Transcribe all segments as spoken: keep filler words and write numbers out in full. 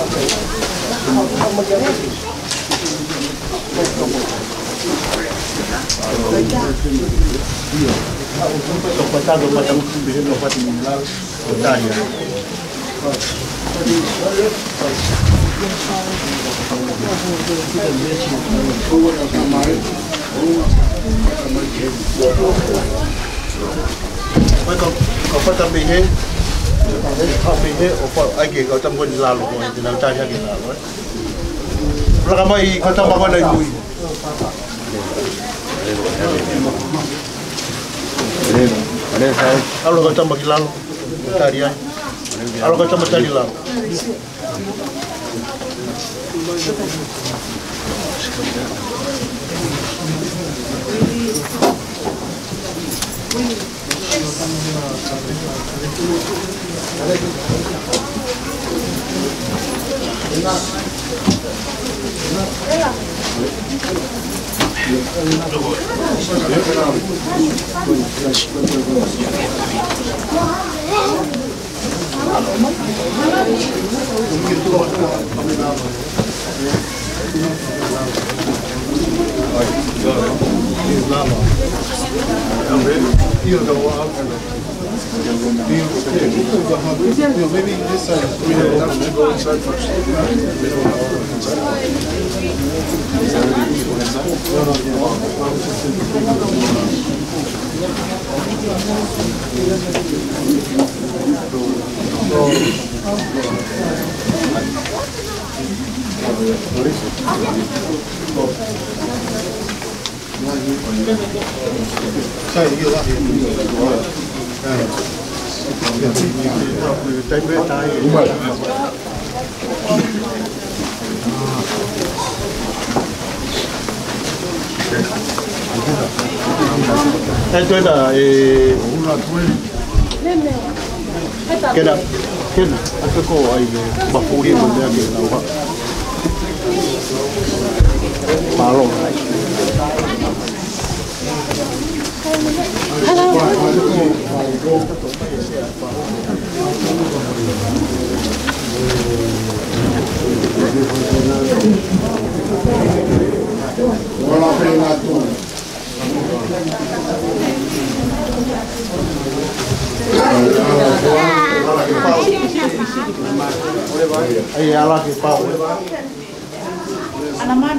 Pasando para un viviendo patrimonial Italia. Mấy con có phát tâm bị hết, không bị hết, ở ai kia có tâm quân là lục rồi thì làm trai ra kia là rồi. Là cái mấy có tâm bao nhiêu người? Kalau kau tambah lalu, tadi ya. Kalau kau tambah tadi lalu. Maybe this side. We have to go inside first. Esto era eh queda queda acá ko ay bafuri mo dia ke na wa palo Buona prima tu. ay ala ke pau Alaman.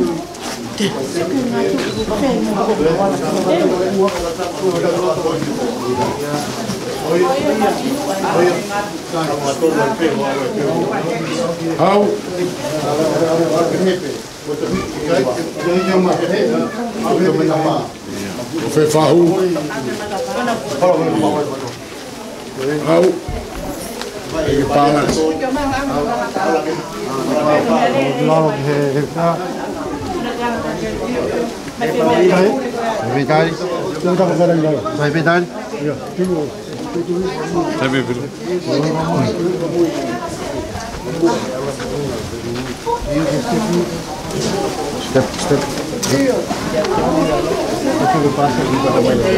How? Foi farru. How? Ele fala. lalu ke Verdade? não tá fazendo nada Sai verdade? Sai bebendo. step step itu passa di pada banyak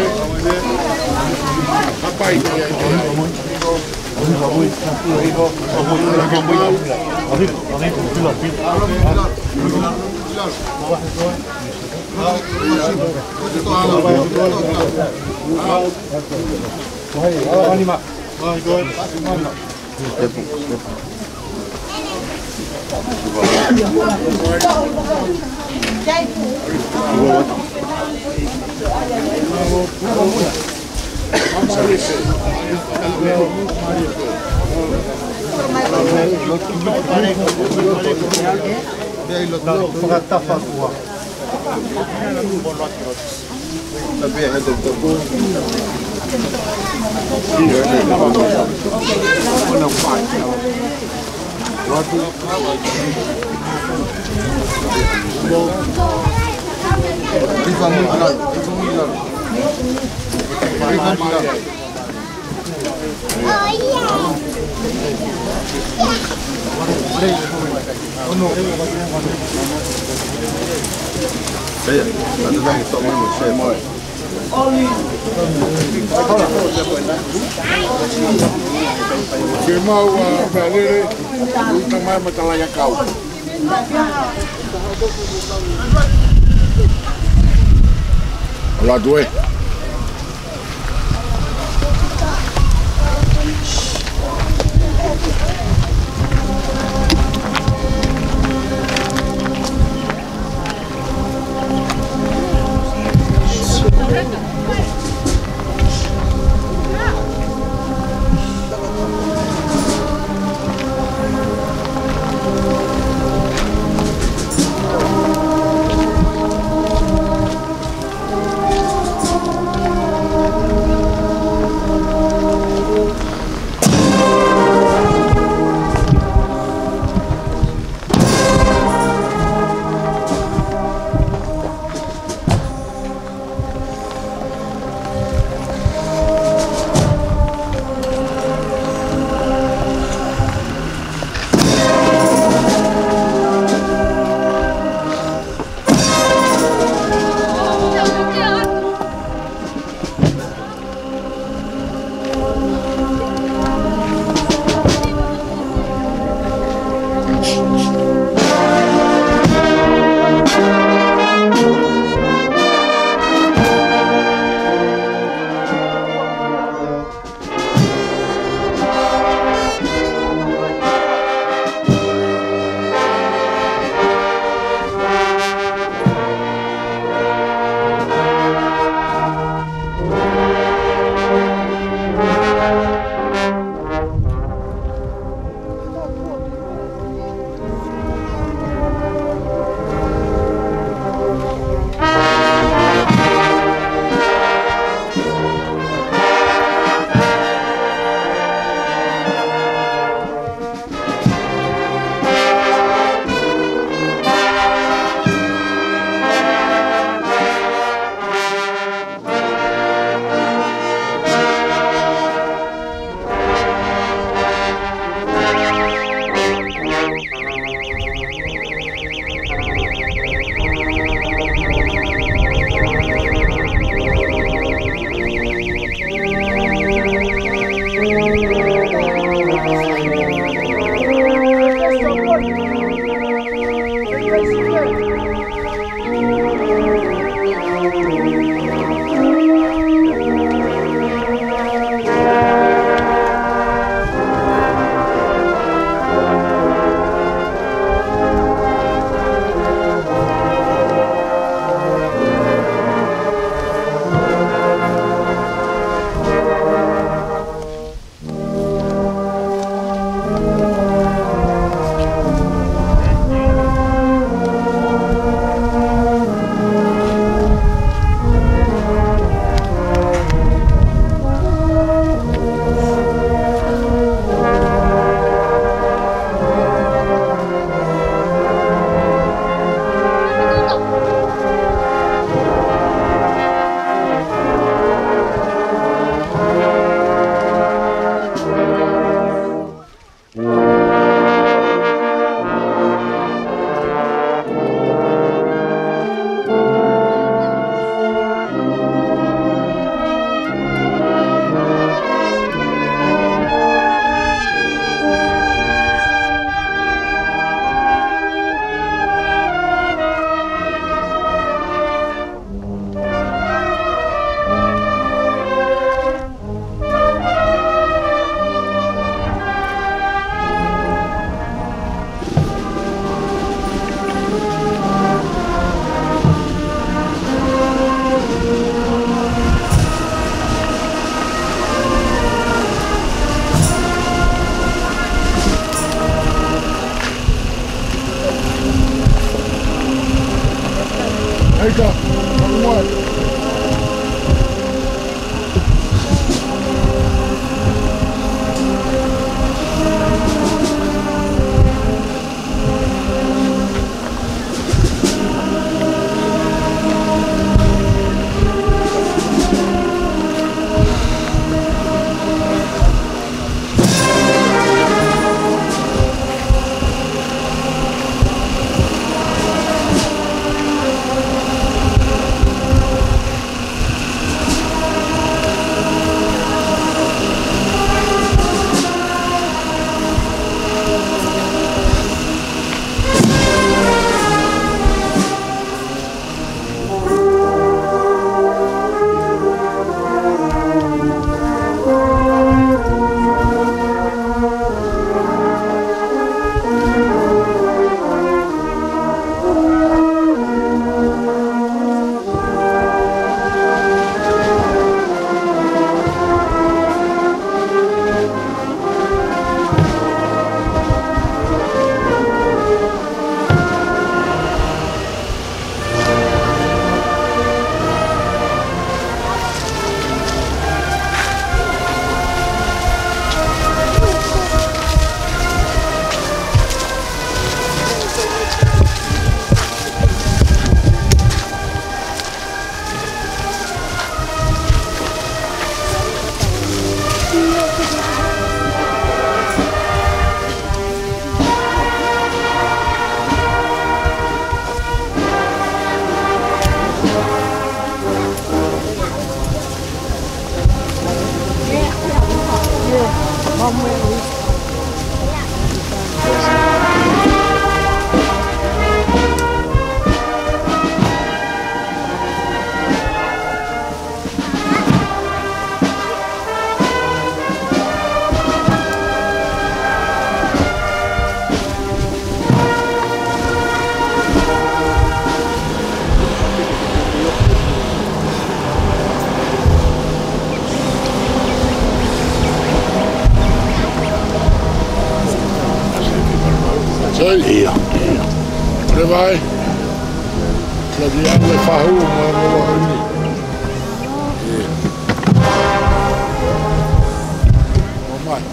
Rapaz, Saya, ada lagi tak mahu saya mau. Ke mau pelere uta mai matalaya kau. Ola due. Eka, what? Sei? Ia. Ore vai? La di alle fa uno, non lo ogni. Ormai.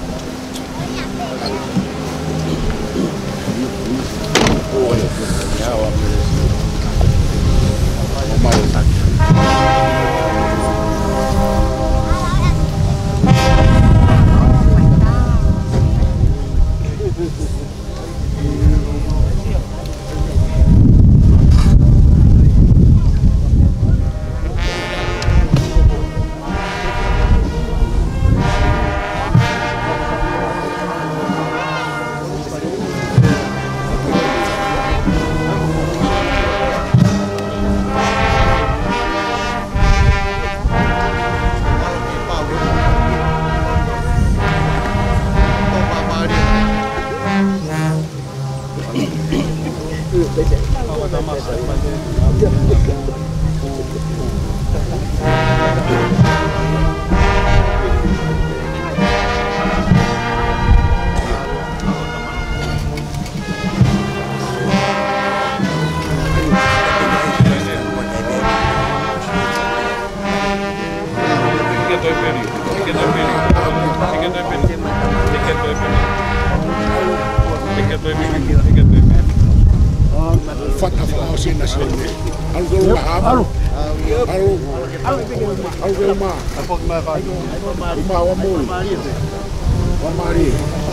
Fatta fa sinne sinne. Algo mahal. Algo. Algo ma. Ma wa mul. Wa mari.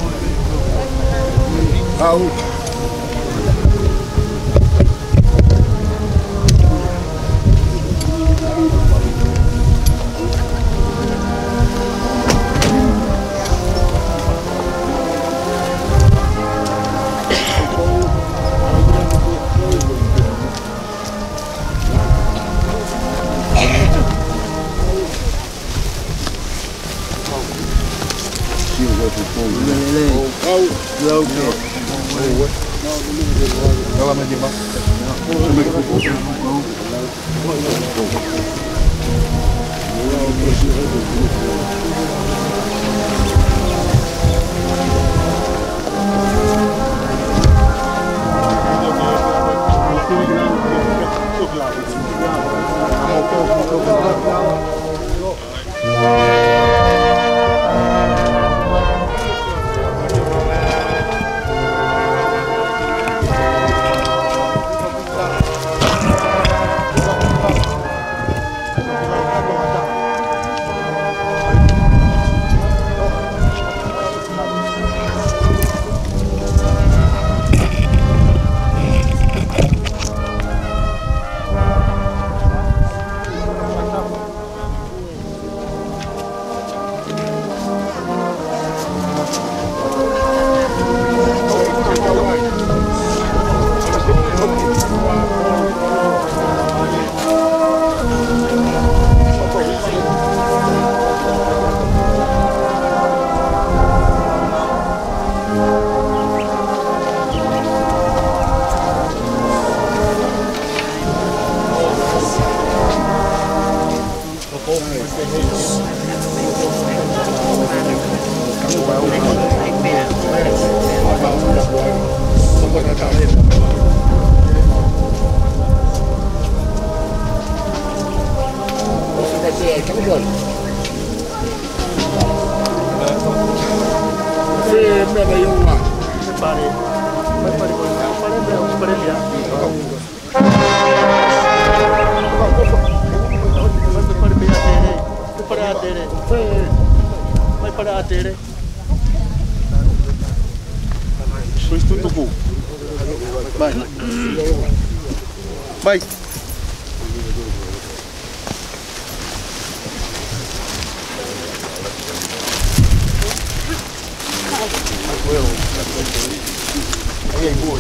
Au. Bye. Ahí hay búho.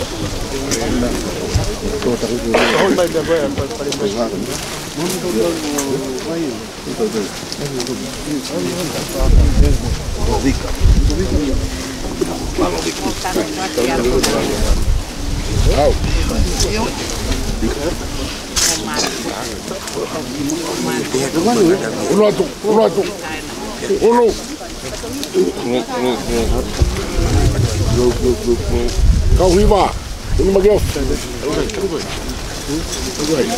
Ulo tu, ulo tu, ulo. Look, look, look. Look, look, look, look. Kauhiwa. Ini magi off. Alright, alright. Alright.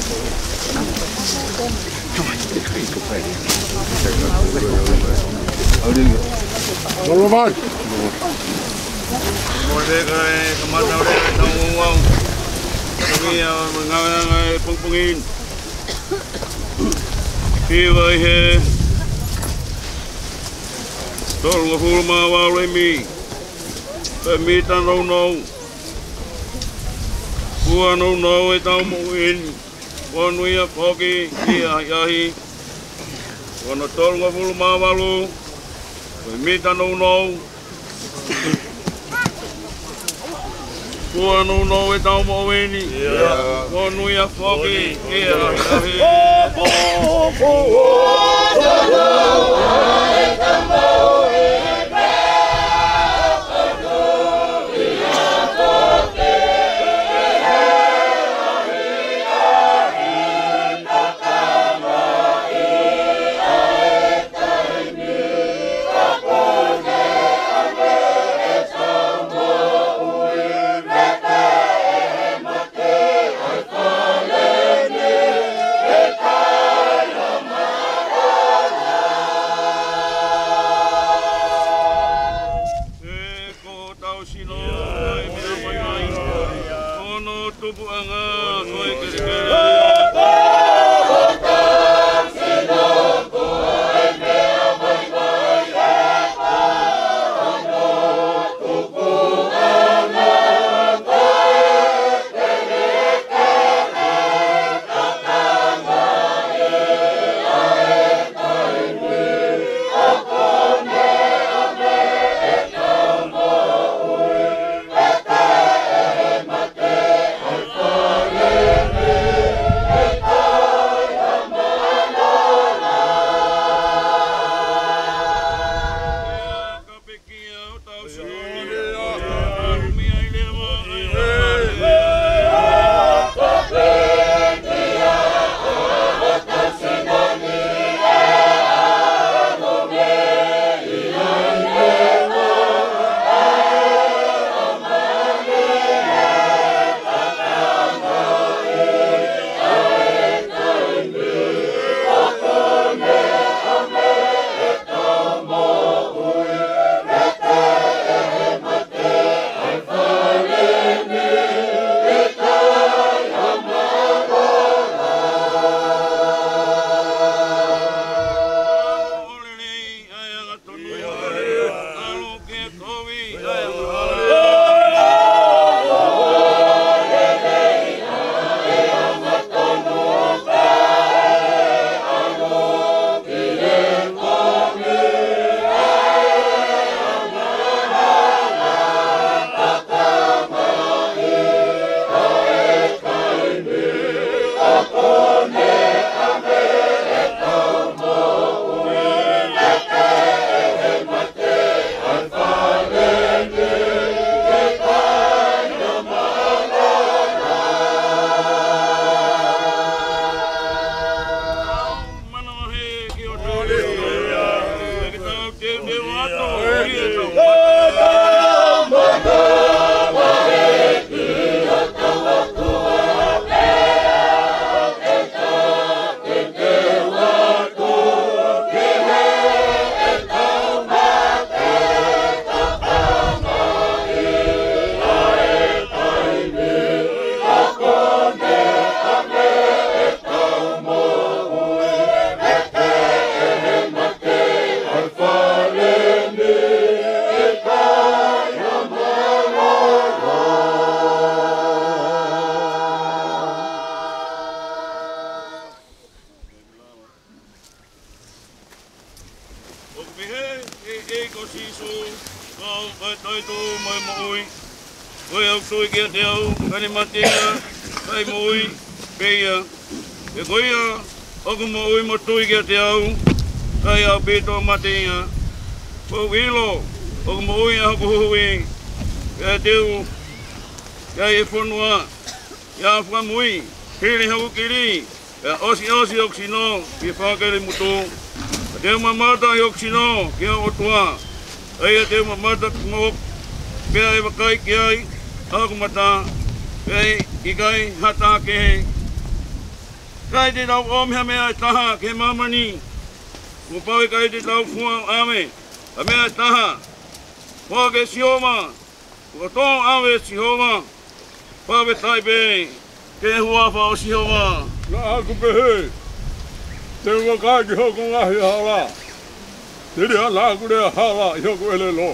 Alright. Boleh kai kemana boleh tahu uang. Kami mengawangai pengpengin. Hiwa he. Tol ngahul mawal mi. Pemitan rau nau. Buah nau nau etau muin. Wanuia poki ia yahi. Wana tol ngahul mawalu. Pemitan rau nau. Buah nau nau etau muin. Wanuia poki ia yahi. Kaya pito matinga, pawilo, og mo'y habuhui, kaya diw, kaya ipunwa, ya famui, hili hawukili, kaya osi osi oksino, kipakali mutu, kaya mamata yoksino, kaya otwa, kaya diw mamata kumok, kaya ibakai kaya, Aku mata, ei ikai hata ke. Kai te tau o mea mea taha ke mamani. Upawe kai te tau fua ame, a mea taha. Pua ke sioma, ua tō awe sioma. Pawe taipe, ke hua pa o sioma. Na aku pehe. Te ua kai ki hoku ngahi hala. Te rea na aku rea hala i hoku ele lo.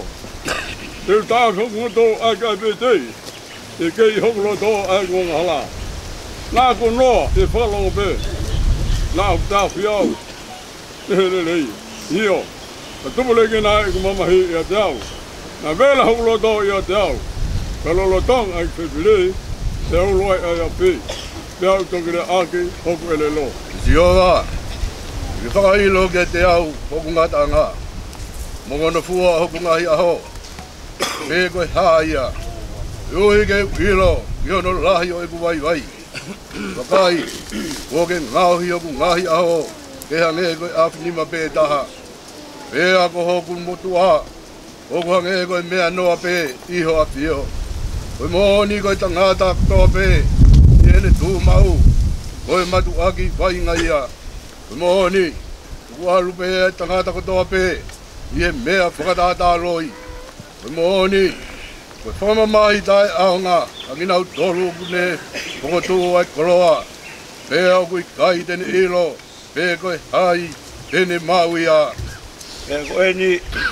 Te tā hoku ngato ai kai pe tei. Te kei hoku lo tō ai kong hala. Na aku noa te whalongo pe. Na aku tā whiau. Te hele rei. Hio. Ka tupuleke nā e ku mamahi i a te au. Na vela hoku lo tō i a te au. Ka lolo tong ai whiwhirei. Te au loai ai a pe. Te au tokire ake hoku ele lo. Sioga. I whakailo ke te au hoku ngata ngā. Mongono fua hoku ngahi aho. Me koe haa ia. Ioi ke wilo. Iono lahi o eku vai vai. Wakai. Woke ngauhi hoku ngahi aho. Ke hange koe awhinima pe taha. Pe ako hoku motua. Hoku hange koe mea noa pe. Iho a fio. Koe mohoni koe tangata kutoa pe. Iene tū mau. Koe matu aki vai ngaia. Koe mohoni. Kualu pe tangata kutoa pe. Ie mea whakatata loi. Koe mohoni. Koe whamamahi tae aonga. Anginau tolu kune. Pongotu ai koroa. Pe au kui kai tene ilo. Pe koe hai. Tene mauia. E koe ni,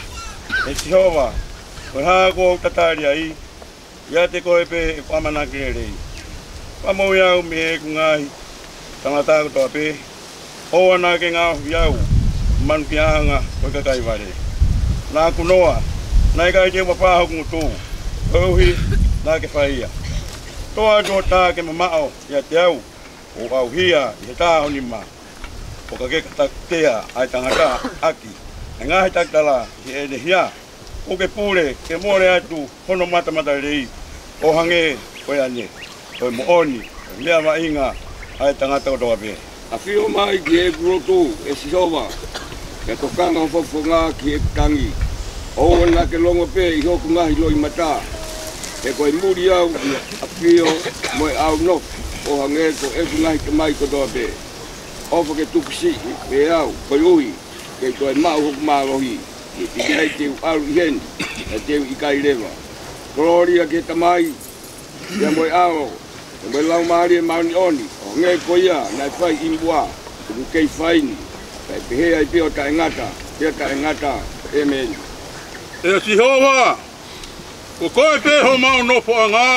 e sihowa. Koe haa ko tatari ai. Ia te koe pe e whamanaki e rei. Whamau iau me e ku ngahi. Tangata kutoa pe. Hoa nā ke ngā iau. Manu ki ahanga koe kakai ware. Nā kunoa. Nā i kai te wapāho kungu tū. Koeuhi nā ke whaia. Toa tō tā ke mamao ia te au. O au hia i he tāho ni mā. O ka ke kataktea ai tangata aki. E ngāhi taktala i e ne hia. O ke pūre ke mōre atu hono matamata rei. O hange koe ane. Koe mooni. Mea ma inga ai tangata kotoa pe. A whio mai ki e kurotu e sihowa. Ke tokanga whawhunga ki e tangi. O na ke longo pe i hoku ngahi loi mata. E koe muri au a whio moe au no. O hange ko e ku ngahi te mai kotoa pe. Ofa ke tukisi pe au koe ui. Ke koe mau hoku mārohi. I kei te aru i hen. E te i kai lewa. Gloria ke tamai. Ia moe ao. E moe lau maari e mauni oni. O nge koia nai whai imbua. Kuku kei whaini. Kai pehea i peo ta e ngata. Peo ta e ngata. Amen. E sihowa. Ko koe pe ho mau nofo a ngā.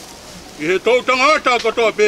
I he tau tangata katoa pe.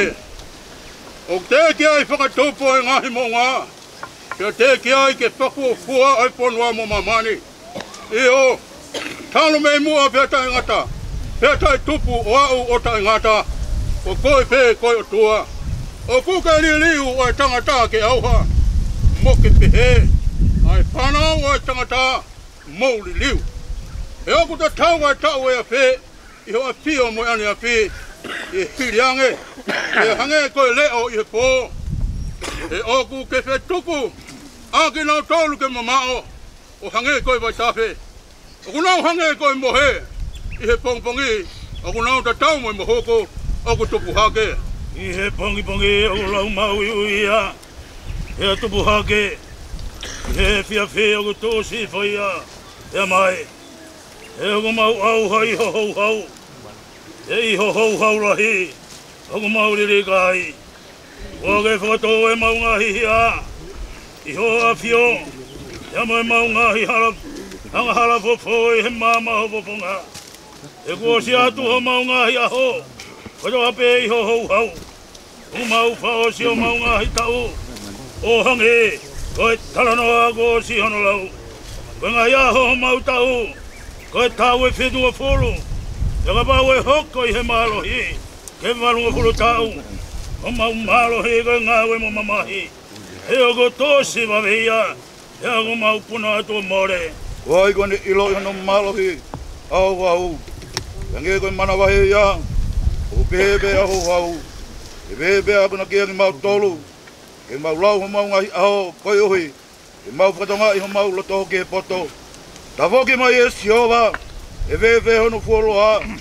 O te ki ai whakatopo e ngahi mo ngā. Kia te ki ai ke whaku o fua ai ponua mo mamani. E o. Talo me mua pea ta e ngata. Pea ta e tupu o au o ta e ngata. O koe pe koe o tua. O kuka li liu o e tangata ke auha. Mo ke pehe. Ai whanau o e tangata. Mo li liu. E oku ta tau ai tau e a whe. I ho a pio mo ane a whe. E hiriange. E hange koe leo i he pō. E oku ke whe tupu. Ake nau tolu ke mamao. O hange koe vai tawhe. Oku nau hange koe mohe. I he pongpongi. Oku nau ta tau mo i mohoko. Oku tupu hake. I he pongi pongi o lau mau i uia. E a tupu hake. I he fia fia oku tōsi whaia. E mai. E oku mau au hai ho ho hau. E i ho ho hau rahi. Oku mau riri kai. Oke whakato e mau ngahi hia. I ho a fio. E mai mau ngahi hala. Hanga hala fofo e he mama ho fofonga. E kua si atu ho mau ngahi aho. Kato hape i ho ho hau. O mau whao si o mau ngahi tau. O hange. Koe talanoa ko si hono lau. Koe ngahi aho ho mau tau. Koe tau e whenua whoro. E ka pau e hoko i he mahalohi. Ke walunga whoro tau. O mau mahalohi koe ngāwe mo mamahi. E o ko tōsi wawea. E o ko mau puna atu more. Wai koe ni ilo i hono mahalohi. Au au. Yange koe mana wahe ia. O bebe aho hau. E bebe apuna kia ki mau tolu. Ke mau lau ho mau ngahi aho koe uhi. Ke mau whakatonga i ho mau loto ke poto. Ta woki mai e siowa. E bebe hono fuolo ha.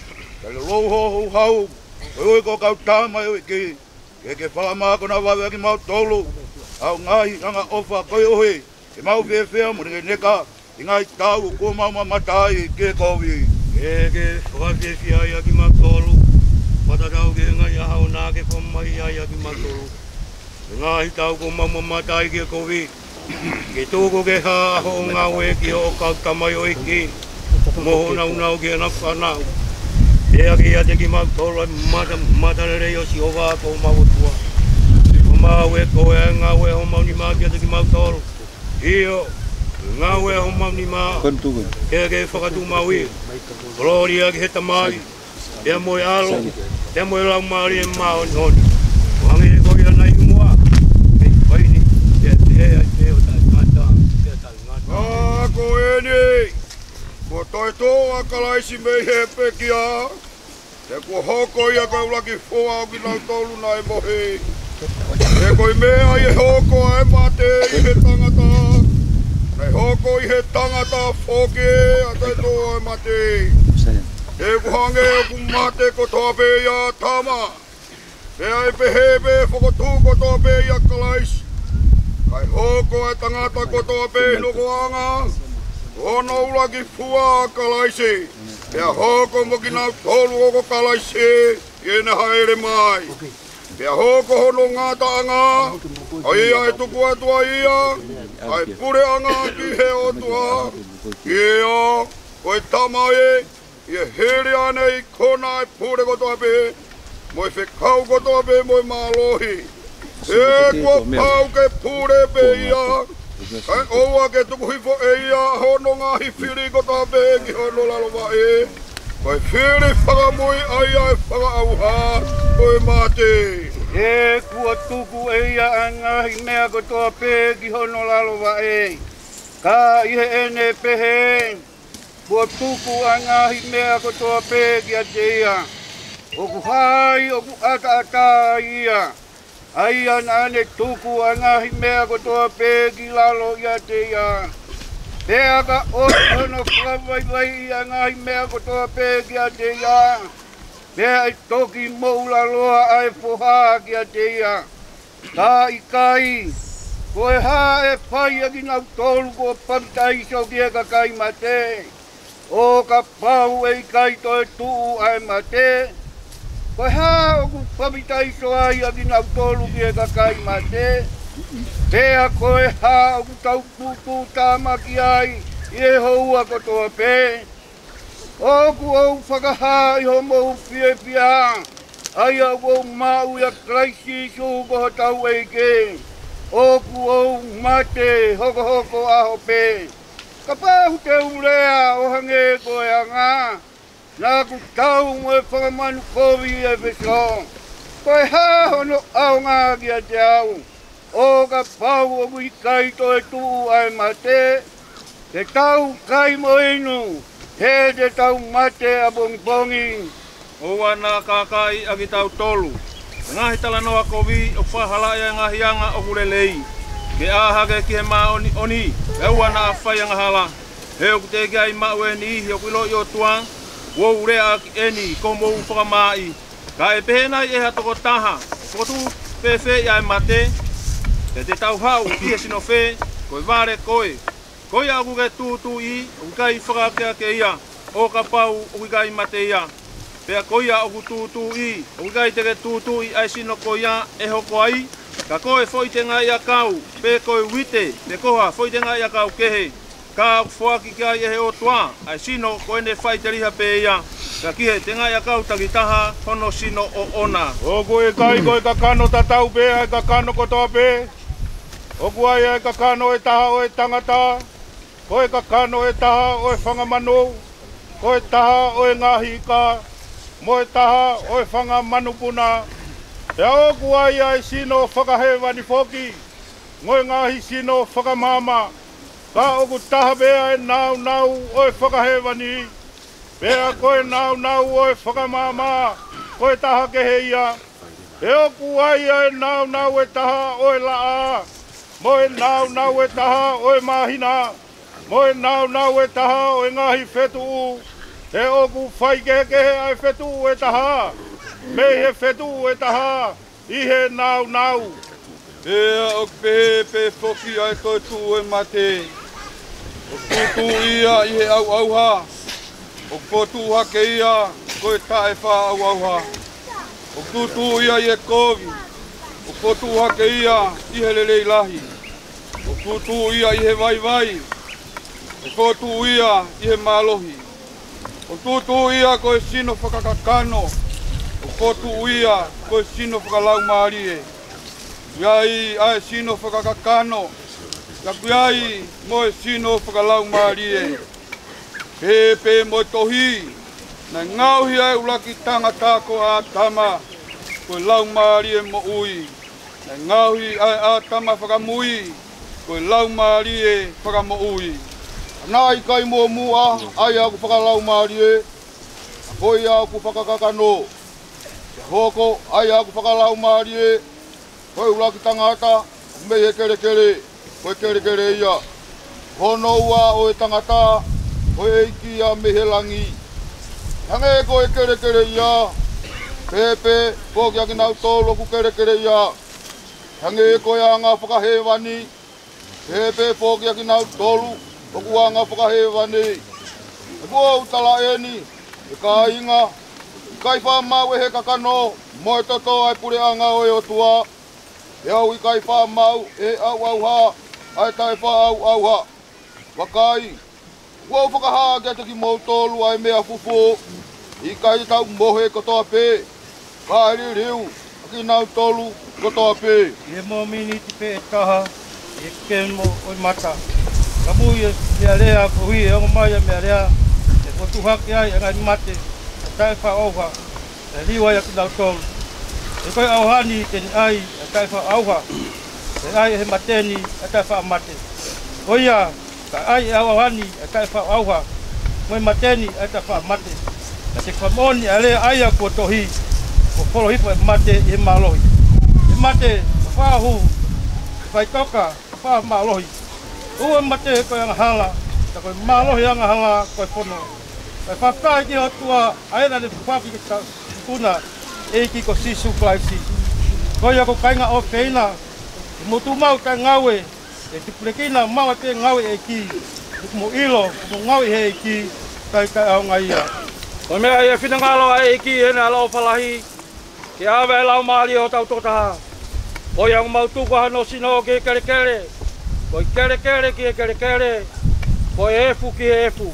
Kai lo ho ho hau. Oi ko kau tama e ki. Ke ke wha maa kona wawe ki mau tolu. Au ngahi anga ofa koi ohe. Ke mau whea whea mo ringe neka. I ngai tau ko mau matai ke kowi. Ke ke whakawhia whia ki mau tolu. Patatau ke ngai ahau nā ke whamai ai ki mau tolu. Ngahi tau ko mau matai ke kowi. Ke tōko ke ha ho ngā we ki ho kau tamai o iki. Moho nau nau ki ana whanau. Ea ki ate ki mau tolu ai mata mata rei o si o wā ko mau tua. Ko mau e ko e ngā we ho mau ni mā ki ate ki mau tolu. Io, ngā we ho mau ni mā. Ea ke whakatu mau i. Gloria ki he tamai. Ea moe alo. Ea moe lau maari e mā honi honi. Wangi e ko ia nei mua. Ke whaini. Ea te hea i te o tai ngata. Ea tai ngata. Ā ko e ni. Ko toi tō a kalaisi mei he pekia. Te ko hoko ia ka ulaki fōa o ki nau tolu nai mohi. Te koi mea i he hoko e mate i he tangata. Nei hoko i he tangata whoke a te tō e mate. Te ku hange o ku mate ko tōpe ia tama. Pea e pehebe whakotū ko tōpe ia kalaisi. Kai hoko e tangata ko tōpe loko anga. Ono ula ki fua kalaisi. Pea hoko mo ki nau tolu o ko kalaisi. Iena haere mai. Pea hoko hono ngata anga. Ai ia e tuku atua ia. Ai pure anga ki he otua. Ia. Koe tamae. Ia here ane i kona e pure kotoa pe. Moi whekau kotoa pe moi malohi. E kua pau ke pure pe ia. Kai oua ke tuku hifo e ia hono ngā hifiri kotoa pe ki hono lalowa e. Kai whiri whakamui ai ai whakauha koe mate. E kua tuku e ia angahi mea kotoa pe ki hono lalowa e. Ka ihe ene pehe. Kua tuku angahi mea kotoa pe ki a te ia. Oku hai, oku ata ata ia. Ai ana ane tuku angahi mea kotoa pe ki lalo ia te ia. Pea ka oi hono kawai vai angahi mea kotoa pe ki a te ia. Pea i toki moula loa ai poha ki a te ia. Ka i kai. Koe ha e whai a ki nau tolu ko pamitai so ki e ka kai mate. O ka pau e kai toi tuu ai mate. Koe ha o ku pamitai so ai a ki nau tolu ki e ka kai mate. Pea koe ha o ku tau tutu tamaki ai i e houa kotoa pe. O ku au whakaha i ho mou fie pia. Ai au au mau ia kraisi su ko tau e ke. O ku au mate hoko hoko aho pe. Ka pahu te urea o hange koe anga. Nā ku tau mo e whakamanu kovi e peso. Koe ha hono au ngā ki a te au. O ka pau o kui kai to e tuu ai mate. Te tau kai mo inu. He te tau mate a bongi bongi. O ana kakai a ki tau tolu. Ngahi tala noa kovi o whahala ia ngahi anga o kurelei. Ke ahake ki he maa oni oni. E wana a whai anga hala. He o kute ki ai mau e ni ihi o kuilo i o tuang. Wo urea ki eni ko mou whakamai. Ka e pehena i e hatoko taha. Kotu pefe i ai mate. Te te tau hau ki e sino whe. Koe vare koe. Koe a kuke tūtū i. O kai whakakea ke ia. O ka pau o kai mate ia. Pea koia o ku tūtū i. O kai teke tūtū i ai sino koia e hoko ai. Ka koe whoitenga i a kau. Pe koe wite. Pe koha whoitenga i a kau kehe. Ka whuaki kia i he o tua. Ai sino koe ne whai te riha pe ia. Ka kihe tenga i a kau takitaha. Hono sino o ona. O koe kai koe ka kano tatau pe ai ka kano kotoa pe. O kua ia e ka kano e taha o e tangata. Koe ka kano e taha o e whangamano. Koe taha o e ngahi ka. Moe taha o e whanga manupuna. E o kua ia e sino whakahewa ni whoki. Ngoe ngahi sino whakamama. Ka o ku taha bea e nau nau o e whakahewa ni. Bea koe nau nau o e whakamama. Koe taha ke he ia. E o kua ia e nau nau e taha o e laa. Moe nau nau e taha o e mahina. Moe nau nau e taha o e ngahi whetu. He oku whai ke ke he ai whetu e taha. Me he whetu e taha. I he nau nau. Ea o pe pe foki ai koe tu e mate. O tutu ia i he au auha. O potu hake ia koe tae wha au auha. O tutu ia i e kovi. O potu hake ia i he lelei lahi. O tutu ia i he vai vai. O potu ia i he malohi. O tutu ia koe sino whakakakano. O potu ia koe sino whakalau maarie. Iai ai sino whakakakano. Yaku iai moe sino whakalau maarie. Pepe moe tohi. Na ngauhi ai ulaki tangata ko a tama. Koe lau maarie mo ui. Na ngauhi ai a tama whakamui. Koe lau maarie whakamo ui. Nai kai mua mua ai aku whakalau maarie. Hoi aku whakakakano. Hoko ai aku whakalau maarie. Hoi ulaki tangata, me he kere kere, hoi kere kere ia. Hono ua o e tangata, hoi eiki a me he langi. Hange ko e kere kere ia, pepe, poki aki nau tolo ku kere kere ia. Hange ko e anga whakahewani, pepe, poki aki nau tolu, oku anga whakahewani. E kua utala eni, e ka inga, kai wha mau e he kakano, moe toto ai pure anga o e o tua. E au i kai wha mau e au au ha, ai tai wha au au ha. Wakai, wau whakaha kia taki mou tolu ai mea fufu, i kai tau mohe kotoa pē. Ka eri riu, aki nau tolu kotoa pē. E mo mini ti pe e taha, e ken mo oi mata. Ka mui e mea rea ko hui e ongo mai e mea rea, e ko tuhaki ai e ngai mate, e tai wha auha, e liwa i aki nau tolu. E koe auhani teni ai e tai wha auha, e ai he mateni e tai wha mate. Oia, ka ai e auhani e tai wha auha, moi mateni e tai wha mate. E te whamoni e lea ai a kua tohi, ko polo hipo e mate i he malohi. E mate, ka whahu, e whai toka, ka wha malohi. Ua mate e koe anga hala, ta koe malohi anga hala koe whono. E whakai ki hotua, aena ne whaki ki ta kuna, eiki ko sisu klaisi. Koia ko kainga o feina, e motu mau kai ngawe, e tupulekina mau te ngawe eiki, e mo ilo, mo ngawe he eiki, kai kai au ngaia. Ko mea e whinangalo a eiki e na lau whalahi, ke awe lau maari o tau totaha. Koia o mau tuku hano sino ke kere kere, koi kere kere ki e kere kere, koi efu ki e efu.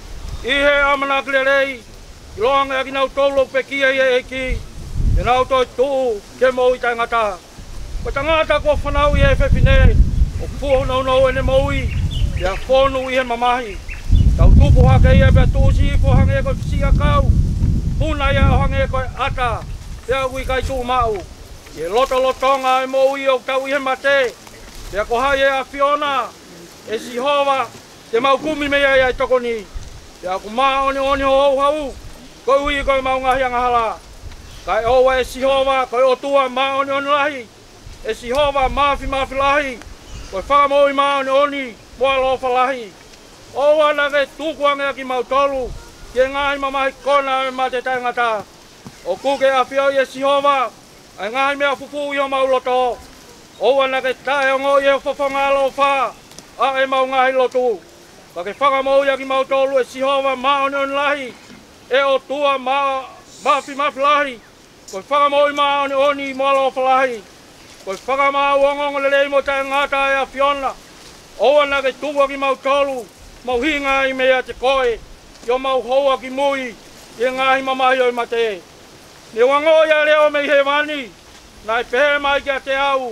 I he amana klerei, iloanga ki nau tolo pe ki e eiki, e nau toi tuu ke mo i tangata. Ko tangata ko whanau i e whewhine, o puho nau nau ene moui, i a whonu i he mamahi. Tau tupu hake i e pia tūsi i ko hange koe pisia kau, puna i a hange koe ata, pia ui kai tū mau. I e loto lotonga e moui o tau i he mate, pia ko hai e a Fiona, e si hova, te mau kumi mea i ai tokoni. Pia ko maa oni oni ho hau hau, koe ui koe mau ngahi anga hala. Kai owa e sihova, koe o tua maa oni oni lahi. E sihova maafi maafi lahi. Koe whakamoi maa oni oni, mua lofa lahi. Owa nage tukuange ki mau tolu. Ke ngahi mamahi kona e mate tangata. O kuke a whiau e sihova. Ai ngahi mea fufu i o mau loto. Owa nage tae ongo i e whawhanga lo wha. A e mau ngahi lotu. Kake whakamoi ki mau tolu e sihova maa oni oni lahi. E o tua maa maafi maafi lahi. Koe whakamoi maa oni oni mua lofa lahi. Koe whakamau ongongo lelei mo tae ngata e a Fiona. Owa nage tuwa ki mau tolu. Mau hinga i mea te koe. Yo mau hoa ki mui. I ngahi mamahi o i mate. Ne wango ia leo me he wani. Nai pehe mai kia te au.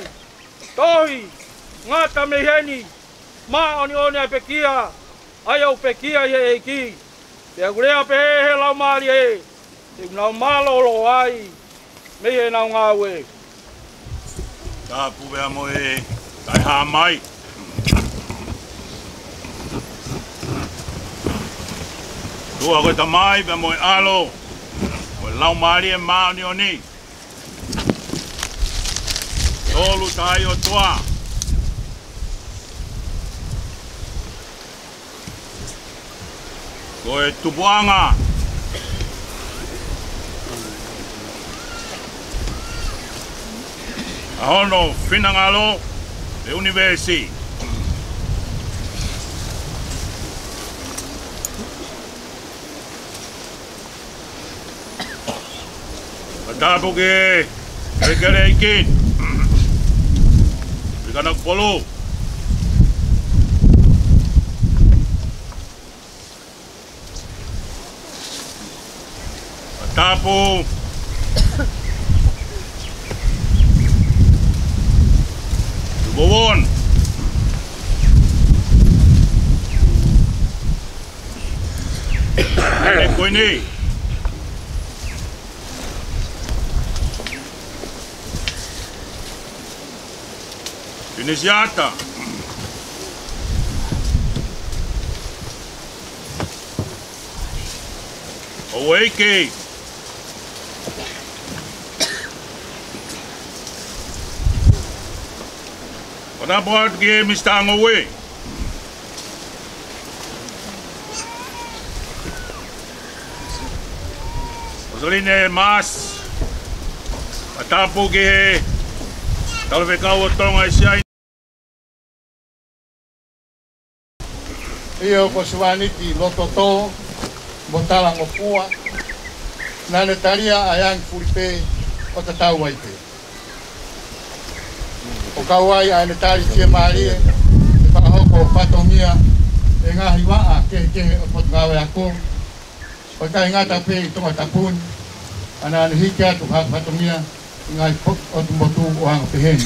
Tohi. Ngata me heni. Maa oni oni ai pekia. Ai au pekia i he eiki. Pea gurea pehe he lau maari e. Te unau malolo ai. Me he nau ngāwe. Tā puwea mo e, tai hā mai. Tua koe ta mai, pia mo e alo. Koe lau maari e maa ni o ni. Tolu tai o tua. Koe tupuanga. Ahono Finangalo le Universi. Tapo ke kere ikin. Bikanak polo. Tapo Bobon. Ele koini. Tunisiata. Awake. Pada board game is tang away. Osaline mas. Atapo ke. Talvez kau tonga siai. Iyo ko suwaniti lototo botalang opua na netaria ayang fulipe o tatau waipe. O kawai ay netari tia mali e pakahoko patongia e ngahi waa ke ke o potgawe ako o kai ngata pe tonga tapun ana hika tu hak patongia ngai pot o tumbotu o ang pehen.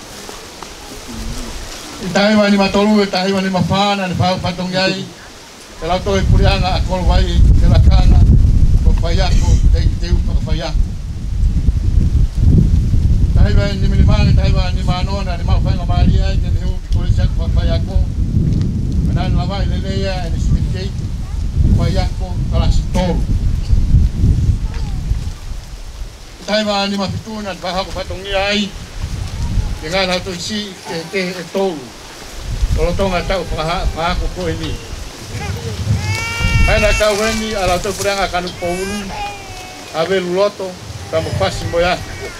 Itai wani matolu itai wani mafana ni pa patongai ela to e purianga akol wai ela kana ko payako te te ko payako tai wani ni minimang tai wani manona ni ma fa ngamalia ke ni ko se ko payako manan lawai leleya ni spike payako kala store tai wani mapituna ba ko patongai dengan hatu isi ke ke tolu kalau tonga tau pa pa ko ko ini ana ka weni ala to puranga kanu poulu ave luloto kamo pasi moya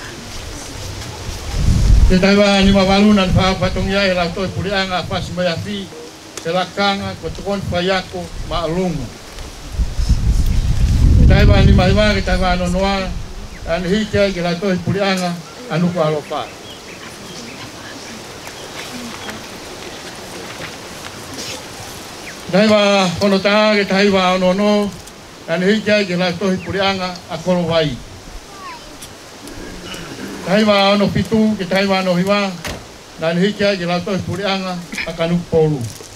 ke taiwa ni mavaluna pa patongia ala to puranga pasi moya fi selakanga ko tukon payako maalungu taiwa ni maiwa ke taiwa no noa an hike ke la to puranga anu ko alopa Taiwa kono ta ke taiwa no no an hika ke la to purianga akolo wai. Taiwa no pitu ke taiwa no hiwa dan hika ke la to purianga akanu polu.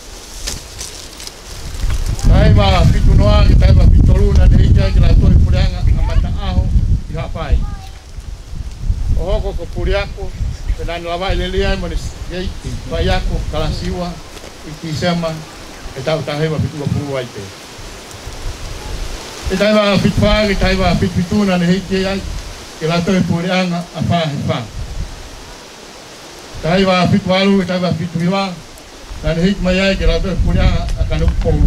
Taiwa pitu noa ke taiwa pitolu dan hika ke la to purianga amata aho iha pai. Ohoko ko puriako dan lawai lelia monis yai payako kalasiwa ikisema eta utahewa pitu pulu waite. Eta wa pitwa, eta wa pitu na heke ya ke la to purianga apa apa. Tai wa pitwalu, eta wa pitwa na hek maya ke la to purianga akan polu.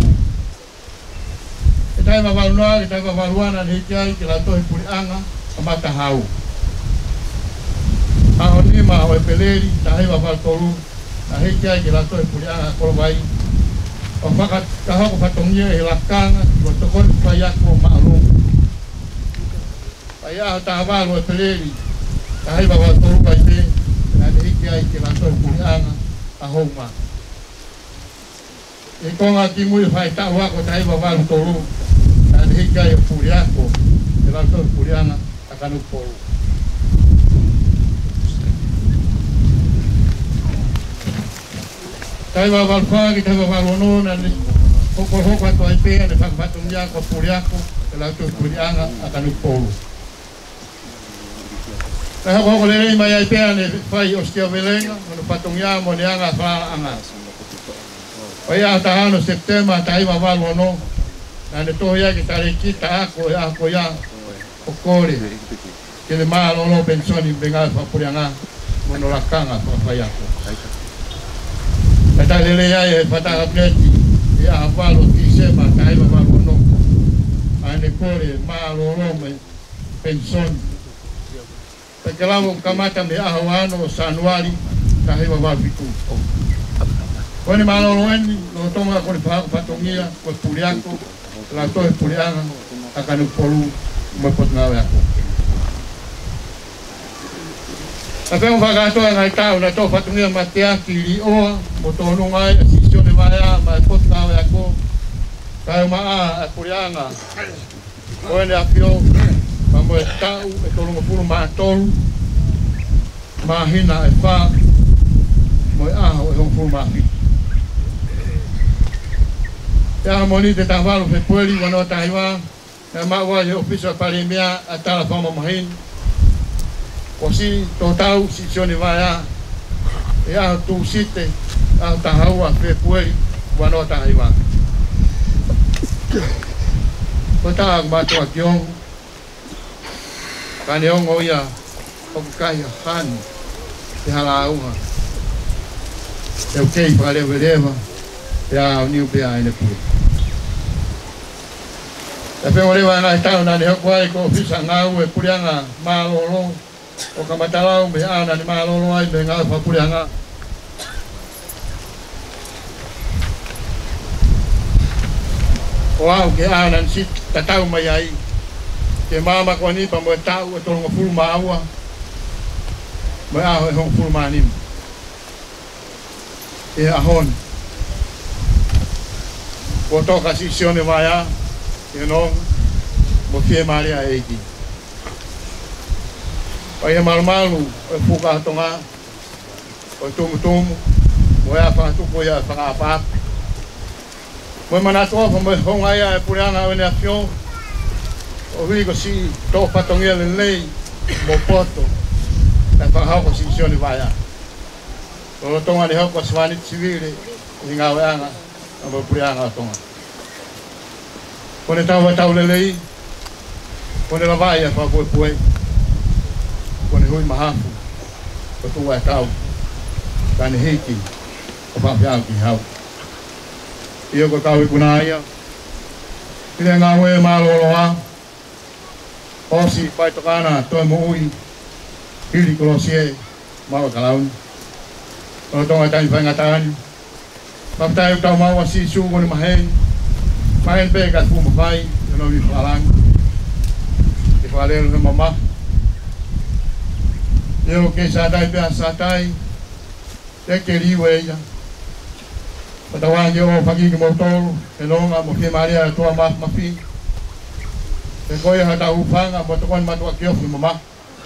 Eta wa waluna, eta wa waluna na heke ke la to purianga amata hau. Ahoni ma wa peleri, tai wa waltolu na heke ke la to purianga kolwai. O fakat kahok patongia hilakanga ko tokon payako maalung payah tawa lo peleri tahi bawa tolu baite na hiki ai ke lanto purianga ahoma e konga kimui fai tawa ko tahi bawa tolu na hiki ai puriako ke lanto purianga akan upolu tahi bawa fagi tahi bawa lono na hoko hoko to ai pe na patongia ko puriako ke lanto purianga akan upolu Tahu kau kalau ini maya I P A ni fai ostia belenga, mana patongia mo nianga fala anga. Paya tahan no September tahi mawal mono, ane toh ya kita kita aku ya aku ya okori. Kini malo no pensioni bengal papurianga mono lakanga papaya aku. Kata lele ya ya patah update ya awal Desember tahi mawal mono, ane kori malo no pensioni. ke lamo kamata me aho ano o sanuari ta hewa wapiku. Kone malolo eni, lo tonga kone whako patongia, koe puriako, la toe purianga, akanu polu, mo potngawe ako. A whengo whakatoa ngai tau na tō patongia matea ki li oa, mo tōnu ngai, a sisione vaya, ma e potngawe ako, kai maa a purianga, koe ne apio, ma mo e tau, e tolu mo puru maa tolu, maa hina e wha, mo e aho e hong puru maa hina. Ya moni te tavalo fe pueli wano taiwa na mawa ye ofisa palimia atala fama mahin kosi totau si sioni vaya ya tu site a tahawa fe pueli wano taiwa kota mato akiong kaniong oya okaya han te halaunga e ukei pale veleva ya uniu pia ine pueli. Tapi orang mana tahu nani hak wai ko bisa ngau e purianga malolo o kamatalau me ana ni malolo ai me ngau fa purianga. Wow ke ana si tatau mai ai ke mama ko ni pa mo tau o tolong fulu maua me a ho hong fulu manim e ahon ko to kasi sione vaya you know, mo fie maria eiki. Pai malu-malu, o puka tonga, o tumu-tumu, mo ia whakatuko ia whakapap. Mo manatoa pa mo honga ia e purianga o nea fio, o hui ko si tō patongia le lei, mo poto, na whakahau si sioni vaya. O tonga ni hoko swanit sivire, i ngā weanga, a mo purianga o tonga. Kone tau tau lelei, kone la vai a whakoi pue, kone hui mahafu, ko tua e tau, kane hiki, o whawhiau ki hau. Ia ko tau i kunaia, kile ngā ue maloloa, osi pai tokana, toi mo ui, hiri kolosie, mawa kalauni. Kono tonga tani whainga tani, whawhiau tau mawa si su kone maheni, main pe ka fu mai no vi falang e fale no mama eu que sa dai pe sa dai te que riwe ya pata wa yo pa ki mo tolo e no nga mo ke maria to ma ma fi e ko ya ta u fanga mo to kon ma to ki of mama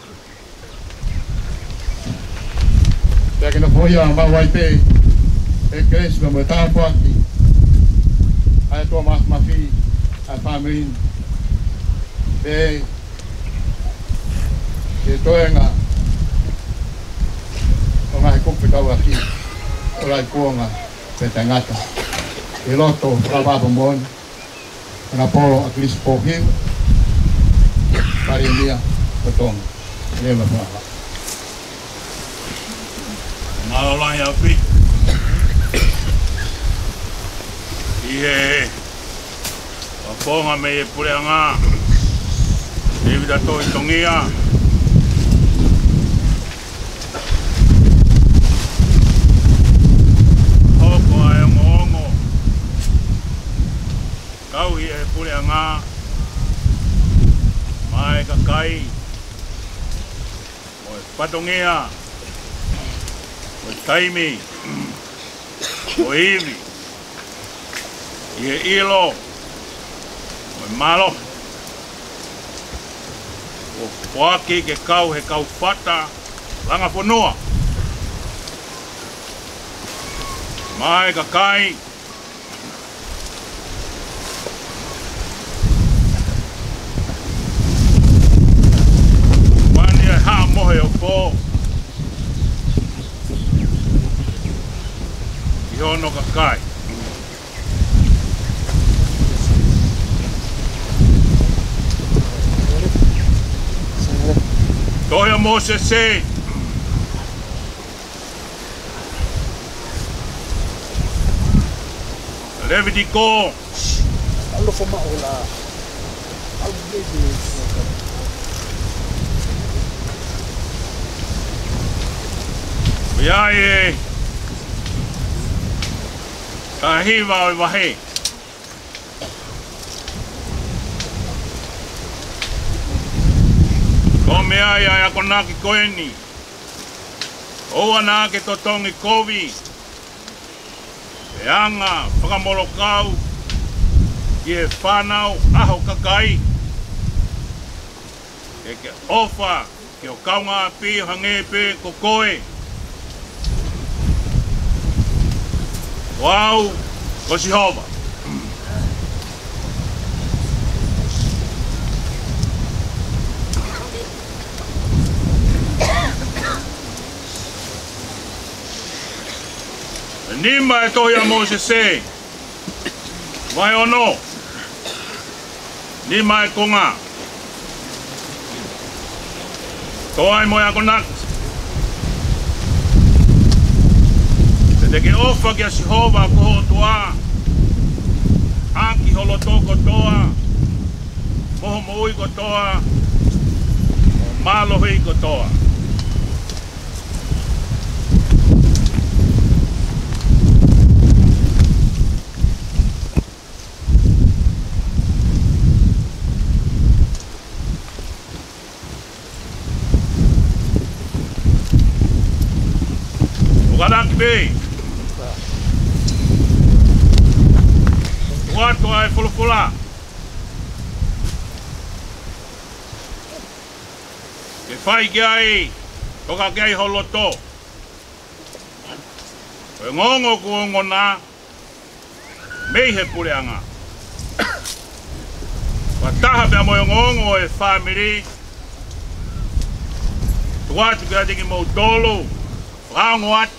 ya que no voy a ma wa pe e cres mo ta po aquí ai tua mas mafi a family e e toenga o mai kupi tau aki o lai kuonga pe tangata e loto prava bombon na polo a Chris Pohim pari dia potong leva fala Maola ya pi Ie, a ponga me e pureanga, e vida to i tongia. Hoko ai mongo, kau i e pureanga, mai kakai, mo e patongia, mo e taimi, mo e iwi. Ie ilo, o malo, o poaki ke kau he kau fata, langa ponua. Mai kakai, mani e ha mohe o po, i hono kakai. Toia Moses se Levitico Allo fa maola al bebe Ia e ka hiwa o wahe. Ko mea ia ia kona ki koeni. Oa nā ke totongi kovi. E anga whakamorokau ki e whanau aho kakai. E ke ofa ki o kaunga pi hangepe ko koe. Wow, ko si hova. Nima e tohi a Mose se. Vai ono. Nima e konga. Toa e moia konak. Te ke ofa ki a Sihova koho toa. Aki holo toko toa. Moho moui ko toa. Malo hui ko toa. Ugarak be. Watu ai fulufula. Ke fai ki ai, toka ki ai holoto. E ngongo ku ngona, meihe pureanga. Wataha bea moe ngongo e family. Tuatu ki ati ki mo dolo, whango at.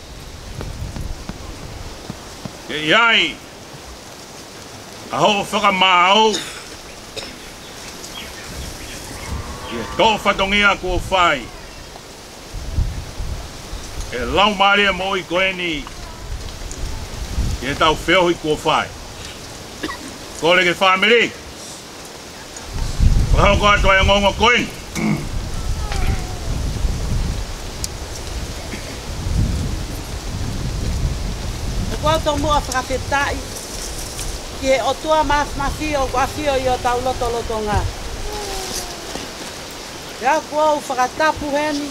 Ke iai, aho whakamau. Ie tō whatongia kua whai. E lau maria mo i koeni. Ie tau wheohi kua whai. Kore ke whamiri. Wahau ko atua e ngongo koeni. Kua tō mua whakawhetai, ki he o tua maf mafio, kua fio i o tau loto loto ngā. Rea kua u whakatapu heni,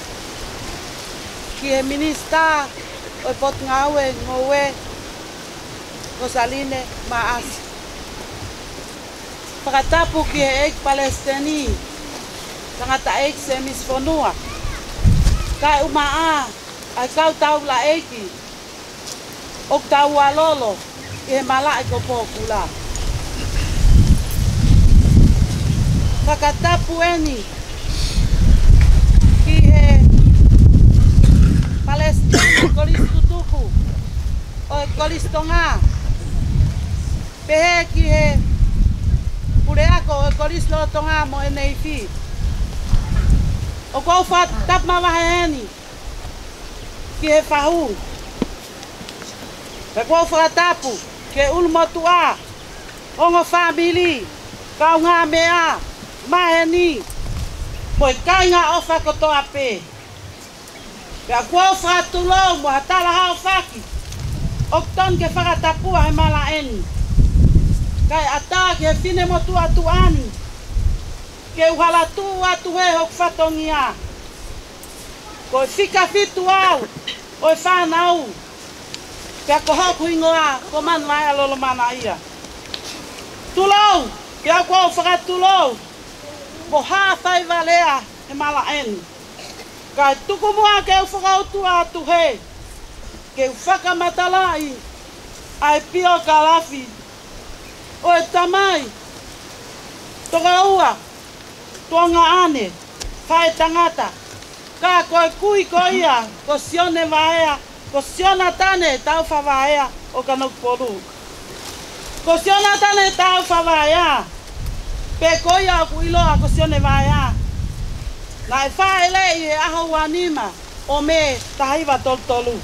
ki he minista, o i pot ngāue, ngowe, Rosaline, maasi. Whakatapu ki he eik Palestini, tangata eik se misfonua. Kai umaa, ai kau tau la eiki, o tau alolo, i he malai ko pōpula. Whakatapu eni, ki he Palestina kolistu tuku, o e kolisto ngā. Pehe ki he Pureako o e kolisto to ngā mo e nei whi. O kou whakatapu mawahe eni, ki he whahu. Pe kua whakatapu, ke ulumotua, ongo whamili, kau ngā mea, maheni, mo i kainga o whakotoa pē. Pe kua whakatulou, mo hatala hao whaki, o ton ke whakatapua he mala eni. Kai ata ke whine motu atu ani, ke uhala tu atu he hok whatongia. Ko i whika whitu au, o i whanau, pia ko hoku ingoa, ko manu ai alolo mana ia. Tulou, pia ko au whakatulou, mo hāwhai walea he mala eni. Kai tuku mua ke u whakautu atu he, ke u whakamatalai, ai pio kalafi, o e tamai, toka ua, tonga ane, whae tangata, ka koe kui ko ia, ko sione waea, ko siona tane tau whawaea o kanok poru. Ko siona tane tau whawaea, pe koia o kuiloa ko sione waea. Na e whae le i e aho wanima o me tahiwa toltolu.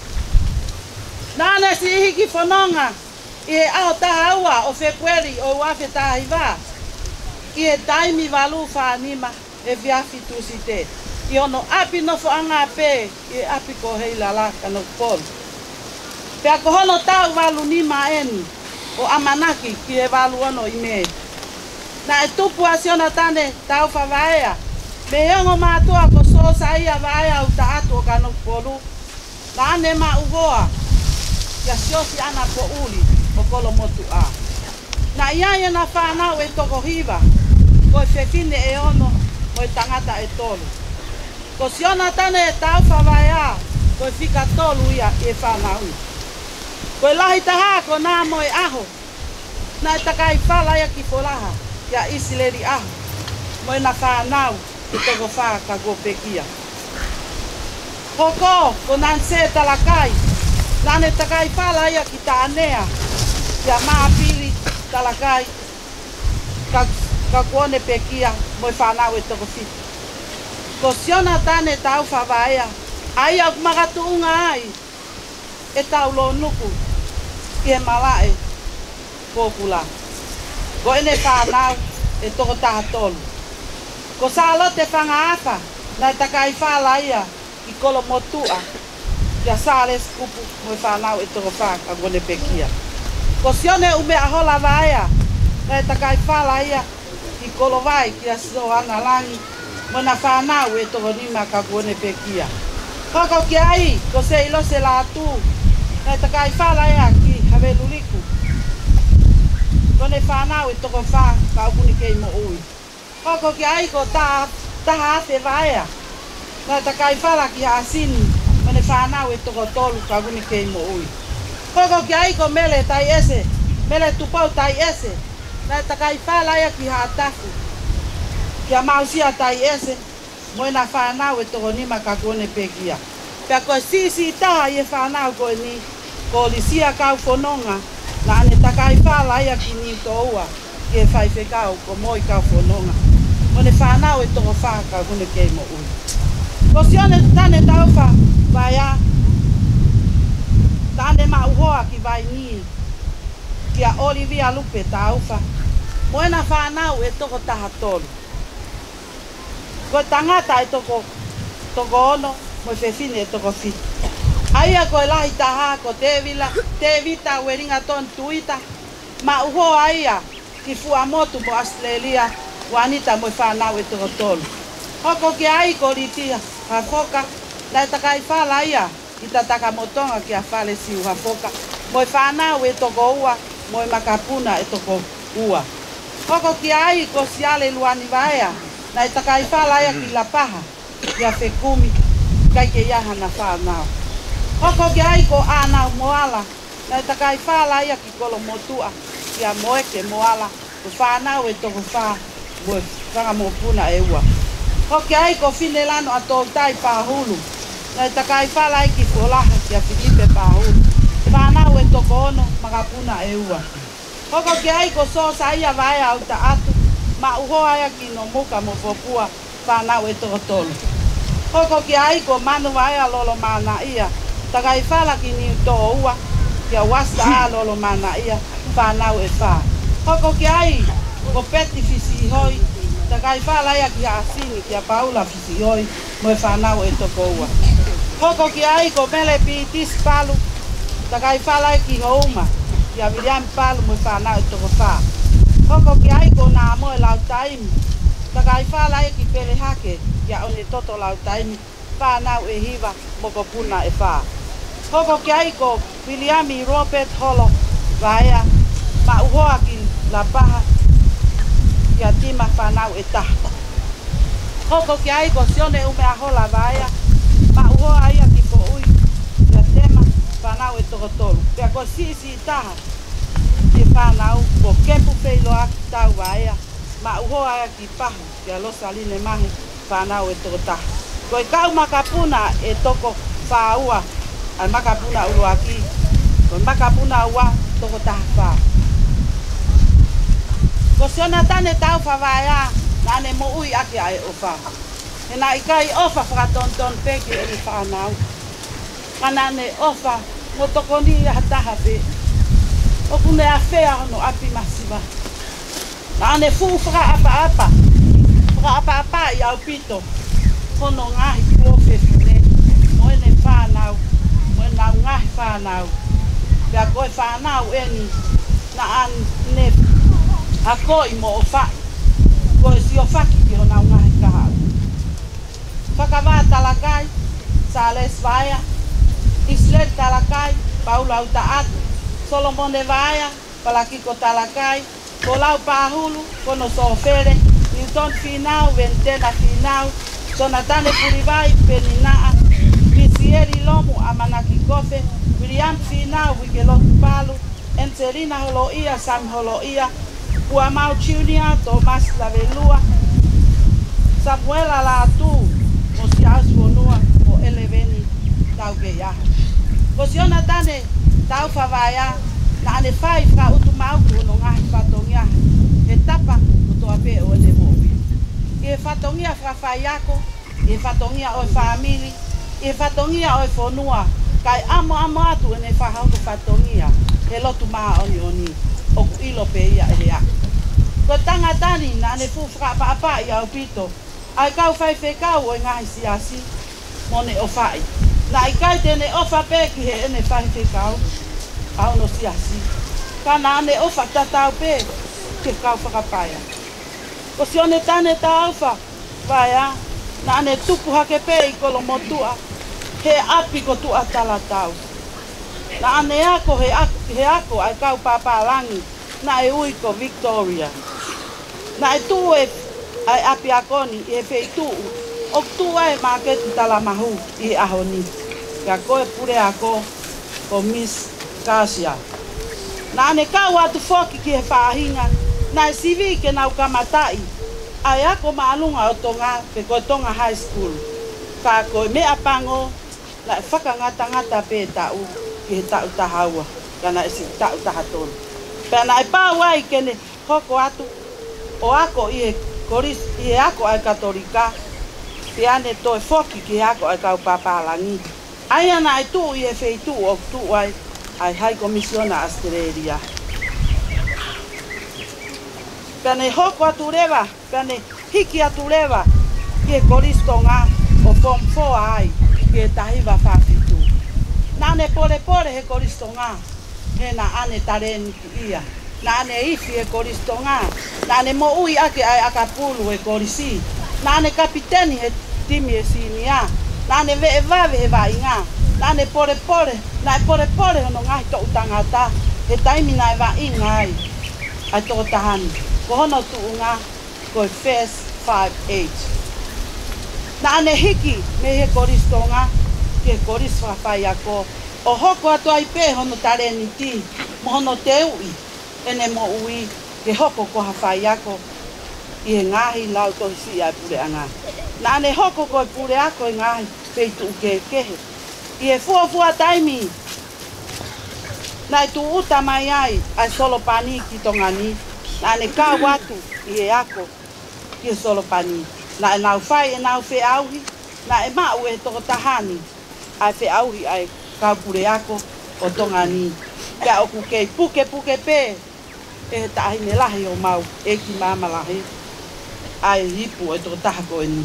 Nane si ihiki whanonga i e aho tahaua o Februari o wafe tahiwa. I e taimi walu whanima e viafi tusi te. I ono api no fo anga pe, i api ko hei lala ka no polo. Pea ko hono tau walu ni maeni, o amanaki ki e walu ono i me. Na e tupu asiona tane tau whawaea, me heongo mātua ko so sa ia waea u ta atu o ka no polo. Na ane ma ugoa, kia siosi ana po uli o kolo motu a. Na iaia na whanau e toko hiva, ko e whewhine e ono mo i tangata e tolu. Ko siona tane e tau whawaea, ko e whika tolu ia e whanau. Ko e lahi taha ko nā mo e aho, na e takai whala ia ki folaha, ia isi leri aho, mo e na whanau e toko wha ka go pekia. Koko, ko nan se talakai, nane takai whala ia ki ta anea, ia maa pili talakai, ka, ka kuone pekia, mo e whanau e toko whita. Ko siona tane tau whawaea, ai au magatuunga ai, e tau lo nuku, i e malae, kōkula. Ko ene whanau, e toko taha tolu. Ko sālo te whangaafa, na e takai whalaia, i kolo motua, ia sāles kupu, mo e whanau e toko whaka, ngone pekia. Ko sione ume ahola vaea, na e takai whalaia, i kolo vai, kia so ana langi, mo na whanau e toko nima ka ngone pekia. Koko ki ai, ko se ilo se la tu, na e takai whalaia ki haweluliku. Kone whanau e toko wha, ka ukuni kei mo ui. Koko ki ai ko ta, taha ate vaea, na e takai whala ki haasini, kone whanau e toko tolu, ka ukuni kei mo ui. Koko ki ai ko mele tai ese, mele tupau tai ese, na e takai whalaia ki haatafu. Kia mausia tai ese, mo e na whanau e toko nima ka kone pekia. Pea ko sisi taha i e whanau ko ni, ko lisia kau whanonga, na ane takai whalaia ki ni toua, ki e whaiwhekau ko moi kau whanonga. Mo ne whanau e toko whaka kune kei mo ui. Ko sione tane tauwha, vai a, tane ma uhoa ki vai ni, ki a Olivia Lupe tauwha, mo e na whanau e toko taha tolu. Ko tangata e toko, toko ono, mo e whewhine e toko whita. Aia ko e lahi taha ko te vila, te vita weringa ton tuita, ma uho aia ki Fuamotu mo Australia, wanita mo e whanau e toko tolu. Hoko ki ai ko ritia, hafoka, na e takai whala ia, i tataka motonga ki a whale siu hafoka, mo e whanau e toko ua, mo e makapuna e toko ua. Hoko ki ai ko siale luani vaea, na e takai whala ia ki lapaha, ki a whekumi, kai ke iaha na whanau. Hoko ki ai ko anau moala, na e takai whala ia ki kolo motua, ki a moeke moala, ko whanau e toko wha, mo e whanga mopuna e ua. Hoko ki ai ko whine lano a tō tai pāhulu, na e takai whala ia ki folaha ki a Filipe pāhulu, whanau e toko ono, makapuna e ua. Hoko ki ai ko so sa ia vaea au ta atu, ma uhoa ia ki no muka mo popua, whanau e toko tolu. Hoko ki ai ko manu vaea lolo mana ia, takai whala ki ni tō ua, ki a wasta a lolo mana ia, whanau e wha. Hoko ki ai, ko peti fisi hoi, takai whala ia ki a asini, ki a paula fisi hoi, mo e whanau e toko ua. Hoko ki ai, ko mele pitis palu, takai whala ia ki houma, ki a William palu, mo e whanau e toko wha. Hoko ki ai, ko nā mo e lau taimi, takai whala ia ki pele hake, ki a one toto lau taimi, whanau e hiva, mo ko puna e wha. Hoko ki ai ko Williami Robert Holo vaea, ma uhoa ki la paha, ki a tima whanau e taha. Hoko ki ai ko sione ume a hola vaea, ma uhoa ia ki po ui, ki a tema whanau e toko tolu. Pea ko sisi taha, ki whanau, ko kepu peilo aki tau vaea, ma uhoa ia ki pahu, ki a losaline mahi, whanau e toko taha. Ko e kau makapuna e toko whaua, ai makapuna uru aki, ko makapuna ua toko taha wha. Ko siona tane tau whawaea, na ane mo ui aki ai o wha. E na ikai ofa whakatonton peki e ni whanau. Kana ane ofa, mo toko ni a taha pe. O kune a whea hono api masiva. Na ane fu whaka apa apa, Whakaapapa i au pito. Hono ngahi kuofe fune. Moene whanau. Moenau ngahi whanau. Pea koe whanau eni. Na an ne. A koi mo o whai. Koe si o whaki ki honau ngahi kahau. Whakawā talakai. Sales vaya. Islet talakai. Paulau taatu. Solomone vaya. Palakiko talakai. Kolau pahulu. Kono sofere. Newton finau. Ventena finau. Jonathan Purivai. Peninaa. Visieri lomu. Amanaki kofe. William finau. Wikelotu palu. Enserina holoia. Sam holoia. Uamau Junior. Thomas Lavelua. Samuela Latu. Mosiaus Bonua. O eleveni. Tau geia. Kosiona tane. Tau favaya. Na ane fai fra utu mau kuno ngahi fatongia. E tapa utu ape o ene mo. E fatongia fra faiako. E fatongia o famili. E fatongia o fonua. Kai amo amo atu ene fahauku fatongia. E lotu maa oni oni. Oku ilo pe ia ele a. Ko tanga tani na ane fu fra pa apa ia o pito. Ai kau fai fe kau o ngahi siasi. Mone o fai. Na ikai tene ofa peki he ene fai fe kau. Au no siasi. Kana ane ofa tatau pe. Ke kau whakapaya. Ko si one tane ta alfa. Vaya. Na ane tupu hake pe i kolo motua. He api ko tua tala tau. Na ane ako he ako, he ako ai kau papalangi. Na e uiko Victoria. Na e tu e ai api akoni e fe tu. O tu ai maketi tala mahu i ahoni. Ka koe pure ako o Miss Kasia. Na ane kau atu foki ki he whahinga. Na e sivi ke nau kamatai. Ai ako maalunga o tonga pe koe tonga high school. Ka koe mea pango. Na e whakangata ngata pe tau ki he tau tahaua. Ka na e si tau tahatonu. Pea na e pāwai kene hoko atu. O ako i e koris, i e ako ai katolika. Te ane toi foki ki ako ai kau papalangi. Ai ana ai tu i e feitu o tu ai ai hai komisiona Australia. Pene hoko atu rewa, pene hiki atu rewa, ki e koristonga o form four ai, ki e tahiwa whawhitu. Nane pore pore he koristonga, he na ane tareni ki ia. Nane ifi e koristonga, nane mo ui ake ai akapulu e korisi. Nane kapiteni he timi e sinia. Nane ve e vave he vainga. Nane pore pore, nai pore pore hono ngai to utangata. He taimi nai va inga ai. Ai to tahani. Ko hono tuunga ko first five eight. Nane hiki me he koristonga ke koris whawhai ako. O hoko atu ai pe hono tareni ti. Mo hono te ui. Ene mo ui ke hoko ko hawhai ako. I he ngahi lau to hisi ai pure anga. Nane hoko ko pure ako i ngahi peitu ke kehe. I e fua fua taimi. Nai tu uta mai ai ai solo pani ki tongani. Nane ka watu i e ako ki e solo pani. Na e nau whai e nau whe auhi. Na e mau e toko tahani. Ai whe auhi ai ka pure ako o tongani. Ka oku kei puke puke pe. E tahi ne lahi o mau. E ki mama lahi. Ai hipu e toko tahako e ni.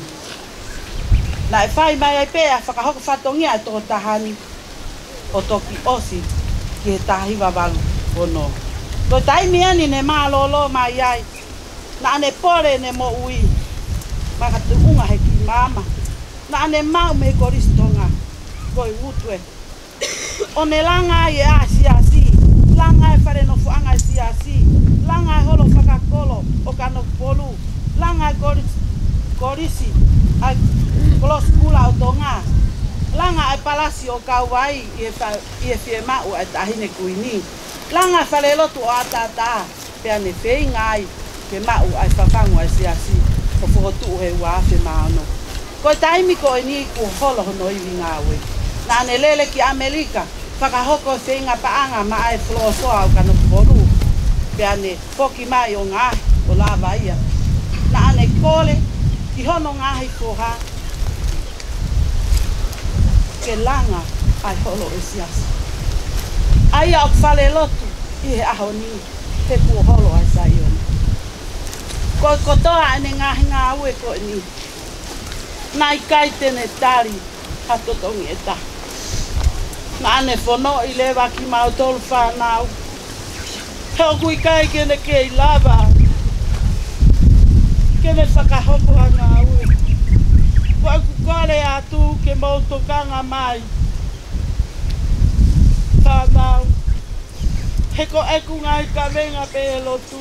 Na e whai mai ai pēa whakahoko whatongia e toko tahani o toki osi ki he tahiwa walu ono. Ko taimi ani ne maa lolo mai ai. Na ane pore ne mo ui. Maka te unga he ki mama. Na ane mau me koristonga. Koi utwe. O ne langa i e a siasi. Langa e whare no fuanga i siasi. Langa e holo whakakolo o kano polu. Langa e koris, korisi. Ai kolo skula o tonga. Langa ai palasi o kauwai i e fie mau ai tahine kuini. Langa ai whale lotu o atata. Pea ne whei ngai ke mau ai whawhangu ai siasi. O whotu he uafe maano. Ko taimi ko e ni ku holo hono iwi ngawe. Na ane lele ki Amerika. Whakahoko e whenga paanga ma ai flosoa o kano poru. Pea ne poki mai o ngahi o lava ia. Na ane kole ki hono ngahi koha. Ke langa ai holo e siasi. Aia o whale lotu i he aho ni. Te kua holo ai sa iona. Ko kotoa ane ngahi ngā ue ko ni. Nai kai tene tari hatotongi e ta. Nā ane whono i lewa ki mautolu whanau. Heo kui kai kene ke i lava. Kene whakahoko a ngā ue. Kua kukare atu ke mautokanga mai. Whanau. Heko eku ngai ka venga pe e lotu.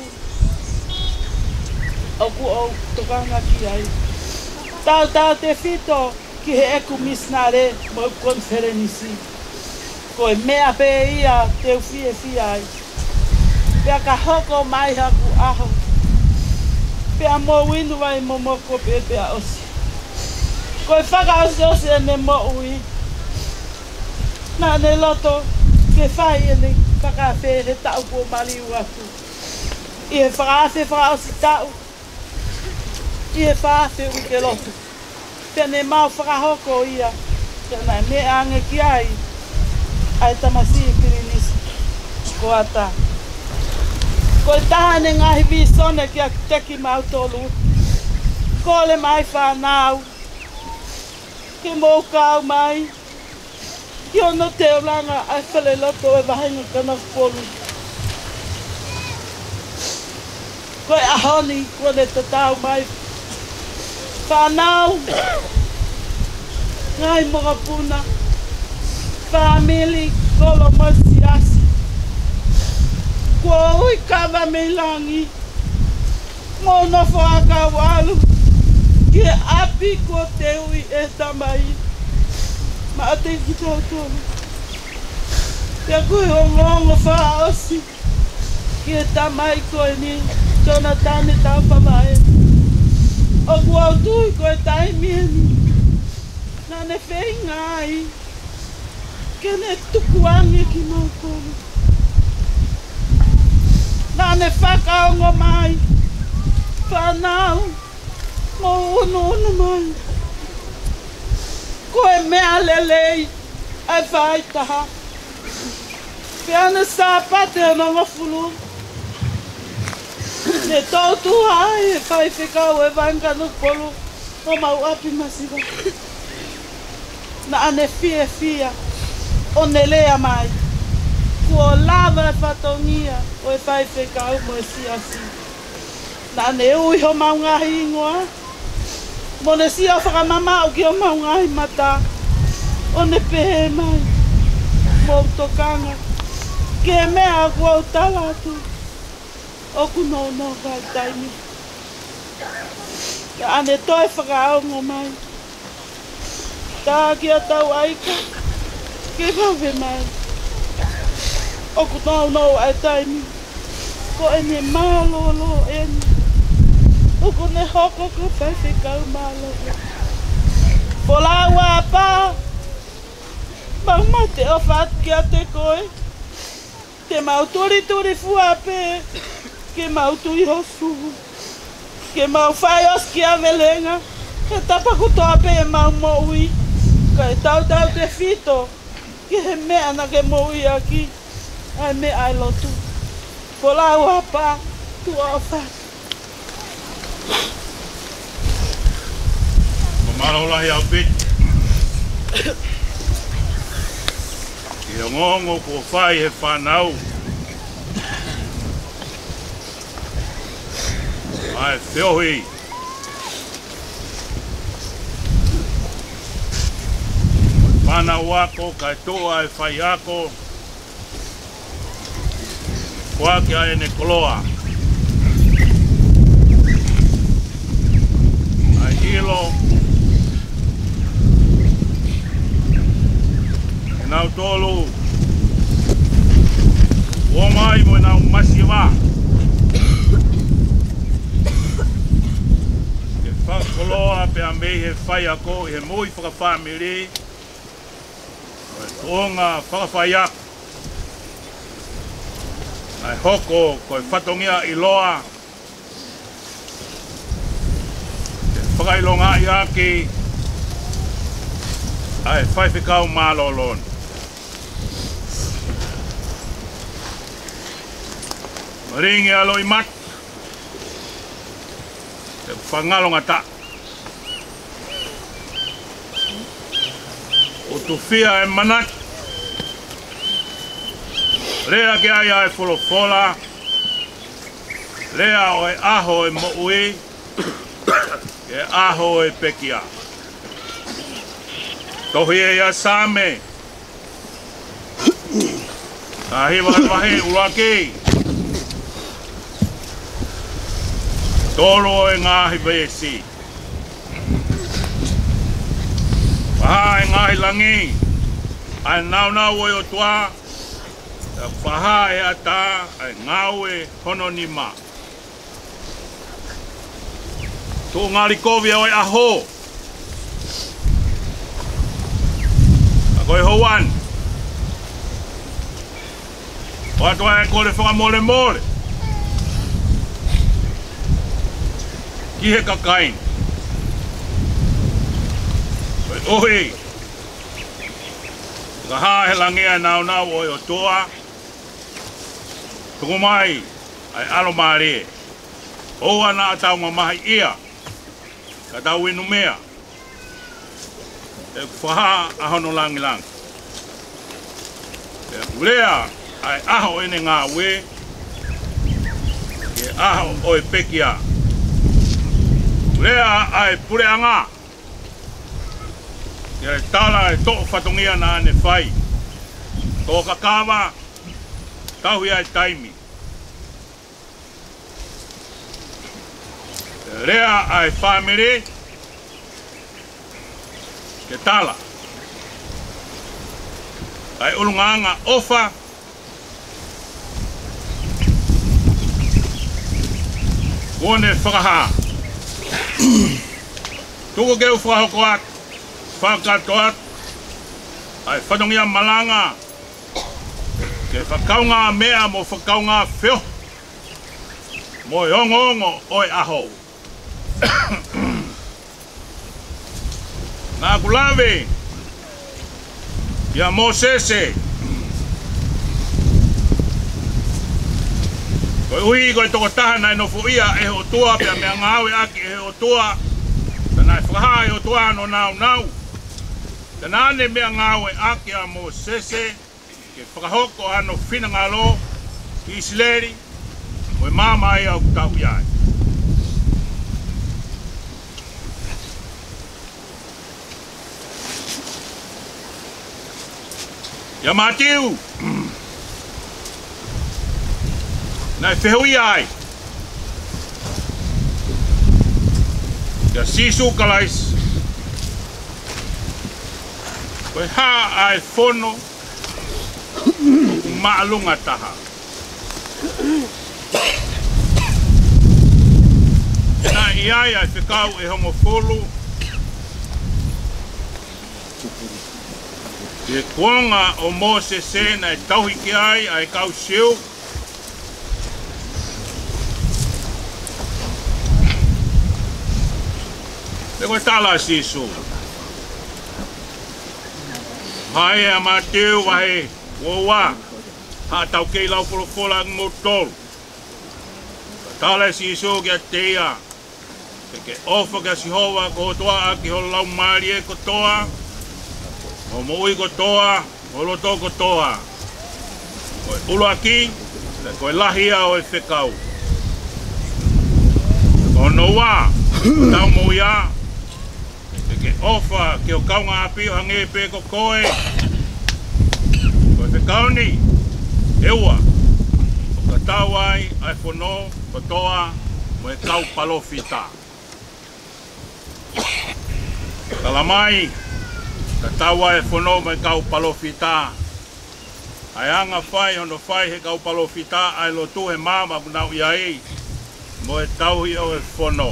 Oku o tokanga ki ai. Tau tau te fito ki he eku misnare mo konferenisi. Ko e mea pe ia te ufie fi ai. Pea ka hoko mai haku aho. Pea mo winu vai mo moko pe pea osi. Ko e whaka osi osi e ne mo ui. Nā ne loto ke whai e ne whakawhe he tau ko mali uatu. I he whakawhe whakaosi tau. I he whakawhe ui ke loto. Pea ne mau whakahoko ia. Pea nai me ange ki ai. Ai tamasi i pirinisi. Ko ata. Ko e taha ne ngahi visone ki a teki mau tolu. Ko le mai whanau. Ke mō kau mai. Ki ono te olanga ai whale loto e wahinga kana polu. Ko e ahoni ko le tatau mai. Whanau. Ngai mga puna. Family kolo masiasi. Ko ui kawa me langi. Mono whaka walu. Ki api ko te ui e tamai. Ma ate ki tau tolu. Pea kui o ngongo whaosi. Ki e tamai ko e ni. Tona tane tau pamae. O kua utui ko e taimi e ni. Nane whei ngai. Kene tukuangi ki mau tolu. Nane whakaongo mai. Whanau. Mo unu unu mai. Ko e mea lelei. Ai whai taha. Pea ne sāpate ana mawhulu. Ne tautu hai e whai whikau e wanga no polu. O mau api masiwa. Na ane fia fia. O ne lea mai. Kua lava e whatongia o e whai whikau mo e siasi. Na ne ui ho mau ngahi ingoa. Mo ne si o whakamamau ki o mau ngahi mata. O ne pehe mai. Mo tokanga. Ke mea kua o talatu. O kuno no kai taimi. Ka ane toi whakaongo mai. Tā ki a tau aika. Ke whawhe mai. O kuno no ai taimi. Ko ene mālolo ene. O kone hoko ko whawhe kau mālolo. Polau a pā. Mauma te o what ki a te koe. Te mau turi turi fua pē. Ke mau tui hosu. Ke mau whai os ki a velenga. Ke tapaku toa pē e mau mo ui. Ka e tau tau te fito. Ke he mea na ke mo ui aki. Ai me ai lotu. Polau a pā. Tua o what. Mamalaulahi au pit. Ia ngongo ko whai he whanau. Ai whiohi. Whanau ako kai toa e whai ako. Kua ki a ene koloa. Ai hilo. E nau tolu. Ua mai mo e nau masiwa. E whakoloa pe a mei he whai ako. He mui whakawhamiri. E tonga whakawhai ako. Ai hoko koe whatongia i loa. Te whakailonga i aki. Ai whaiwhikau mālolon. Maringi alo i mat. whangalonga ta. O tu fia e manat. Lea ke ai ai wholofola. Lea o e aho e mo'ui. E aho e pekia. Tohi e ia same. Tahi wahi uraki. Tolo e ngahi vesi. Paha e ngahi langi. Ai nau nau e o tua. Paha e ata. Ai ngau e hono ni ma. Tu ngari kovi o e aho. Koe hoan. Watua e kore whaka mole mole. Ki he kakain. Koe ohi. Ka haa he langea nau nau oi o toa. Tuku mai ai alo maare. Oa na atau mamahi ia. Ka tau inu mea. E whaha ahono langi lang. E urea ai aho ene ngā we. E aho o e pekia. Urea ai pureanga. E tala e toko whatongia na ane whai. Tō kakawa. Tauhi ai taimi. E rea ai whamere. Ke tala. Ai ulunganga ofa. Kone whakaha. Tuko keu whakahoko at. Whakato at. Ai whanongia malanga. Ke whakaunga mea mo whakaunga whio. Mo hongo hongo oi aho. Nā kulawe, ia Mosese. Koe ui koe toko taha nai no fuia e ho tua pia mea ngāwe aki e ho tua. Tana e whakaha e ho tua no nau nau. Tana ane mea ngāwe aki a Mosese. Ke whakahoko ano whina ngalo ki Isileri. Koe māma e au tau iai. Ia Matiu. Nai whehui ai. Ia Sisu kalais. Koe ha ai fono. Maalunga taha. Nā iai ai whekau e hongo folu. E kuanga o Mosese na e tauhi ki ai ai kau siu. E koe tala Sisu. Hai e Matiu wahe woa. Ha tau kei lau polofola ngō tolu. Tala Sisu ki a teia. Ke ofa ki a Sihova ko toa aki ho lau maari e ko toa. O mo'i kotoa, o loto kotoa. Koe ulo aki, koe lahia o e whekau. Ko noa, tau mo'ia. Ke ofa, ke o kaunga api o hange pe ko koe. Koe whekau ni, eua. O ka tau ai, ai whono, kotoa, mo e kau palofita. Kalamai, ka tawa e whono mai kau palofita. Ai anga whai, hono whai he kau palofita, ai lotu he mama kunau iai. Mo e tauhi o e whono.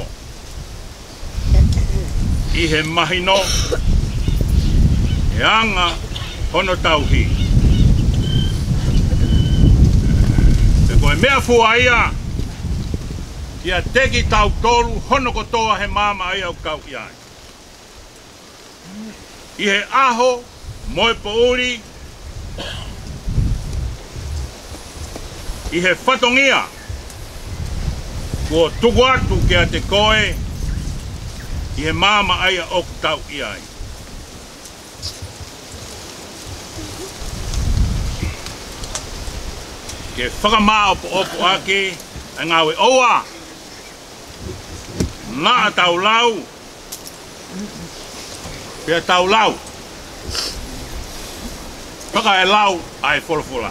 I he mahino. E anga, hono tauhi. E koe mea fua ia. Ia teki tau tolu, hono kotoa he mama ai au kau iai. I he aho, moe po uri, i he whatongia, kua tuku atu kia te koe, I he māma ai a oku tau i ai. Ke whakamā opo opo ake, a ngāwe oa. Nā a tau lau. Pea tau lau. Whaka e lau ai wholofola.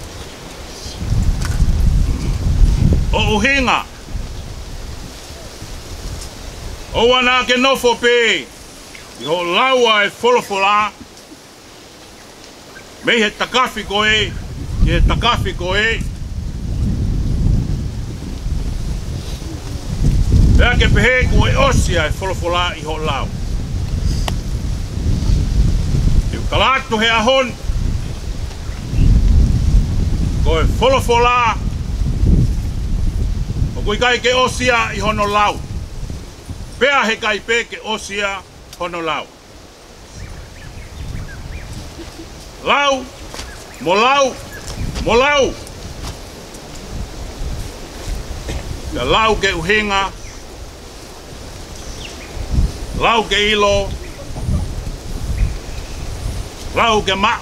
O uhinga. Oa nā ke nofo pē. I ho lau ai wholofola. Mei he takawhi koe. I he takawhi koe. Pea ke pehe koe osi ai wholofola i ho lau. I kalatu he ahon. Koe wholofola. O koe kai ke osia i hono lau. Pea he kai pe ke osia hono lau. Lau, mo lau, mo lau. Ka lau ke uhinga. Lau ke ilo. Lau ke ma.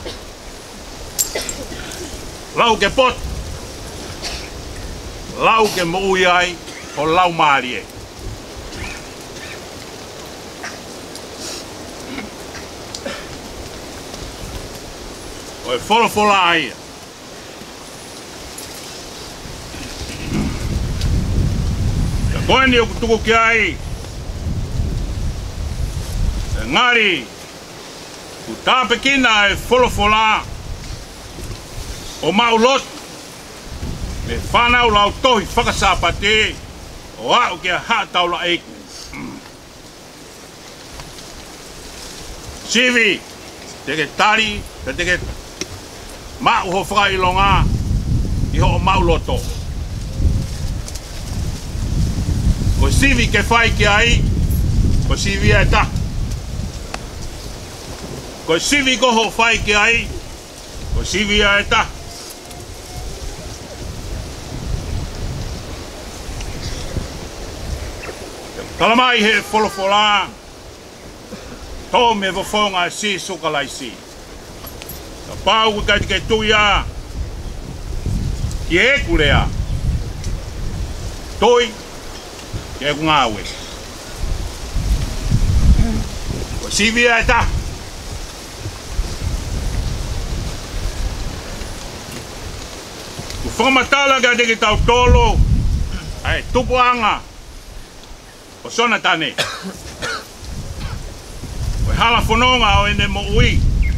Lau ke pot. Lau ke mouyai o lau marie. O e wholofola ai. Ka koe ni o kutuku ki ai. E ngari. Ku tāpekina e wholofola. O maulot. Me whanau lau tohi whakasāpate. O au kia hātaula eiku. Sivi. Teke tari. Teke mau ho whakailonga. I ho o mauloto. Ko sivi ke whai ki ai. Ko sivi e ta. Ko sivi ko ho whai ki ai. Ko sivi e ta. Talamai he wholofola. Tō me wafonga si sukalaisi. Ka pāu kai te tuia. Ki e kulea. Toi. Ki e kungawe. Ko sivi e ta. Ku whamatala ka te ki tau tolo. Ai tupuanga. O sona tane. O hala whanonga o ene mo ui.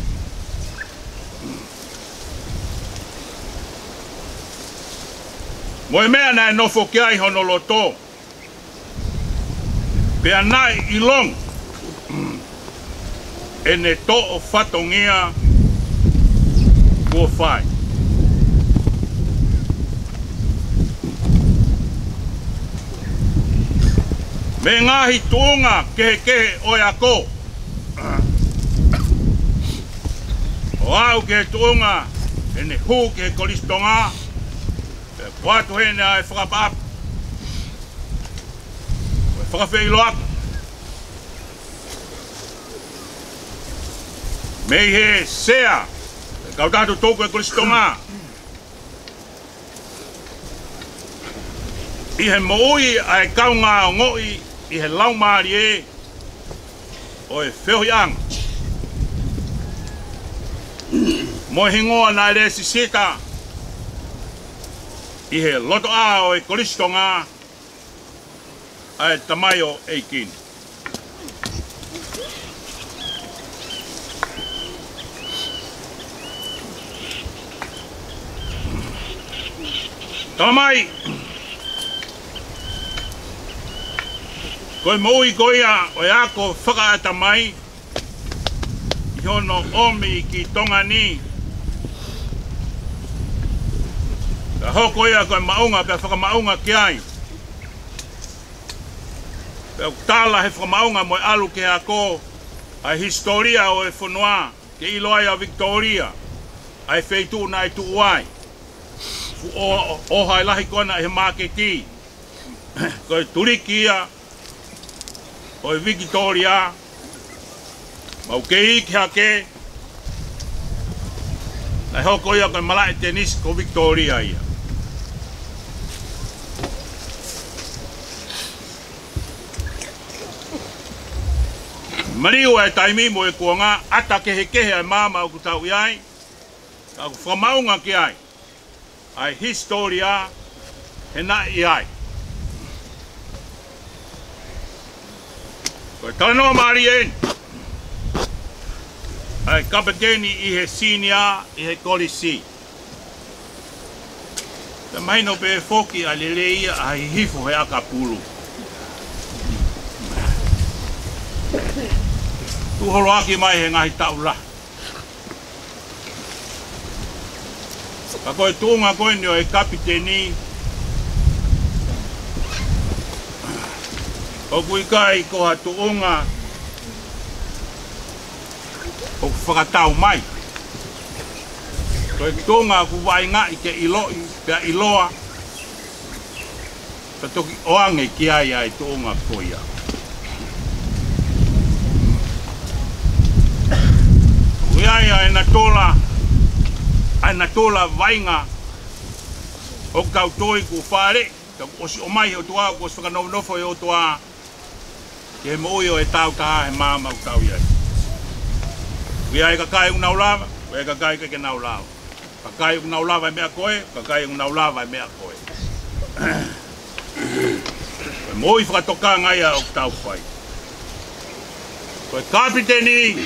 Mo e mea nai nofo ki ai hono loto. Pea nai ilong. Ene to o whatongia. Kua whai. Me ngahi tuunga kehe kehe oi ako. O au kehe tuunga ene hu kehe kolistonga. E watu hene ai whakapap. E whakawhei loak. Me he sea. E kautatu tōku e kolistonga. I he moui ai kaunga o ngoi. I he laumari e o e whiohiang. Mo he ngoa nai re sisita. I he loto a o e kolistonga. Ai tamaio eikin. Tamai. Koe moui koia o e ako whakaata mai. I hono omi ki tonga ni. Ka hoko ia koe maunga pia whakamaunga ki ai. Pia tala he whakamaunga mo e alu ke ako. Ai historia o e whanua ke iloai a Victoria. Ai wheitu na e tu uai. Fu o, o hai lahi kona he maketi. Koe turiki ia. o e Victoria, mau ke iki hake, nai hoko ia koe mala e tenis ko Victoria ia. Mariu e taimi mo e kuanga ata kehe kehe ai mama o kutau iai, ka ku whamaunga ki ai, ai historia he na iai. Koe tanoa maari en, ai kapiteni i he senior i he kolisi. Te maino pe foki a lele ia ai hifo he akapulu. Tuholo aki mai he ngahi taula. Ka koe tuunga koe ni o e kapiteni. O kui kai ko ha tuunga. O whakatau mai. Koe tuunga ku wainga i ke iloi, pia iloa. Ta toki oange ki ai ai tuunga koia. Ai ai na tola ai na tola vainga o kau toi ku fare ka o si o mai o tua ko sfaka no no foi o tua ke mo yo e tau ta e mama o tau ia vi ai ka kai una ulava we ka kai ke na ulava ka kai una ulava me a koe ka kai una ulava me a koe mo i fa toka ngai o tau fai ko kapiteni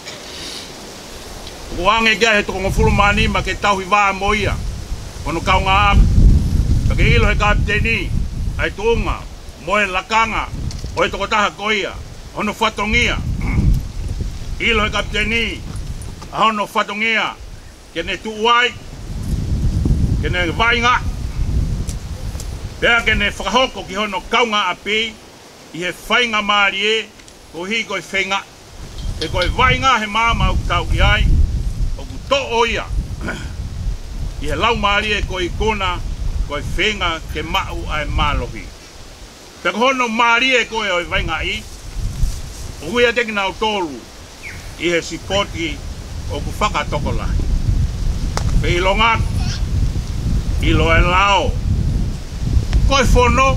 Wange kia he toko ngofuru mani ma ke tau hi waa moia. Kono kau ngā apu. Ka ke ilo he kapiteni. Ai tuunga. Moe lakanga. O he toko taha koia. Hono whatongia. Ilo he kapiteni. Hono whatongia. Kene tu uai. Kene vainga. Pea kene whakahoko ki hono kau ngā api. I he whainga maari e. Ko hi koe whenga. E koe vainga he mama u tau i ai. To oia. I he lau maari e koe kona, koe whenga ke mau ai malohi. Peko hono maari e koe oi vainga i, o uia teki nau tolu, i he sipoti o ku whakatokolahi. Pe ilo ngak, ilo e lao, koe whono,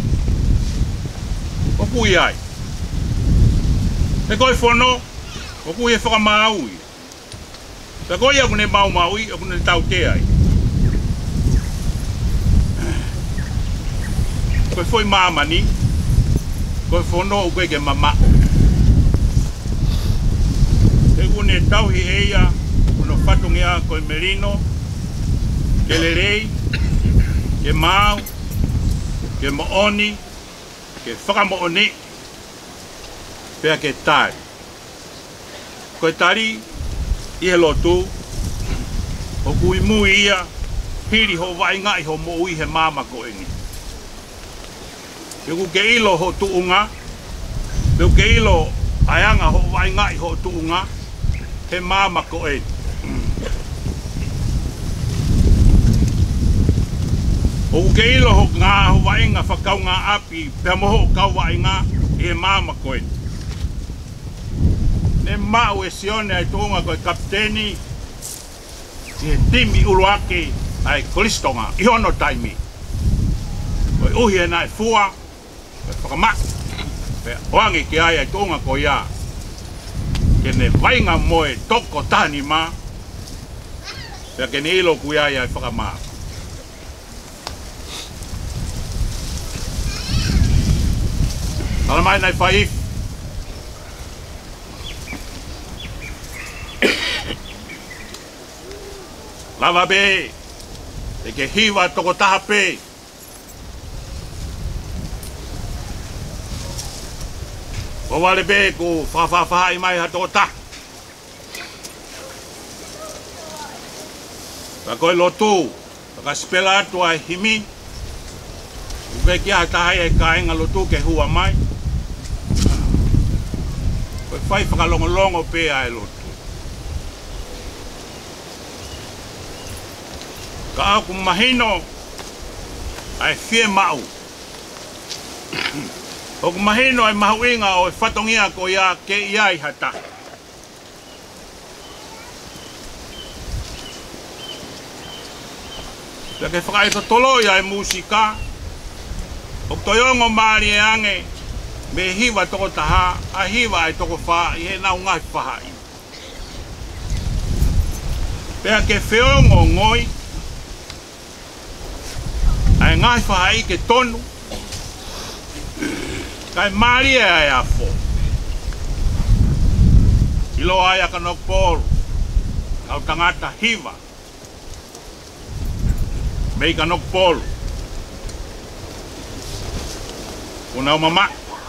o kui ai. Pe koe whono, o kui e whakamaui. Ka koe aku ne mau maui, aku ne tau te ai. Koe foi mamani, koe whono o koe ke mama. Te une tau hi eia, uno whatungia koe merino, ke lerei, ke mau, ke mooni, ke whakamooni, pea ke tai. Koe tari, I he lotu, o kui mui ia, hiri ho vainga I ho moui he mama ko ingi. Ke ku ke ilo ho tuunga, ke ke ilo ayanga ho vainga I ho tuunga, he mama ko ingi. O ku ke ilo ho ngā ho vainga whakau ngā api, pia moho kau vainga I he mama ko ingi. Ne mau e sione ai toonga koe kapiteni I he timi uruake ai kolistonga I hono taimi. Koe uhi e nai fua, koe whakamak, pe oange ki ai ai toonga ko ia. Kene vainga moe toko tani ma, pe kene ilo kui ai ai whakamak. Tala mai nai whaif. Lava be, e ke hiwa toko taha pe. O wale be ku whawhawhaha I mai ha toko taha. Ka koe lotu, ka spela atu ai himi. Uke kia taha e ka inga lotu ke hua mai. Koe whai whakalongolongo pe ai lotu. Ka aku mahino ai fie mau. O ku mahino ai mahuinga o e whatongia ko ia ke iai hata. Pea ke whakaito tolo ia e musika. O toyongo maari e ange me hiwa toko taha, a hiwa ai toko wha i he nau ngai whaha i. Pea ke whiongo ngoi, ai ngai whaha i ke tonu, kai maari e ai a fo. Ilo ai a kanok polo, kau tangata hiwa, mei kanok polo. Kuna mama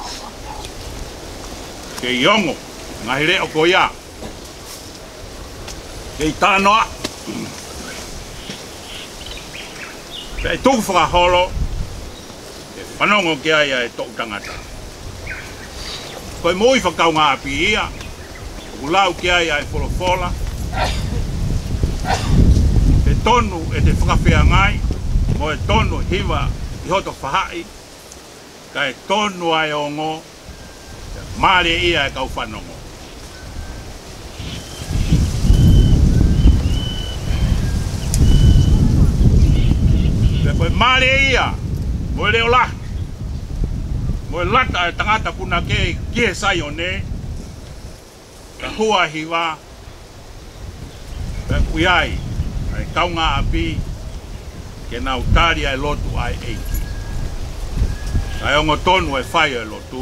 ke yongo ngahi reo ko ia ke tanoa pe tuku whakaholo e whanongo ke aia e tō tangata koe mui whakau ngā api ia o lau ke aia e wholofola e tonu e te whakawhia ngai mo e tonu hiwa i hoto whahai ka e tonu ai o ngō, maare ia e kau whanongo. Pe koe maare ia, mo e leo la, mo e lata e tangata kuna ke kie sai o ne, ka hua hiwa, pe kuiai, ai kaunga api, ke nau taria e lotu ai eiki. Ai ongo tonu e whai e lotu,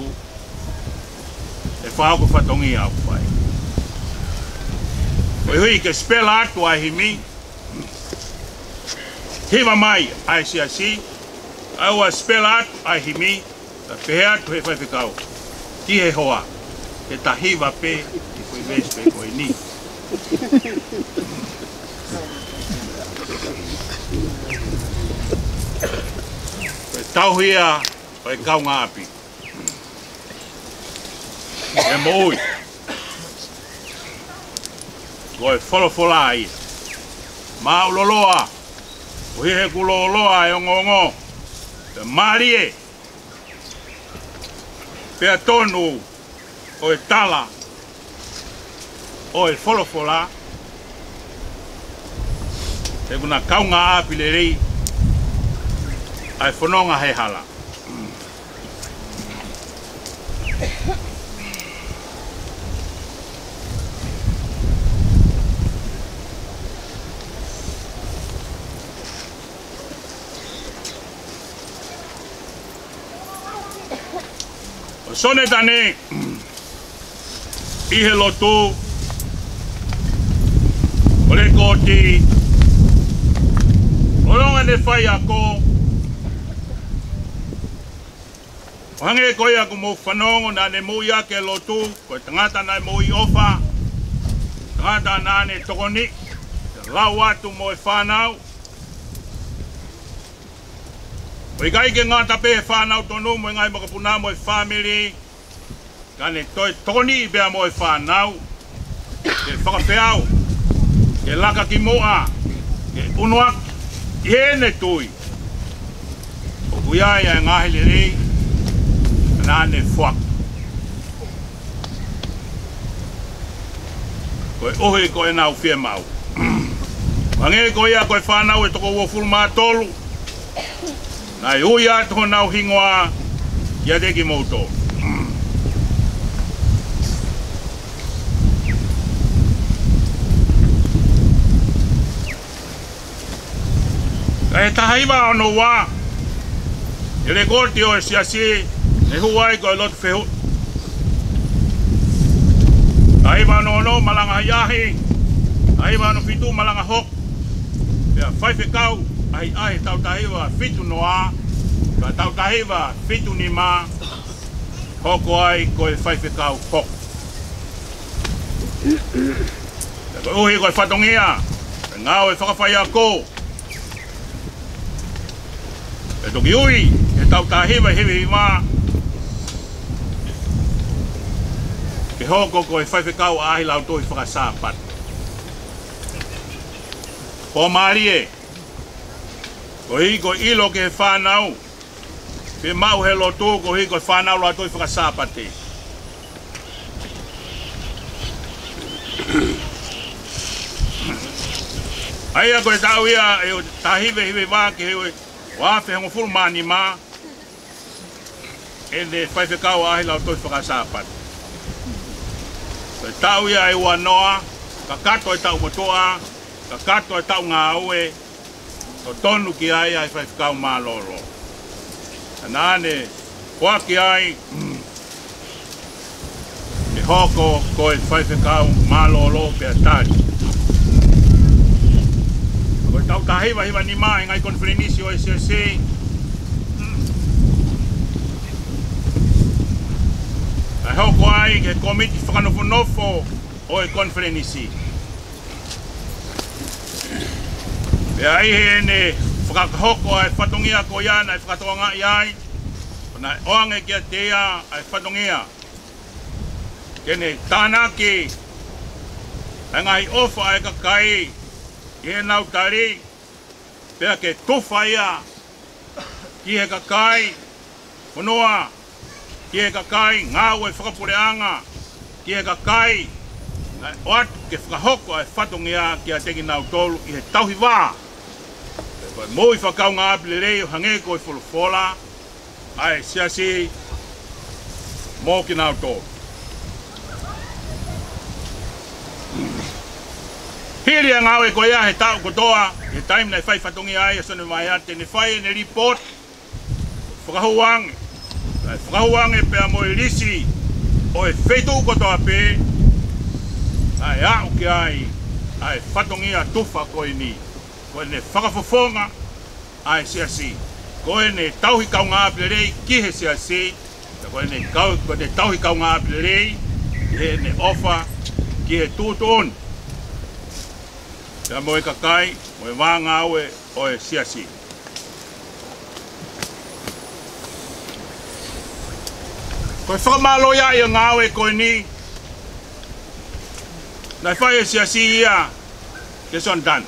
e whahoko whatongi au whai. Koe hui ke spela atu ai himi, hiwa mai ai si asi, au a spela atu ai himi, ka pehe atu he whai whikau, ki he hoa, ke ta hiwa pe, i koe vespe koe ni. Koe tauhia, Oi kau ngā api. E moi. Koe wholofola ia. Mā uloloa. O he kuloloa e ongongo. Te marie. Pea tonu. O e tala. O e wholofola. Te kuna kau ngā api le rei. Ai whanonga he hala. O sone tane i he lotu o le koti o longa ne whai ako o hange koe aku mou whanongo na ne mui ake lotu koe tangata nai mui ofa tangata na ne tokoni te lau atu mo e whanau o i kai ke ngata pe e whanau tonu mo i ngai makapuna mo e family ka ne toi tokoni i bea mo e whanau ke whakawheau ke laka ki moa ke unuak i hene tui o kuiai e ngahi le rei na ne fuak. Koe ohi koe nau fie mau. Wange koe ia koe whanau e toko wofuru mā tolu. Nai hui atu nau hingoa ia deki mouto. Ka e tahaiwa ono wā. E le korti o e siasi e huai koe lotu whehu. Aiwa no no malanga iahi. Aiwa no fitu malanga hok. Pea whai whekau ai ai tau tahiwa fitu noa. Ka tau tahiwa fitu ni mā. Hoko ai koe whai whekau hok. Koe uhi koe whatongia. E ngau e whakawhai a ko. E toki ui e tau tahiwa hiwi mā. Ke hoko ko e whaiwhekau ahi lau toi whakasāpat. Ko marie, ko i ko ilo ke whanau, Pe mau he lotu ko hi ko whanau la toi whakasāpate. Aia koe tau ia e o tahiwe hiwe wā ke hewe wāwhi hango fulmani mā e ne whaiwhekau ahi lau toi whakasāpate. Koe tau ia e ua noa, ka kato e tau motoa, ka kato e tau ngā ue, to tonu ki ai ai whaiwhekau mā lolo. Nāne, hoa ki ai, e hoko koe whaiwhekau mā lolo pia tāri. Koe tau tahiwa hiwa ni mā, ngai konferenisi o S S C, ai hoko ai ke komiti whakanofo-nofo o e konferenisi. Pea ai he ne whakahoko ai whatongia ko iana ai whakatoanga i ai, ona oange kia tea ai whatongia. Kene tānaki, ai ngai ofa ai kakai, i he nau tari, pea ke tuwha ia, ki he kakai, honoa, ki he kakai, ngā ue whakapureanga, ki he kakai, o atu ke whakahoko ai whatongia ki a teki nau tolu i he tauhi wā. Koe mōi whakau ngā apile rei o hange koe wholofola, ai siasi mō ki nau tolu. Hiri a ngāwe koe ia he tau kotoa, he taim nei whai whatongi ai a sone mai ate, ne whai ne report, whakahuange, whakahuange pea mo i risi, o e whetu kotoa pē, ai au ki ai, ai whatongi a tuwha koe ni, koe ne whakafofonga, ai siasi, koe ne tauhi kau ngā apirei ki he siasi, koe ne tauhi kau ngā apirei, he ne ofa ki he tūtoni. Ka moe kakai, moe wāngā aue o e siasi. Koe whakamalo ia i a ngā aue koe ni, nai whai e siasi ia, ke son dan.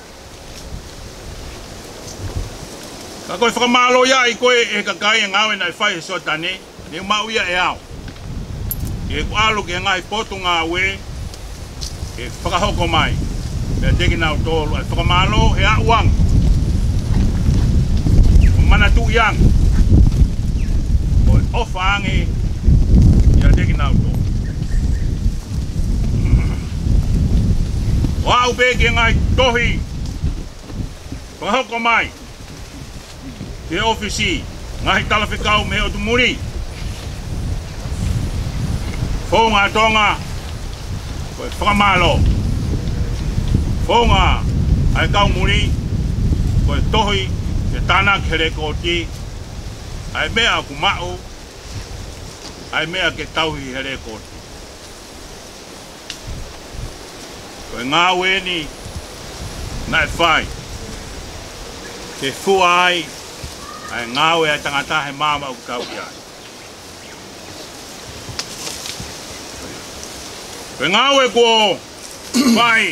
Ka koe whakamalo ia i koe e kakai e ngā aue nai whai e so tane, ni mau ia e au. E kualo ke ngai potu ngā aue, e whakahoko mai. Pea teki nau tōlu, ai whakamalo he a uang. O mana tu iang. O e ofa ange, ia teki nau tōlu. O au pēke ngai tohi, whakahoko mai. Te ofisi, ngai talawhekau me o tu muri. Whonga tonga, o e whakamalo. Whonga ai kau muri, koe tohi, te tāna kere kōti, ai mea ku mao, ai mea ke tauhi here kōti. Koe ngā weni, nai whai, te fua ai, ai ngā we ai tangata he māma u kau ki ai. Koe ngā we ko whai,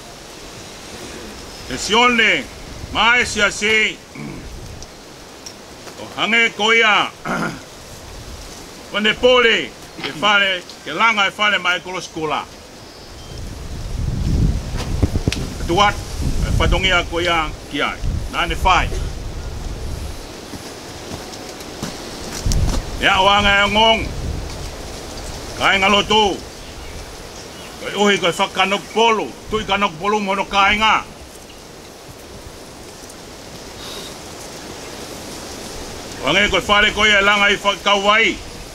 e sione, mai siasi, o hange koia, kone pole, ke whare, ke langa e whare mai kolo skola. Tuat, e whatongia koia ki ai, nane whai. Ia oanga e ngong, kai ngalotu, kai uhi kai whakanok polu, tui kanok polu mono kai ngā. Wangai koe whare koe e langa i kau wai.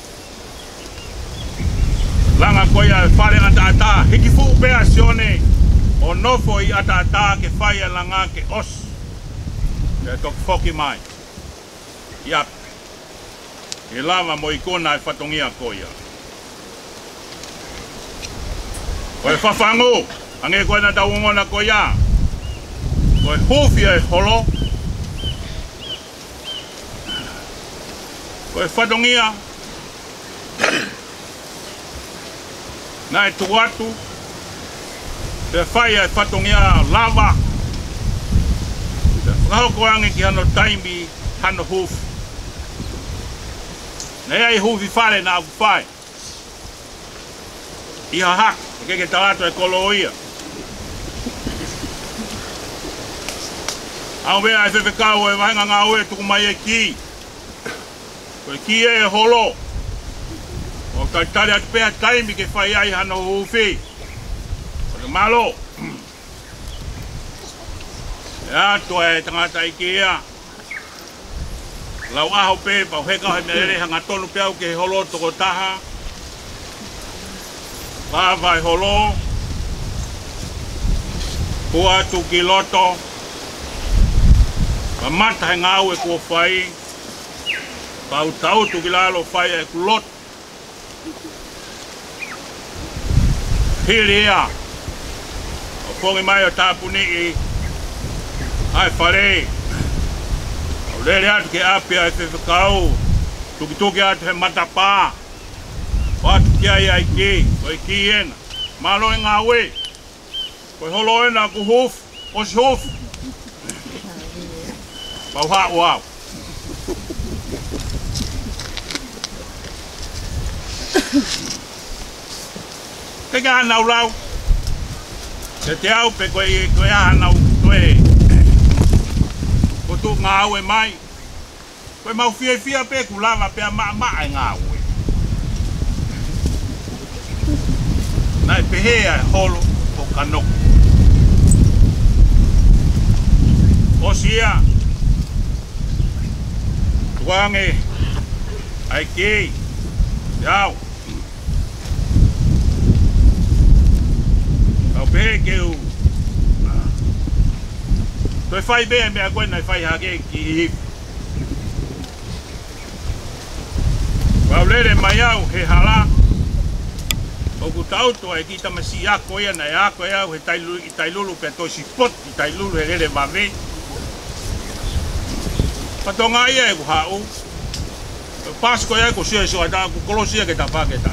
Langa koe e whare ata ata. Hiki fu pea sione o nofo i ata ata ke whai e langa ke os. Ke tok whoki mai. Iap. I lava mo i kona e whatongia koe ia. Koe whawhangu. Ange koe na tauongona koe ia. Koe hufia e holo. Koe whatongia, nai tuatu, te whai ai whatongia lava, te whakahoko ange ki hano taimi, hano hoof, Nei ai hufi fale na aku fai. Iha hak, e ke ke talato e kolo ia. Au wea e fefe kau e wahenga ngā oe tuku mai e ki. Koe ki e holo. O kai tare atu pēa taimi ke whai ai hana hufi. Koe malo. E ato e tangata i ki ea. Lau aho pē pau heka he mere hanga tonu peau ke holo toko taha. Wawai holo. Kua tu ki loto. Ka mata he ngau e kua whai. Pau tau tu ki lalo whai e kulot. Hiri ea. O pongi mai o tāpuni i. Ai whare. O lere atu ke apia e whewhakau. Tuki tuki atu he matapā. O atu ki ai ai ki. O i ki ena. Malo e ngā we. Ko holo ena ku huf. O si huf. Pau hau au. Ke ka hanau lau. Te te au pe koe koe hanau koe. Ko tu ngā au e mai. Koe mau fia fia pe ku lava pe a maa maa e ngā au e. Nai pe hea e holo o kanoku. O sia. Tuange. Ai ki. Iau. Kau pehe keu. Toi whai bea mea koe nai whai hake ki hip. Kau lere mai au he hala. Oku tauto e ki tamasi ako ia nai ako ia he tailulu, i tailulu pe toi si pot i tailulu he lere mawe. Patonga ia e ku hau. Pasko ia ku sia soa ta ku kolosia ke ta paketa.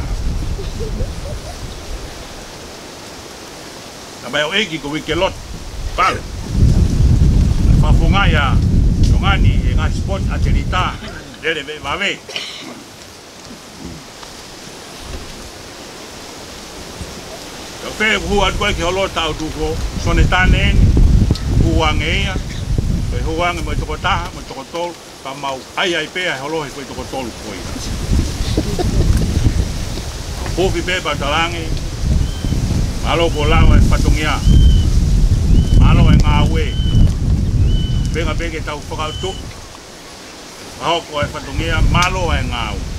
Tabai o eki ku wike lot. Pal. Fafunga ia tongani e ngai spot aterita lere me mawe. Ka pe ku at ko ke holo tau duko sonetane huangeia. Pe huange mo toko taha mo toko tol. Ka mau ai ai pea holo he koe toko tolu koi. Hofi pe pa talangi. Malo ko lawa e patungia. Malo e ngā ue. Penga peke tau whakautu. Hoko e patungia. Malo e ngā ue.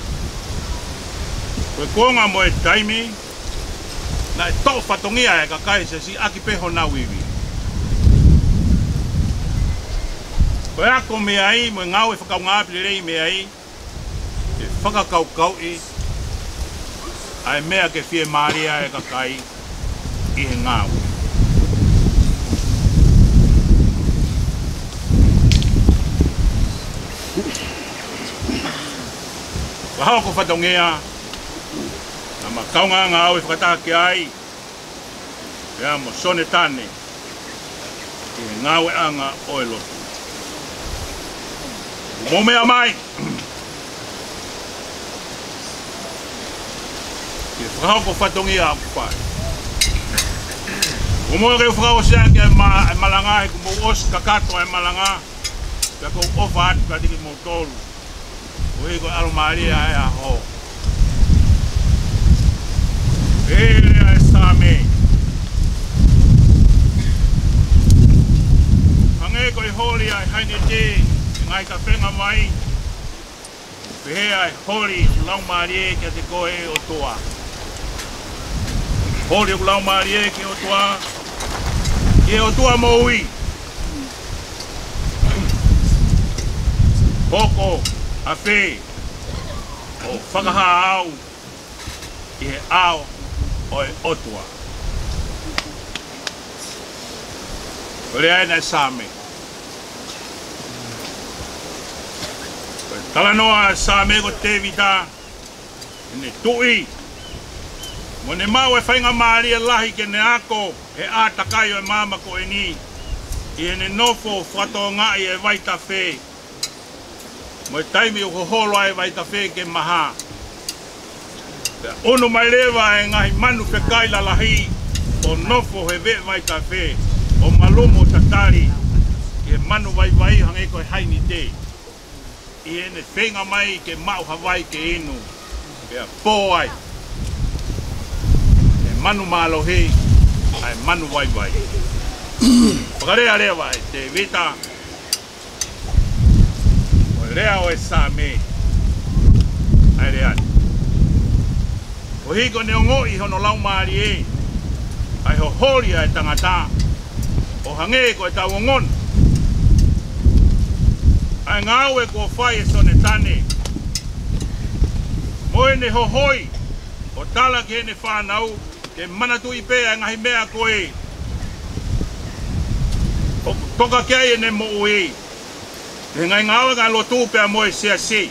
Koe konga mo e taimi. Na e tau patungia e kakai se si aki peho na wiwi. Koe ako mea ai, mo ngau e whakau ngāpili rei mea ai, e whakakau kau i, ai mea ke whie māria e kakai i he ngau. Wahao ko whatongea, na makaunga ngau e whakatake ai, ea mo sone tane, i he ngau e anga o e lotu. Momea mai. Ke whakao ko whatongi a kupai. Umoe kei whakao sea ke malanga he kumo os kakato e malanga. Ke kou ofa atu ka tiki mo tolu. O hei ko alo maria e a ho. Ele a same. Hange ko i holi ai haine te. Ngai ka whenga mai. Pehea e hori lau marie kia te koe o toa. Hori o lau marie kia o toa. Kia o toa moui. Hoko a whi. O whakaha au. I he ao o e otua. Kore aina e same. Talanoa sa mego te vita ne tui mo ne mau e whainga maari e lahi ke ne ako e a takai o e mama ko e ni i e ne nofo whato ngai e waita whē Mo taimi o holo ai vai ta fe ke maha. Ono mai lewa e ngai manu pe kai la lahi o nofo he ve vai ta fe o malomo tatari ke manu vai vai hange ko haini te i ene whenga mai ke mau Hawaii ke inu ke po ai e manu malo he ai manu vai vai pakarea rea vai te vita o rea o e sa me ai rea o hiko ne ongo i hono lau maari e ai ho hori ai tangata o hange ko e tau ongon ai ngau e ko whai e sone tane moe ne ho hoi o tala ke ne whanau ke manatu i pēa ngahi mea koe o toka kei e ne mo ui e ngai ngau e ngā lotu pēa moe sea si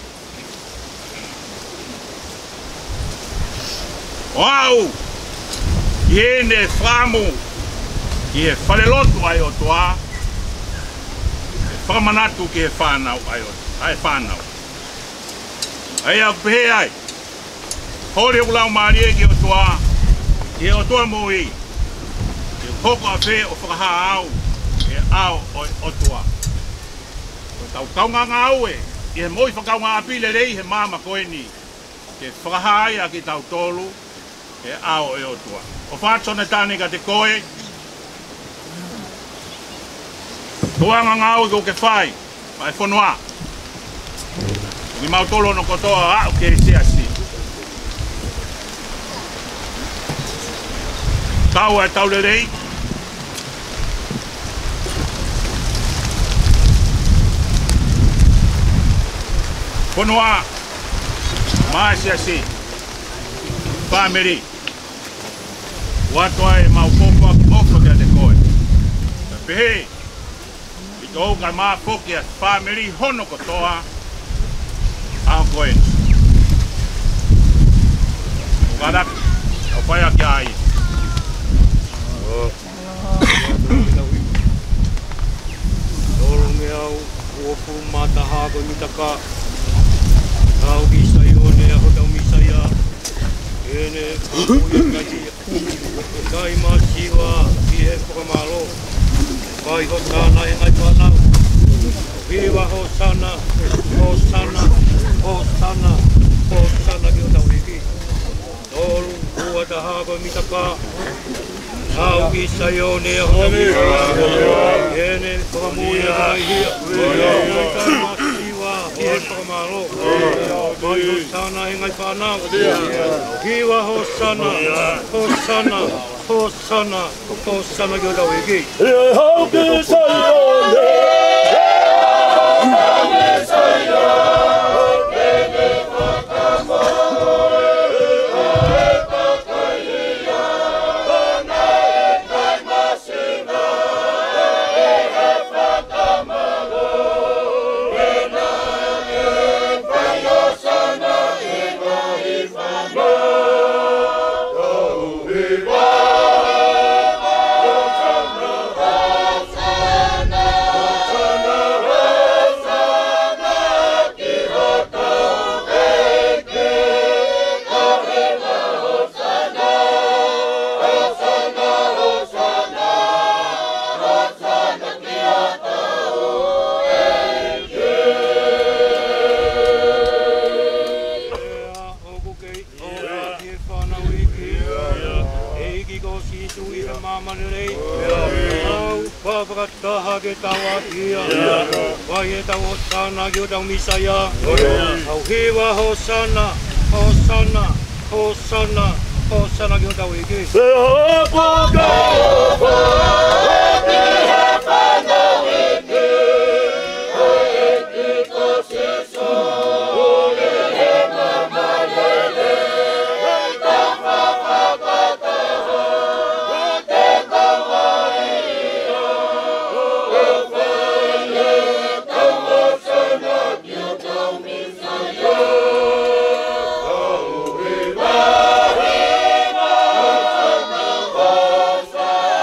Wow! Ie ne whamu i e whalelotu ai o toa e whamanatu ki e whanau ai o ai whanau ai a pehe ai hori o lau maari e ki o toa i e o toa mui i hoko a whe o whakaha au e au o, o toa o tau kaunga ngā au e i he moi whakaunga apile rei he mama koeni ke whakaha ai a ki tau tolu e ao e o tua. O whātone tāne ka te koe. Tuanga ngāu ko ke whai. Mai whanua. Ni mau tolo no kotoa au ke se asi. Tau e tau le rei. Whanua. Mai se asi. Family. Watoa e mau popa moko kia te koe. Ta pehe, i tō ka mā pokia family hono kotoa au koe. O karak, au whaia kia ai. Toro me au, uofu mataha koe mitaka. Tau ki saione a hotau misaya. Ene kuya kaji kai masiwa ki he whakamalo kai ho tāna e ngai whanau hiwa ho sana ho sana ho sana ho sana ki o tau hiki tolu kua taha koe mitaka tau ki saione a hota mitaka ene whakamuia kai hia kai masiwa ki he whakamalo kai ho sana e ngai whanau Kiwa Hosanna, Hosanna, Hosanna, Hosanna ki o tau hiki. E hau ki saione, e hau ki saione, e me whakamoe, e whakaia, ona e kai masina, e he whakamalo, e na e whai Hosanna, e mahi whanau. Taha ke tawa ia, wai e tau Hosanna ki o tau Misaya. Au hiwa Hosanna, Hosanna, Hosanna, Hosanna ki o tau hiki. Se hopo ka opo, e he whanau hiki, e ki ko siso, e he mamalele, e tau whawhakataha, te tawai. Oh,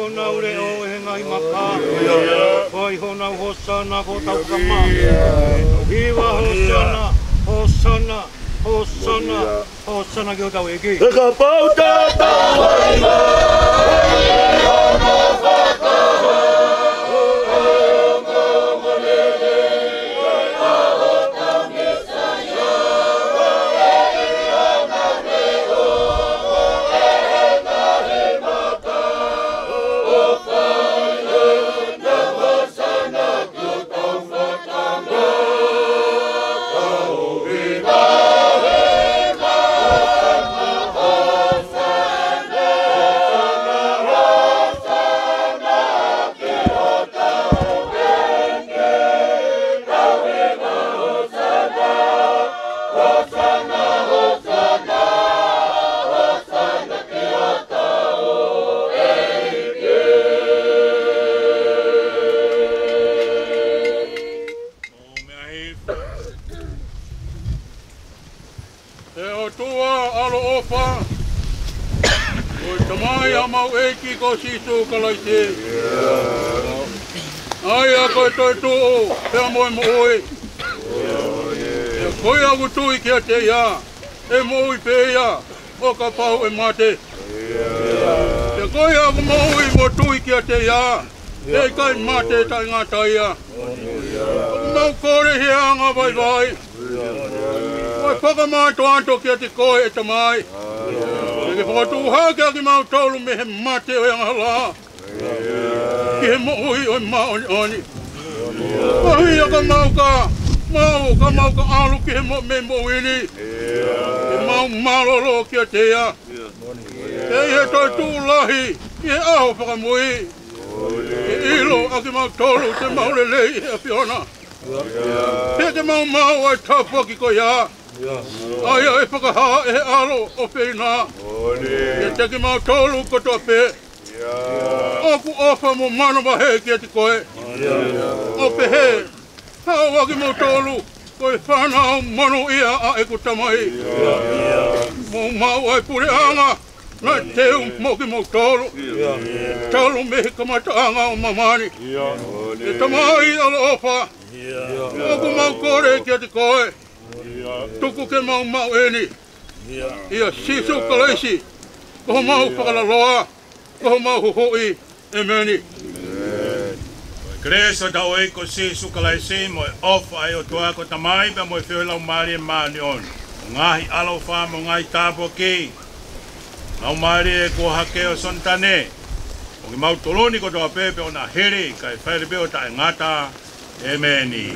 hona ure o e ngai maka. Koi hona hosana ko tau kama. Hiwa hosana, hosana, hosana, hosana ki o tau eki. E ka pau tātou ainga, e hona whakaho. Ai a koe toi tū, pēr moi mo oi. E koe agu tui kia te ia, e mo oi pē ia, o ka pau e mate. E koe agu mo oi mo tui kia te ia, e kai mate tai ngata ia. O mau kore hea anga vai vai. Koe whakamāto anto kia te koe e tamai. E ke whakatū hake aki mau tolu me he mate o anga la. Ki he mo ui oi maoni oni. Ahi a ka mau ka, mau ka mau ka alu ki he mo me mo ini. Ke mau malolo kia te ia. E he toi tū lahi, ki he aho whakamui. E ilo a ki mau tolu te mau lelei e a piona. He ke mau mau ai tawha ki ko ia. Ai ai whakaha e alo o whina. E te ki mau tolu kotoa pē. Oku ofa mo mano wa he kia te koe. Ope he, hao waki mo tolu, koe whanau mano ia a e ko tamai. Mo mau ai pure anga, nai teu moki mo tolu. Tolu me he kamata anga o mamani. E tamai ala ofa, oku mau kore kia te koe. Tuku ke mau mau eni. Ia sisu kalaisi, koho mau whakalaloa. Koho mau hoi e meni. Kreso da oi ko si sukalai si mo ofa ai o toa ko tamai pa mo feo lau mari e mani on. Ngahi alo fa mo ngai tapo ki. Lau mari e ko hake o sontane. O ki mau toloni ko toa pepe o na heri kai whaere peo ta e ngata e meni.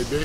be.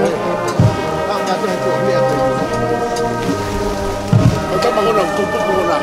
Kita bangun, tutup bangun.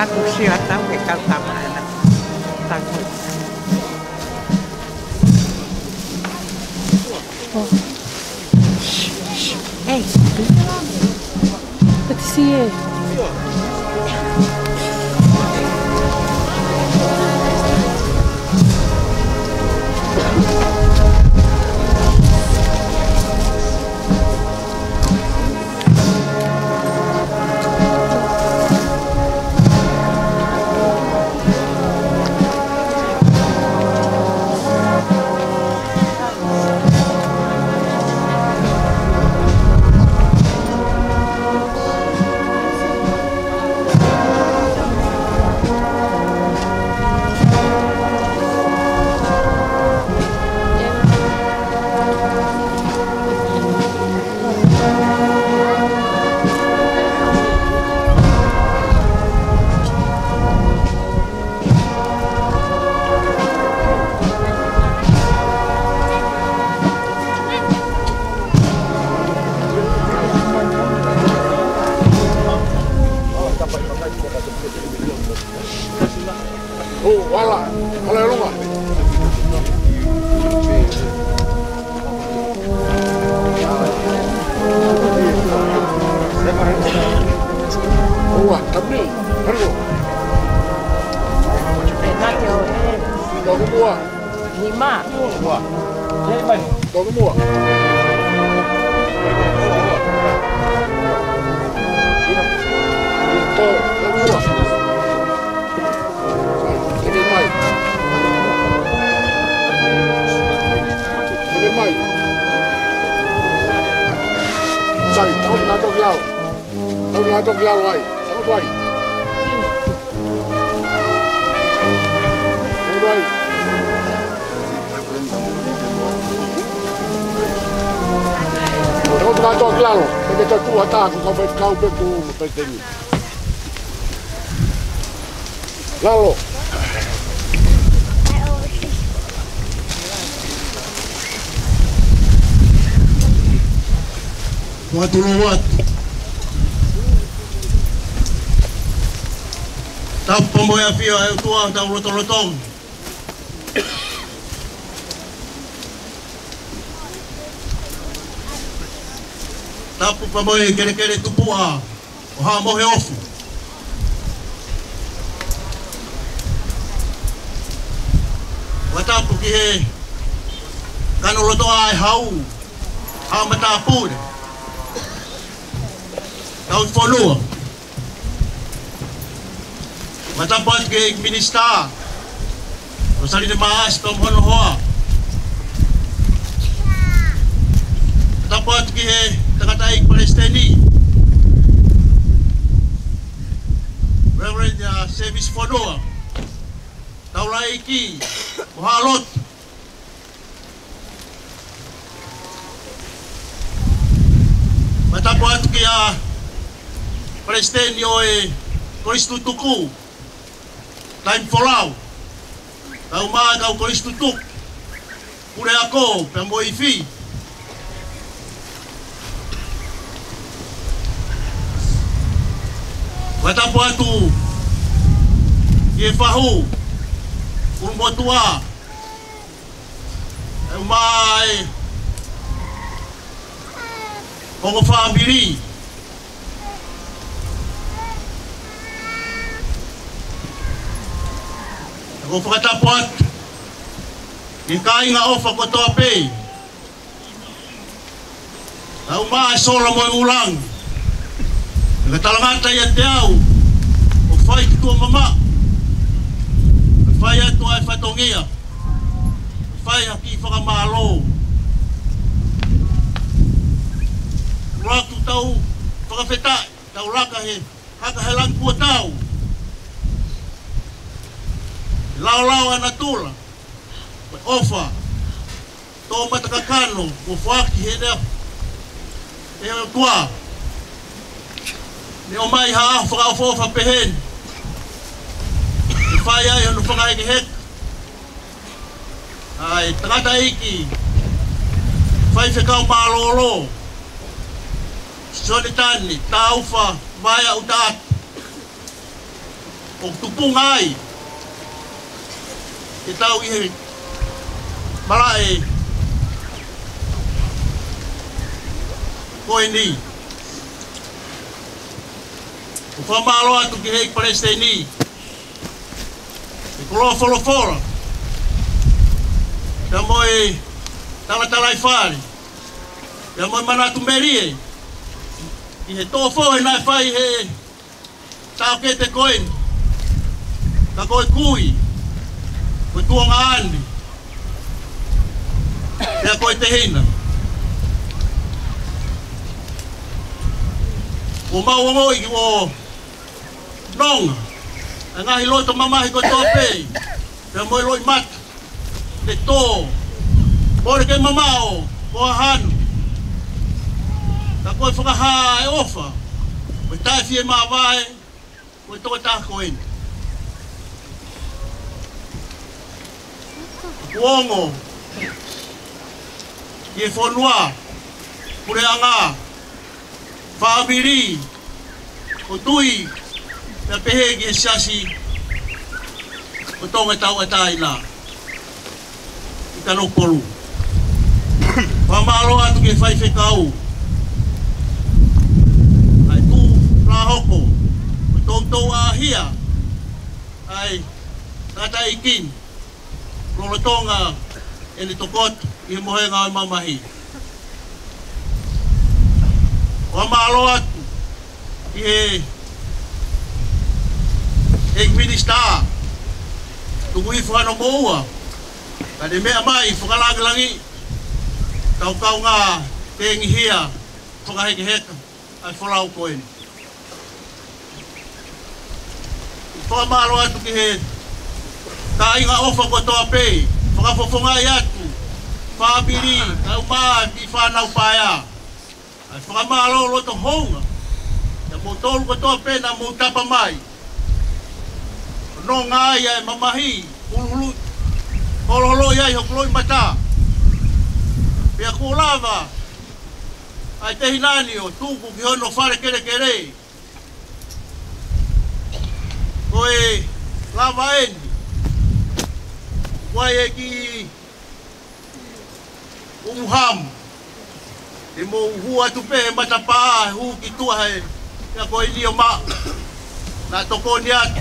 aku siya tau ke kau tamana. Taku. Hey. What is it? Oh, wala, wala lunga. Oh, tapi, perlu. Tahu semua. Lima. Semua. Tahu semua. Tahu semua. Mai. Sai, tao na to yao. Tao na to yao ai. Tao doi. Tao doi. Tao na to yao. Porque ta tu ata ku ka vai kau pe tu pe teni. Lalo. Watu lowat Tapo mo ya fio ay tua ta lotolotong Tapo pa mo e kere kere tupua o ha mo he ofu Watapu ki he kano loto ai hau ha matapu Tau follow. Matapos ke minista. Rosali de Maas tom hono hoa. Matapos ke takatai Palestini. Reverend uh, service follow. Tau laiki. Halot. Matapos ke uh, Palestine oi Kristu tuku time folau kau ma kau Kristu tuk pure ako pembo ifi Wata puatu ye fahu umbo tua mai Kongo family Ako pakatapot Yung kain nga off ako to ape Na umaasora mo yung ulang Nagatalangan tayo at yaw O fight ko mama Faya to ay fatongia Faya kifa ka malo Urak tu tau Pakafeta Tau laka he Haka helang kuwa tau Lau-lau anatula Ofa To matakakano Ufaki heda Ewa tua Ni omai haa Whakaofofa pehen Ifaya Yung whakai ki hek Ai Tangata iki Fai whekau maalolo Sonitani Taufa Vaya utat o tupunga ai e tau i he marae koe ni o whamalo atu ki hei pareste ni e koloa wholofora ia moe talatalai whare ia moe manatu merie i he tōwho he nai whai he tau ke te koeni ka koe kui koe tuonga andi ia koe te hina o mau i o nonga a ngahi loto mamahi koe tō pei ia moe loi mata te tō kore ke mamao ko hanu ka koe whakaha e ofa koe tai fie mawai koe tō tā koeni kuongo i e whanua kure anga whaamiri o tui na pehe ki e sasi o tonga tau e tai nā i kano koru whamaro atu ke whai whekau ai tū rā hoko o tōtou ahia ai tata ikin Rolo tonga e ni tokot i mohenga o mamahi. O amalo atu i he e minista tuku i whano moua ka de mea mai whakalangilangi kau kau ngā te ngihia whakaheke heka ai whalau koeni. O amalo atu ki he ka inga ofa ko toa pei, whakafofongai atu, whaabiri, kau maa ki whanau paia. Ai whakamalo loto honga, na mō tolu ko toa pei na mō tapa mai. No ngai ai mamahi, uluhulu, holoholo iai hokoloi mata. Pea ko lava, ai te hinani o tuku ki hono whare kere kere. Koe lava eni. Wai e ki umuhamu e mo hua tupe he matapaa hu ki tua he kia koe lio ma na toko ni atu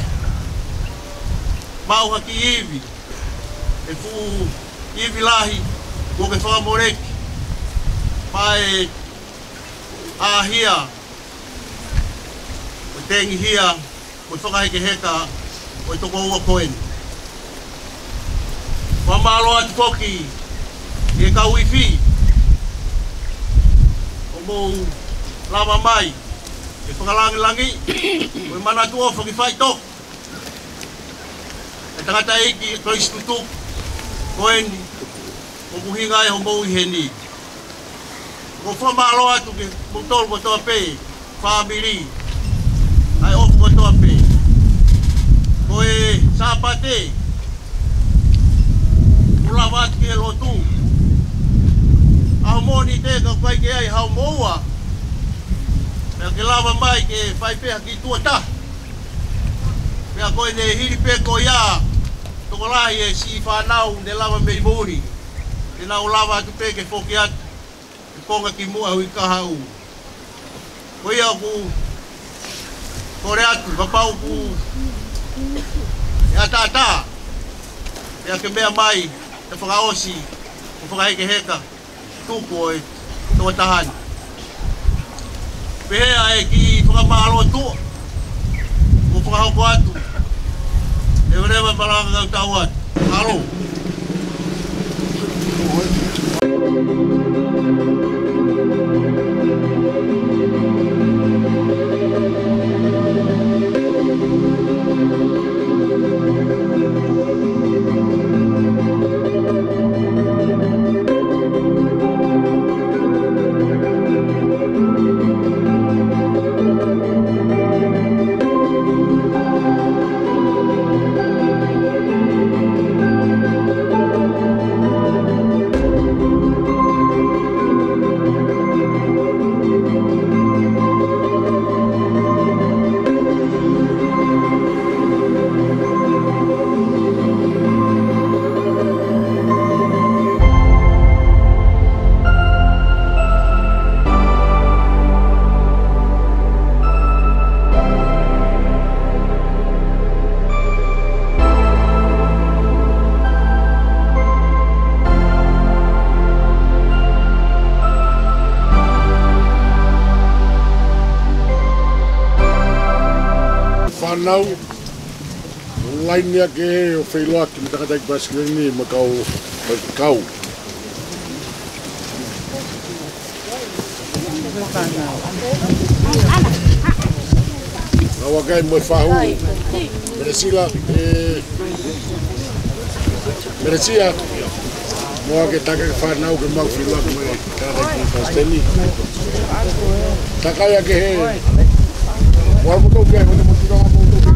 mau haki iwi e fu iwi lahi ko ke whakamoreki pae ahia o tengi hia o whakaheke heka o toko ua koeni Whamalo atu koki e ka wifi o mou lava mai e whakalangilangi o e manatu ofa ki whai tok e tangata eiki e koe istutuk koeni o muhinga e o mou i heni o whamalo atu ki mutolu ko toa pei whaamiri ai ofu ko toa pei koe sāpate Ulawa atu ki he lotu. Aho mōni te ka kai ke ai hao moua. Pea ke lawa mai ke whai peha ki tuata. Pea koe ne hiri pe ko ia. Toko lahi e si whanau ne lawa mei mōri. Te nau lawa atu pe ke whoki atu. Ke konga ki mua hui kaha u. Ko ia ku kore atu, papau ku e ata-ata. Pea ke mea mai te whakaosi, o whakaheke heka, tuku o e toa tahani. Pehea e ki whakamalo tua, o whakahoko atu, e wharewa paranga kau tau atu. Alo. whanau. Laini ake o whailoaki me takatai baskilini ma kau kau. Awa kai mo whahu. Meresila e Meresia mo ke taka whanau ke mau whailoaki me takatai baskilini. Takai ake he. Wa mo tau ke ho mo tira mo tau.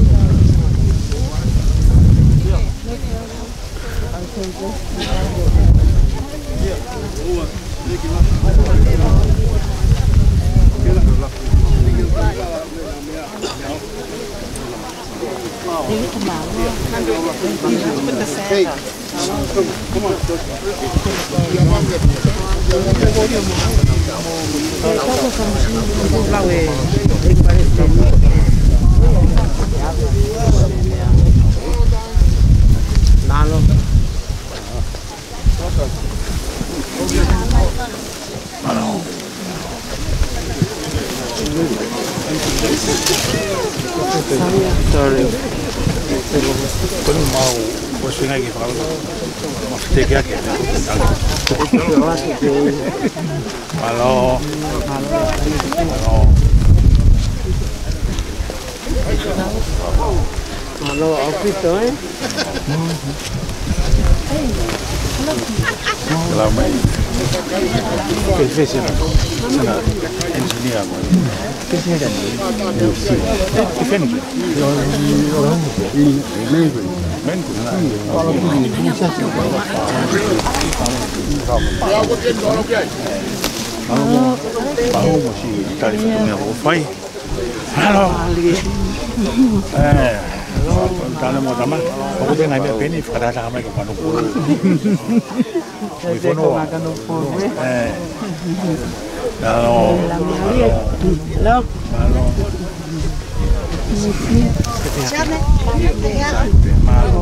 Nalo. Sorry. Con mau pues venga aquí para algo. Te queda que. Halo. Halo. Halo, Alfito, eh? Lama ini. Profesional. Sana engineer mo. Kasi yan. Defend. Orang ini main ko. Main ko na. Kalau tu ni bisa sih. Ya, aku kita orang biar. Mau, mau mesti cari punya wifi. Halo. Eh. Kalau mau sama, aku tu ngai biar ni pada sama ke mana pun. Wifi no. Eh. Halo. Halo. Halo. Siapa? Halo.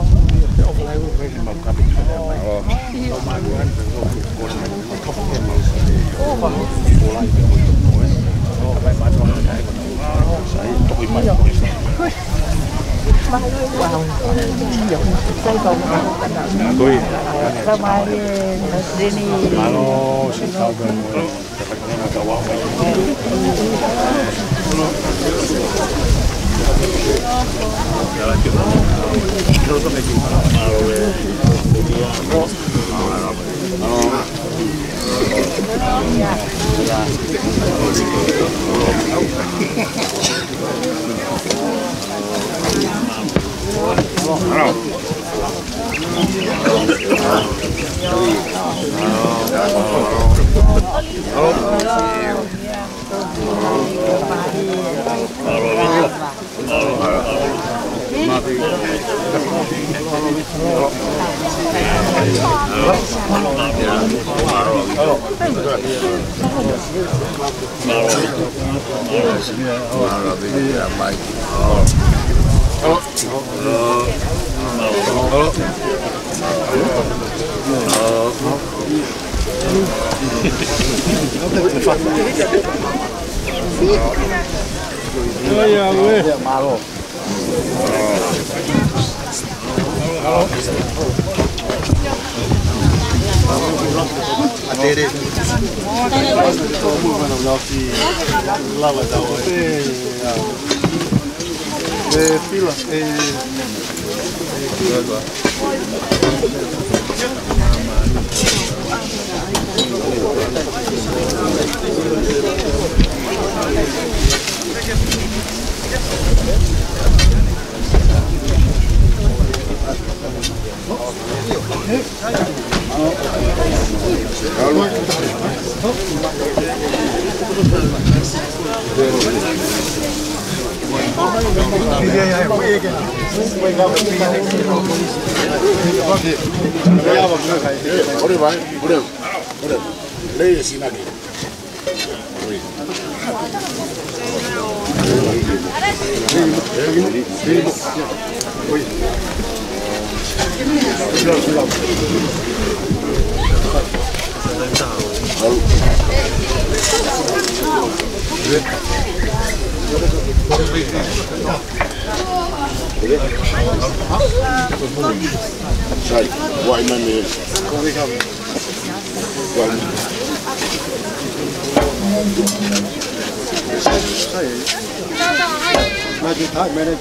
Halo, si tahu kan? Oh ya, gue. Malo. Halo. Adere. Eh, fila. Eh. Boleh vai, boleh, boleh. Lei sini lagi. Halo. Sai, wai mane. Wai. Lagi tak manage.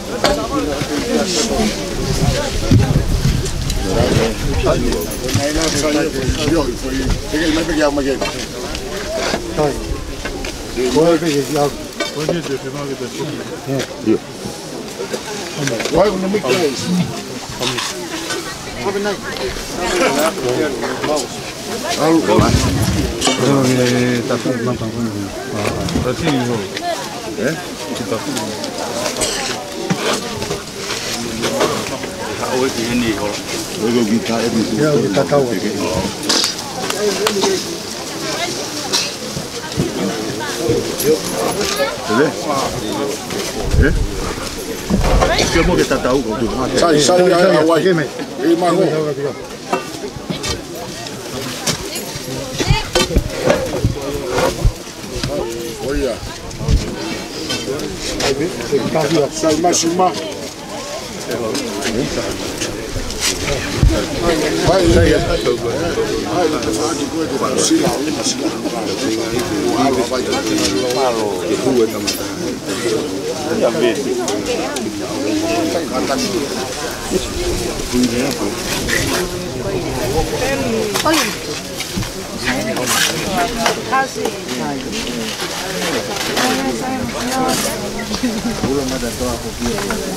Ôi cái này họ, ôi cái guitar em đi xuống. Guitar tao vậy. Đấy. Đấy. Cái mua cái tao tao cũng được. Sai sai ya awai. Ini mah. Oh ya. Sai masima. Vai vai ya. Vai la fadi gue tu baru sila ini masih lah. Wah, vai malo que gue tamata. Ya ves. Kata Oi. Kasih. Belum ada doa kopi.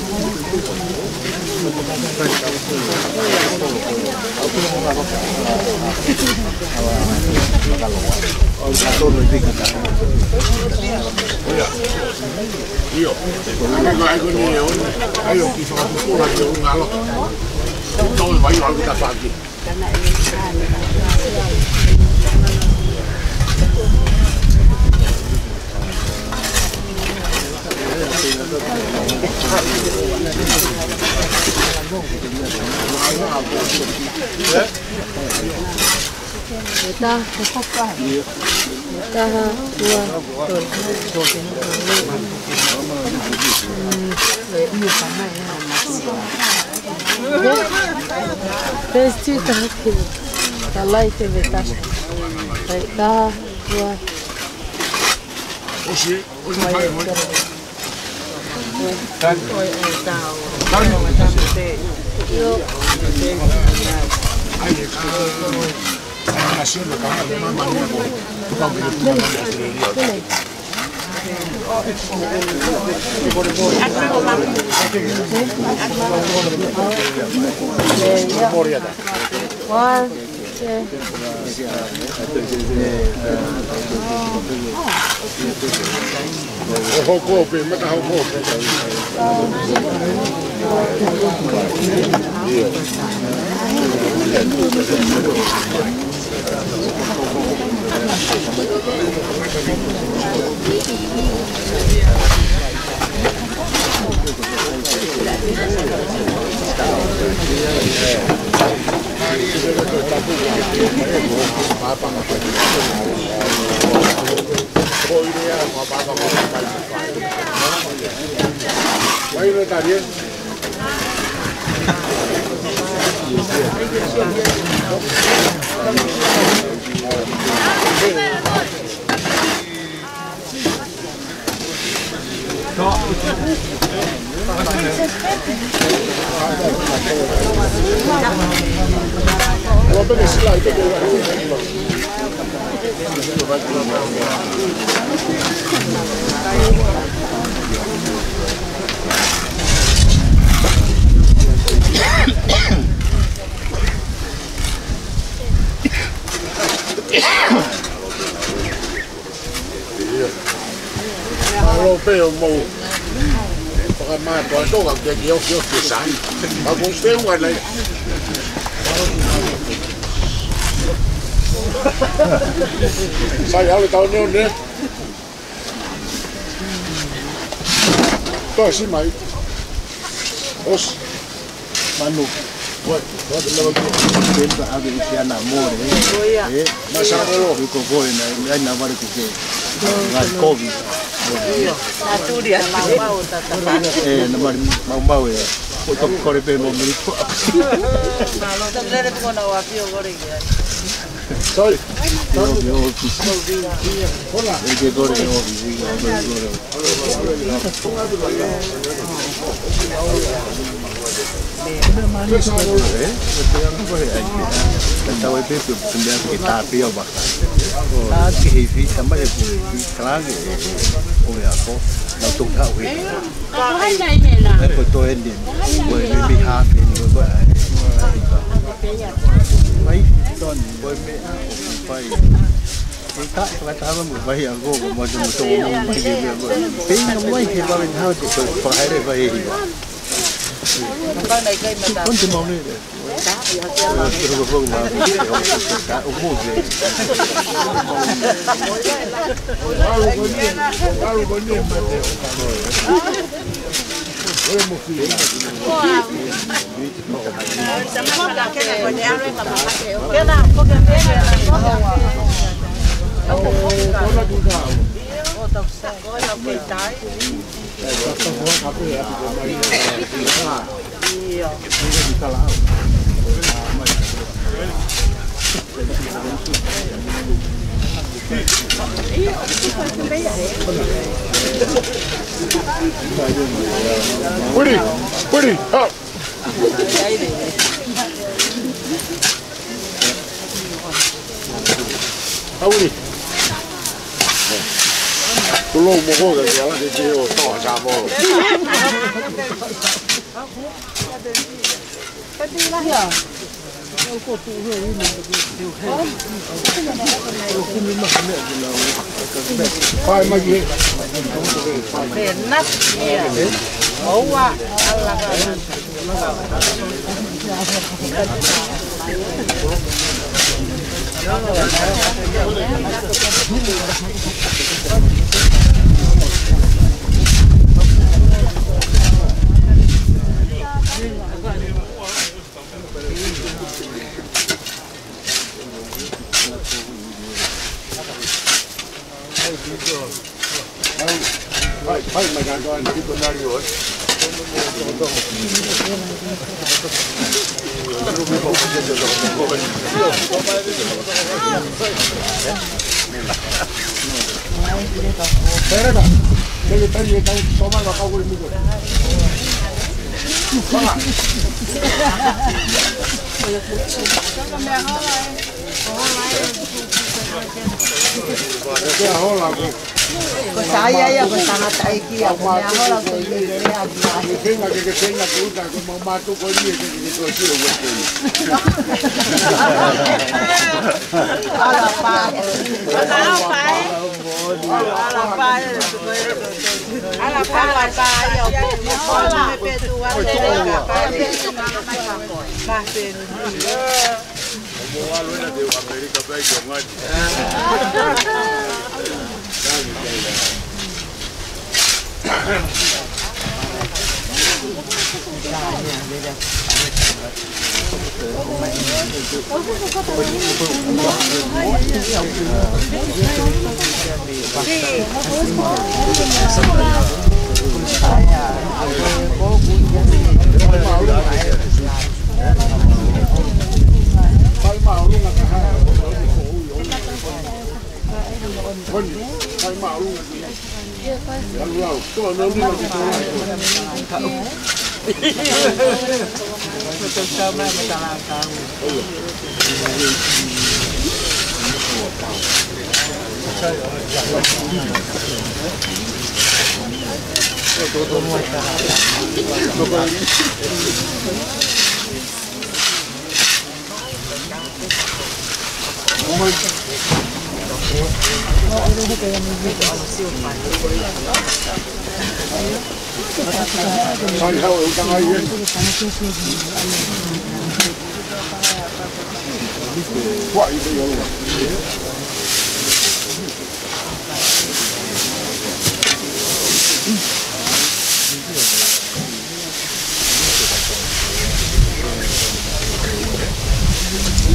Io, vai con io, io chi fa pure che un galo. Dove vai a da fatti? Kita apa? Kita dua Pesti tak kiri, talai te betas. Kita dua. Osi, osi mai mai. Kan oi tahu. Kan macam tu. Yo. Ai, nació en la caja de una manera por tu One. Ojo cope, me cajo cope. Ahí no está bien. Europeo mo para mais para todo que que eu eu que sai a você o ali sai ali tá onde né tô assim mais os manu what what the level tempo ave esse namoro eh mas agora o que foi na na vai que vai covid Satu dia mau tatap. Eh, nama mau mau ya. Untuk kore pe mau beli. Sebenarnya pun nak wapi orang ini. Sorry. Yo yo office. Hola. Ini kore office. Manis eh. Yang apa ya? Tahu itu sebenarnya kita api apa? Ah, kehifi tambah itu kelagi. Oh ya, kokเราตรงเท่าเองไอ้ตัวเอ็นดินเว้ยไม่มีฮาฟินเว้ยไปตอนเว้ยไม่ไปถ้าเราทำมันไปอย่างกูก็มันจะมันโตมันไม่ดีเลยเว้ยเป็นยังไงที่ว่าเป็นเท่าที่ตัวพอให้ได้ไปคนจะมองนี่เลยเราก็พูดมาการอุ้มมือเลยเราคนนี้มาเดียวเฮ้ยมุกเลยจะมาทำแค่ไหนคนนี้อะไรกับมาเดียวแค่นั้นพวกแกไม่ได้เอาผมก็ได้โอ้ต้องสั่งก็เราไปใจ Puri, puri, up. Puri. Tôi lô một cô rồi là cái chiều tỏ ra vô. Cái gì đó hả? Cô tụ hơi đi mà điều hết. Khoai mà gì? Để nắp kìa. Ấu à, ăn là Phải, phải mà gan con đi con đang rồi. Pero no, que le pedí que toma lo hago el mío. Vamos. Ya hola. Pues saya ya pues sangat aiki ya punya orang tuh ini dari aja. Tenga que que tenga que usa como mato con ni que que to quiero hueco. Ala pa. Ala pa. Ala pa. Ala pa ala pa ya. Hola me pedo a la pa. Más pero. Como a luena de América para que más.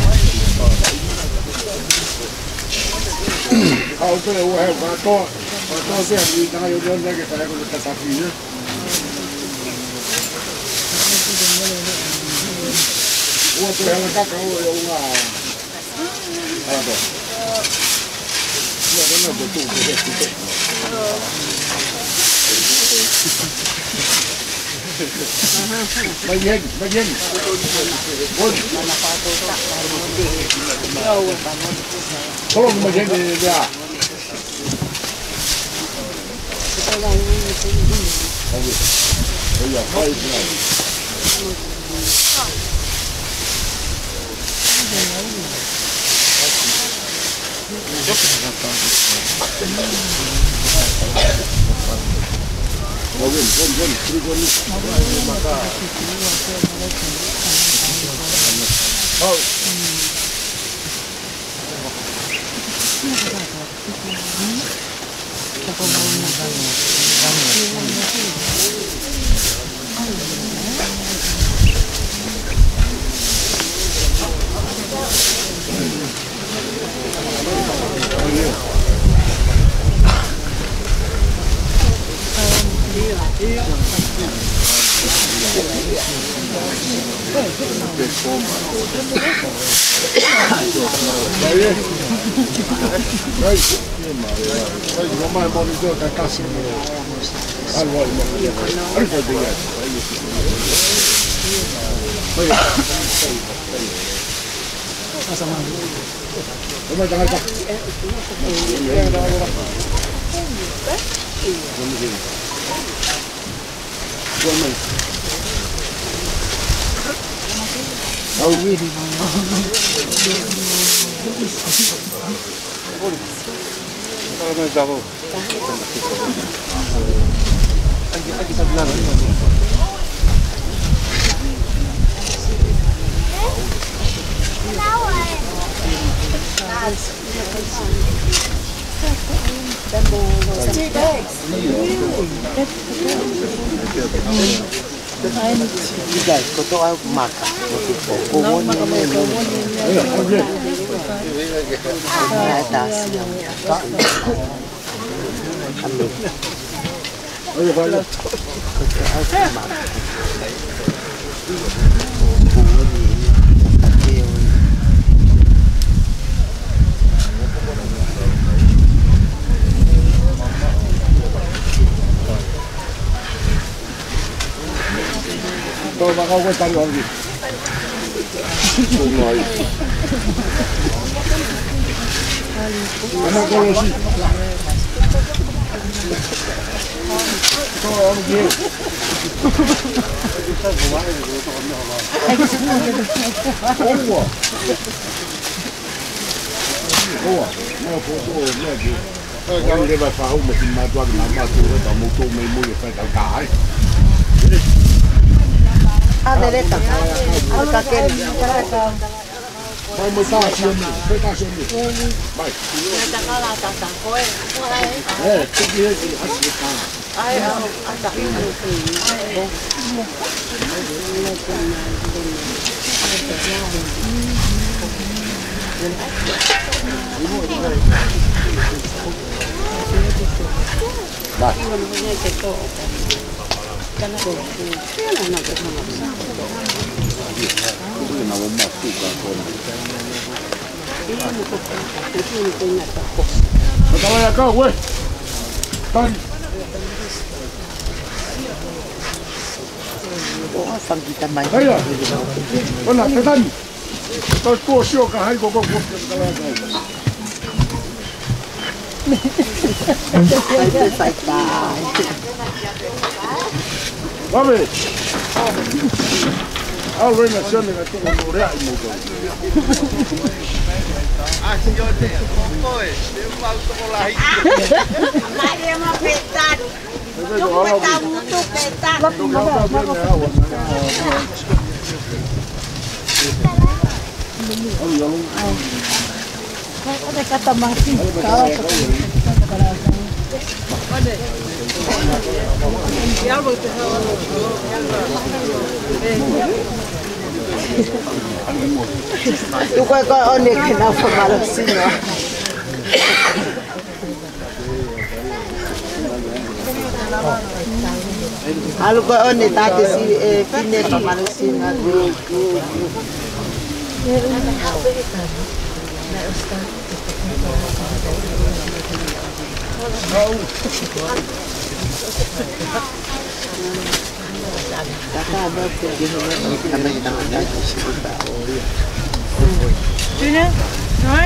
How can I have my thought? Entonces, aquí está yo creo que para con esta capilla. Otro es una caca o una. Ahora pues. No, no, no, tú, tú, Vai bien, vai bien. Tolong vai bien dia. Iya, baik. Bom, bom, bom, trigo ni. Maka. Oh. Ormai monitor da cassa allora come da da Oh, really? Kalau jauh. Lagi lagi sebelah lagi. Two bags. Guys, kau tahu aku makan. Kau mau makan apa? Atas yang tak. Ambil. Ayo balik. Kau bakal kau cari lagi. Semua. Anak kau sih. Kau orang dia. Oh. Oh, mau foto lagi. Kalau dia bawa mesin madu lagi nama tu, dah motor memu yang saya tak tahu. A derecha. Al caquel. Vai montar assim, vai cá assim. Vai. Vai tacar lá, tá, tá. Foi. É, tem que ir assim, tá. Ai, ah, tá. Vai. Karena itu, dia nak nak nak nak. Itu nama mak tu kan. Ini muka itu muka nak tak. Betul ya kau, weh. Kan. Oh, sang kita main. Ayo. Kau nak tekan. Kau kau siok kan? Hai kau kau kau kalau kau. Itu saya. Vabbè, allora in azione che tu non vorrai molto. Ah, signore, poi, devo fare con la hit. Ma andiamo a pettare. Non pettavo, non pettare. Non pettavo. Ada kata mati. Ada. Ya algo te tu kau kau ni kenapa malas sini? Alu ko on tate si fine to malusi nga. Junior, right?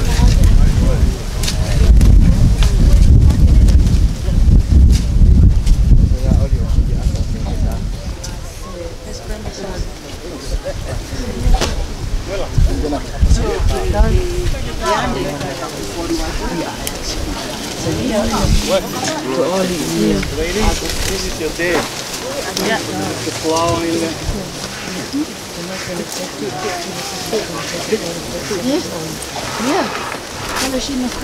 This is your day. Yeah. The flower in there. Yeah. Kalau sih nak.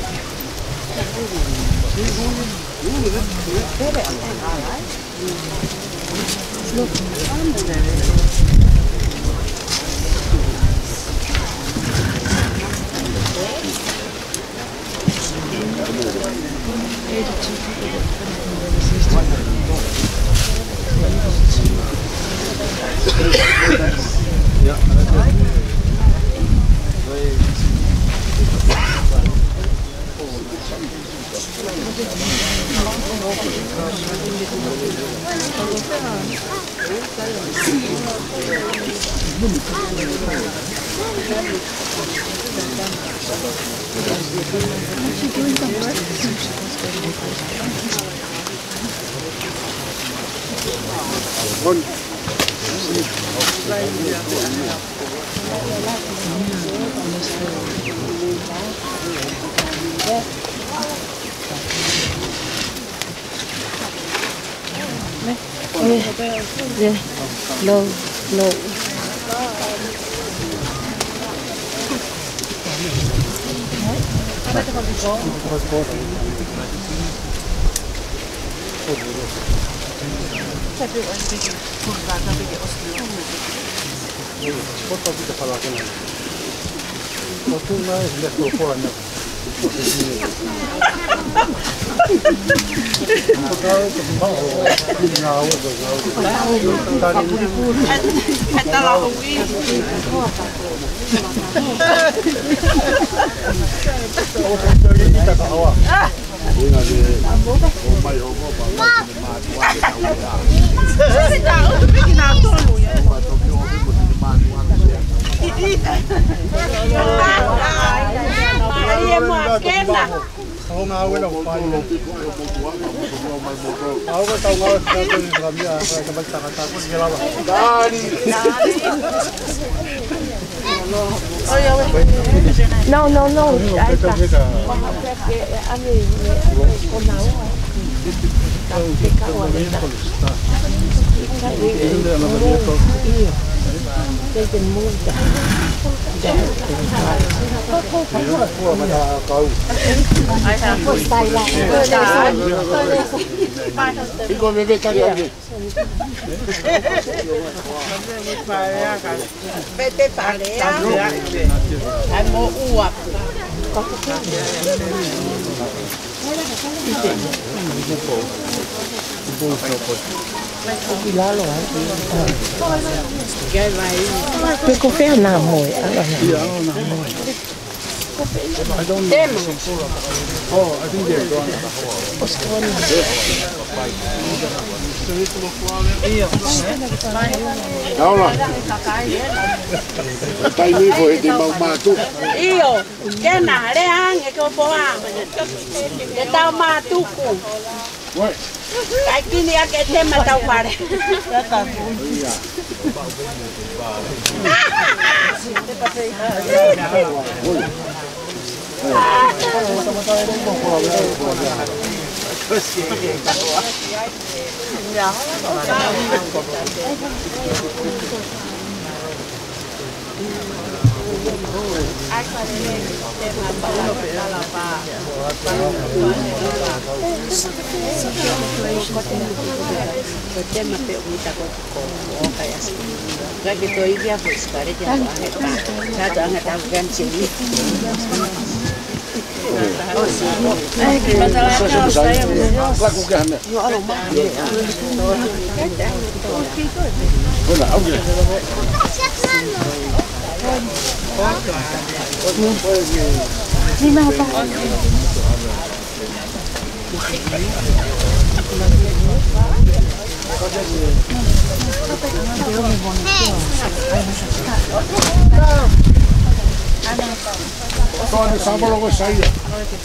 Yeah, no, no. Ako nga wala ko pa yun. Ako ba tao nga sa ito yung kami ah. Kaya kabagtakatapos galawa. Dali! No, no, no. Ay pa. Ano yun? Kunaw. Ikaw wala na. Iyo. Kaya muda. Ikaw bebe tadi lagi. Bebe palea. Ay mo uwak. Kilalo ah. Pero kung kaya namoy, ano namoy? I don't know. Oh, I think they're gone. Laura. Tay mi foi de mau matu. Iyo, que na leang e ko poa. Que tao matuku. Oi. Ai kini ake tema tau pare. Ya ta. Laku käänne. Hola, auge. Niin mä otan. Toinen saapalokossa ei ole.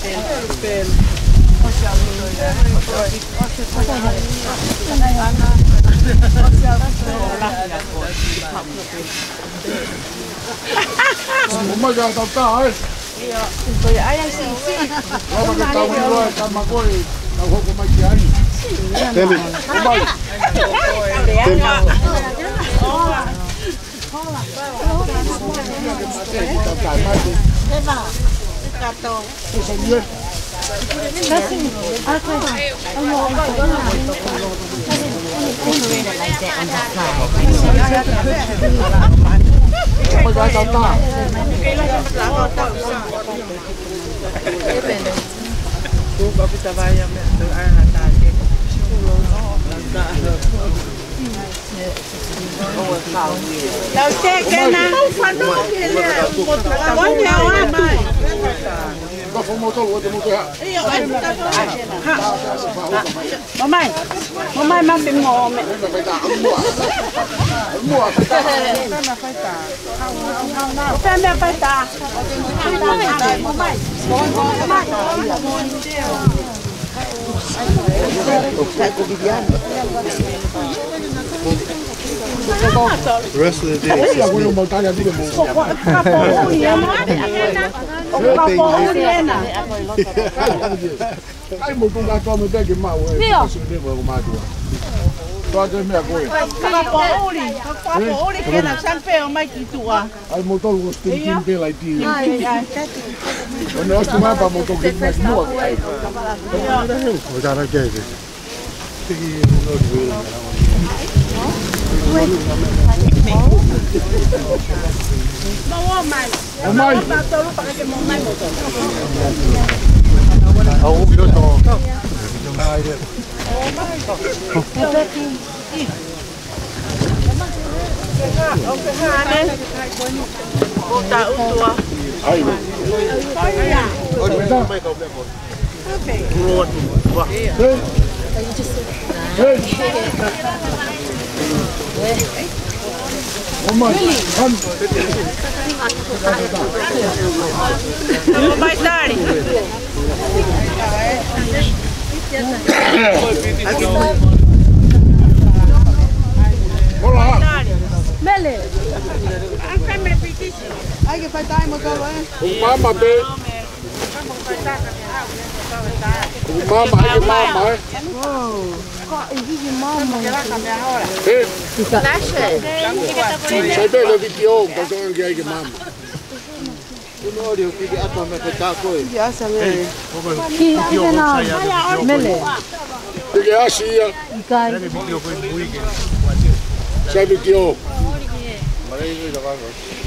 Mä käytän tää, eh? Joo, toi ajan siis. Lopaka tää on iloa, että mä koin. Tää on hukumakki aina. Teli. Kumai. Teli. Hyvä. Kato. Kasi, ako. Ano, Kuka pitää vajaa meitä aina täällä. Đâu xe cái nào không phải nó có nhiều lắm. Có phong mô tô luôn, mô tô hạ. Bố mày, bố mày mang cái ngò mẹ. Mua. Phải mẹ phải ta. Bố mày. The rest of the day, it's just ai một con cá to mới bé cái màu ấy, nó sẽ đi vào mà được. To cái mẹ coi. Các bố đi, các bố đi cái nào sang phèo mai几度啊？ ai một con luôn tìm tìm cái lại đi. Nó chúng ta vào một con cái mẹ mua. Hồi ra nó chơi gì? Mau mai. Mai. Tao lúc pakai cái mau mai một Oh, biết to. Hai đấy. Ông cái hà đấy. Cô ta út tua. Ai. Ôi, mấy con mấy con luôn. Hey. Hey. Oh my. Come. Mau mai tadi. Hola. Mele. Angkat merepetisi. Ai que vai dar motor eh. Mama be. Mama, ai mama eh. Wow. Kok ini mama. Eh. Nasce. Sai bene video, cosa anche ai mama. Uno olio che ha fatto me coi. Ya sabe. Ki ana. Mele. Che asia. Ikai. Sai video. Mari ini dah kan.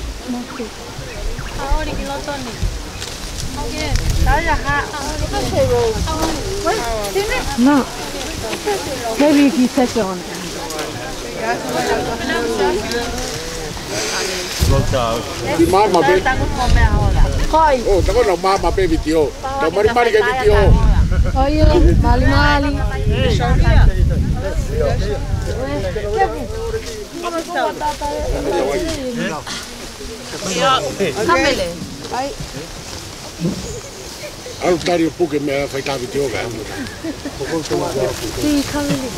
Ahora que lo tone. Oke. Saya ha. No. Maybe he set on. Di mama be. Koi. Oh, tako na mama be video. Tahu mari mari ke video. Oh iya, mali mali. Kamele. Ai. Al tario puke me fai ta video ga. Sì, kamele.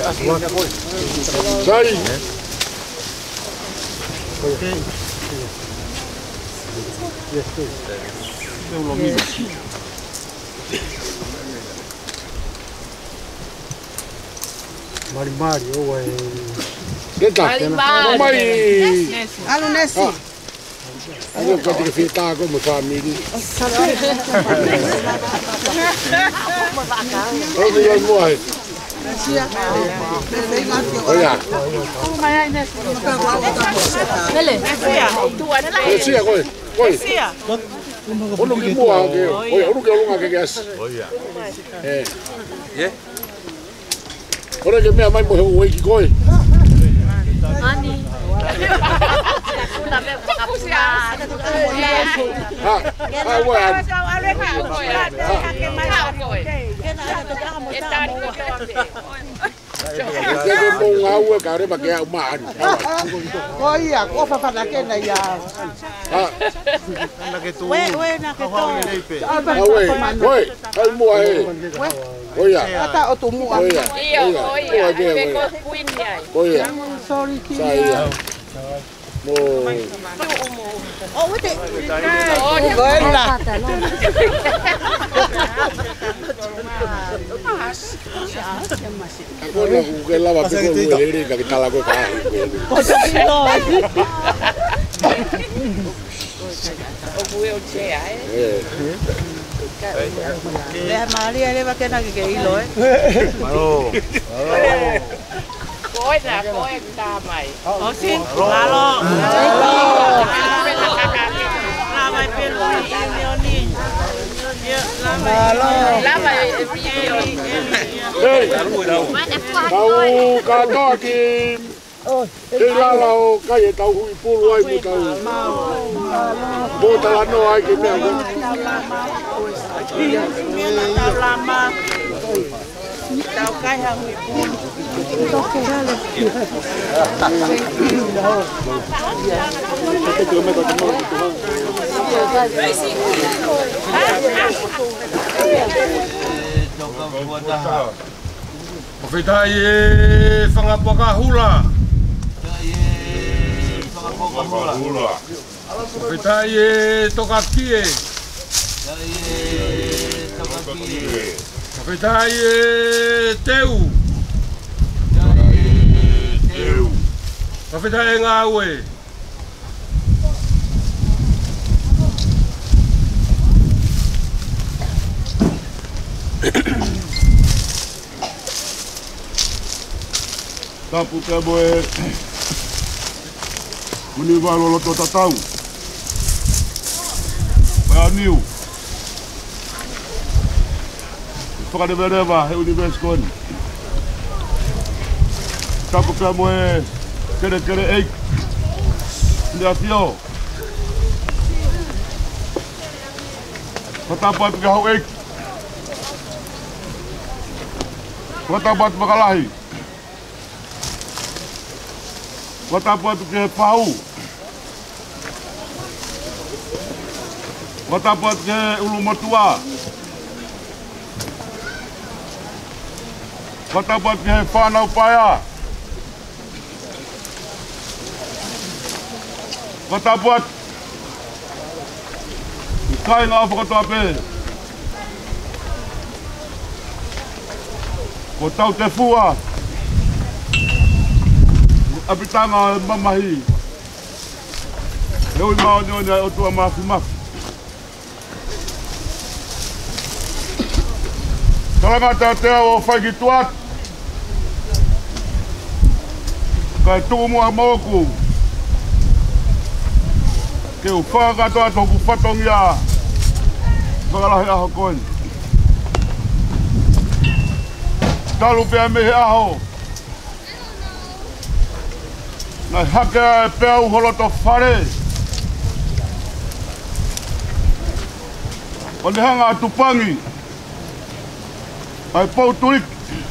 Sai. Mari Mario, ué. Detta. Mai. Alo Nessi. Io quando che finta come famiglia. Dove io vuoi? Olha. Mele. Sia, coi. Coi. Sia. Ono ki mua ke. Oi, ono ke longa ke gas. Oia. Eh. Ye. Ora ke mea mai mo ho ki koi. Ani. Ha, ha wa. Ke mo ngau ka re ba ke ma an. Ko ia, ko fa fa ke na ia. Ha. We we na ke to. Ah we. Oi, ai mo ai. Oia. Ata o tu mu. Oia. Iya, oia. Ke ko kuin ia. Oia. Sorry ki. Saya. Mo. Oh, wait. Oh, Goela. Ako na ke lava pe ko le ka kita la ko ka. O buio che ai. Eh. Le Maria le va que na que hilo, eh. Malo. Coi na coi ta mai. O sí. Malo. La vai pelo ni. Malo. La vai video. Hey. Tau ka to ki. Te la la o ka ye tau hui pulu ai mu tau. Bo ta la no ai ki me. Lama. Tau kai ha hui pulu. Mawhitai e whangapaka hula. Mawhitai e toka kie. Mawhitai e teu. Mawhitai e ngā ue. Tapu te moe muni walo loto tatau. Pea niu. Whakarewerewa he universe koni. Tapu te moe kere kere eik. Nea tio. Whatapu atu ke hau eik. Whatapu atu makalahi. Watapu atu ke pau. Watapu atu ke ulu motua. Watapu atu ke whanau paia. Watapu atu. Kai ngā whakatoa pē. Ko tau te fua. Apitanga mamahi. Heui mao ni ona o tua mafi mafi. Talangata te o whaiki tuat. Kai tuku mua moku. Ke u whakatoa toku whatong ia. Whakalahi aho koin. Talu pia mehe aho. Nai hake e pea uholoto whare. O ne hanga tupangi. Ai pou turik.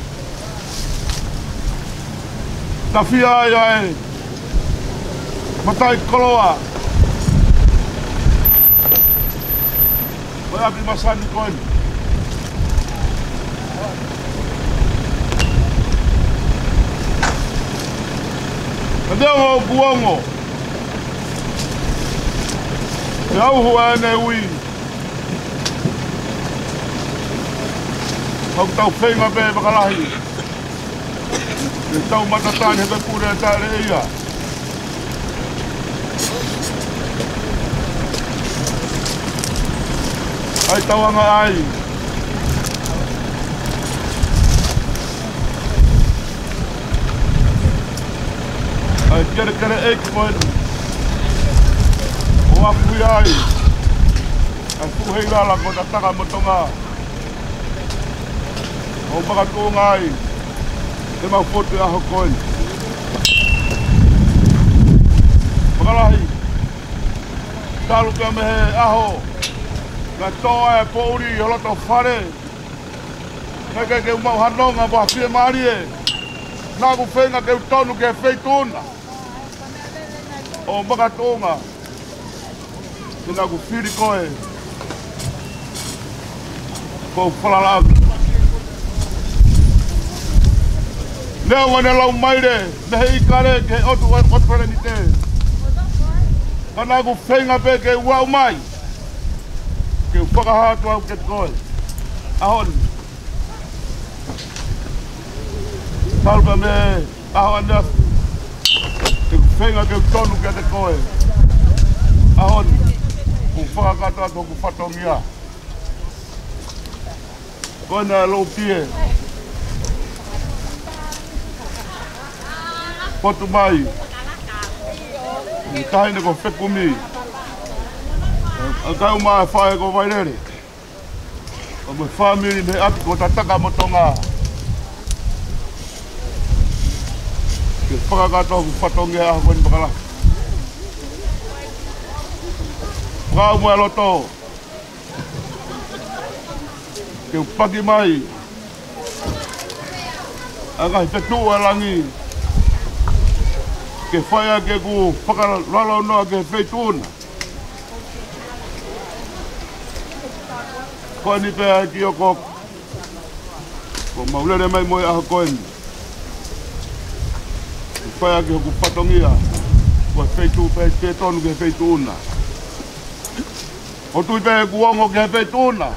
Ta whia ai ai. Matai koloa. Mai api masani koen. Kadeo o buongo. E au hua ene ui. Hau tau whenga pe wakalahi. E tau matatani hepe pure e tare ia. Ai tauanga ai. Ai kere kere eik moen. O apui ai. Aku hei la ko ta taka motonga. O maka ko ngai. E ma foto a hokoi. Makalahi. Talu ka me aho. Na toa e pouri holoto whare. Nai ke ke umau hanonga wa pia maari e. Nā ku whenga ke utonu ke wheituna. O maka tonga. Ke nā ku whiri koe. Ko whalalaga. Nea wane lau maire. Nehe ikare ke otu otwere ni te. Ka nā ku whenga pe ke uau mai. Ke whakahatu au ke koe. Ahon. Talpa me aho anda. Ke whenga ke tonu ke te koe. Ahon. Ku whakakata atu ku whatongia. Koe nā lo pie. Potu mai. Tahine ko whekumi. A kau maa whae ko wairere. O me whamiri me atu ko tataka motonga. Ke whakakato ku whatongia aho koe ni pakala. Whakau mua loto. Ke upaki mai. Angai petu e langi. Ke whaia ke ku whakalalo noa ke wheituna. Koe ni pēa ki o kok. Ko maulere mai moe aho koe ni. Ke whaia ke hoku patongia. Koe wheitu pēa ke tonu ke wheituna. O tui pēa ku ongo ke wheituna.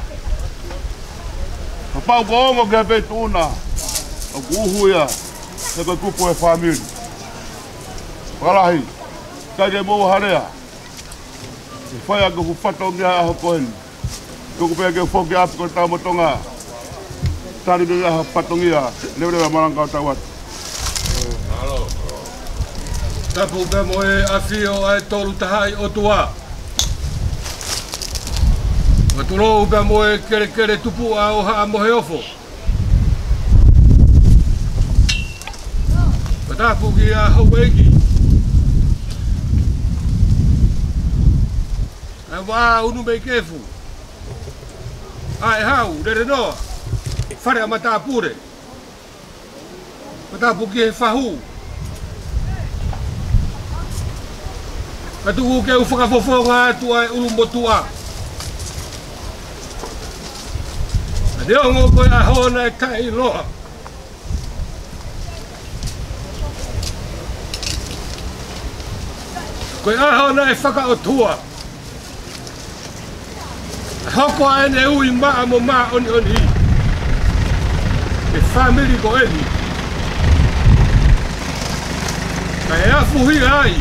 Ka pau ko ongo ke wheituna. O ku uhuia. He koe kupu e whamiri. Walahi. Kai ke mou harea. Ke whaia ke hoku patongia aho koe ni. Tuku pēke whoki api ko tau motonga. Tari nui aha patongia. Leure marangkau tau atu. Alo. Tapu pe moe awhio ai tolu tahai o tua. Matulou pe moe kere kere tupu a o haa mohe ofo. Matapu ki a hau eiki. Ai waa unu mei kefu. Ai hau, rere noa. Whare a matapure. Matapu ki he whahu. Katuku ke u whakafofonga atu ai ulu motua. A neongo koe a hona e kai loa. Koe a hona e whaka o tua. Hoko a ene ui maa mo maa oni oni. E whamiri ko eni. Ka e afu hi ai.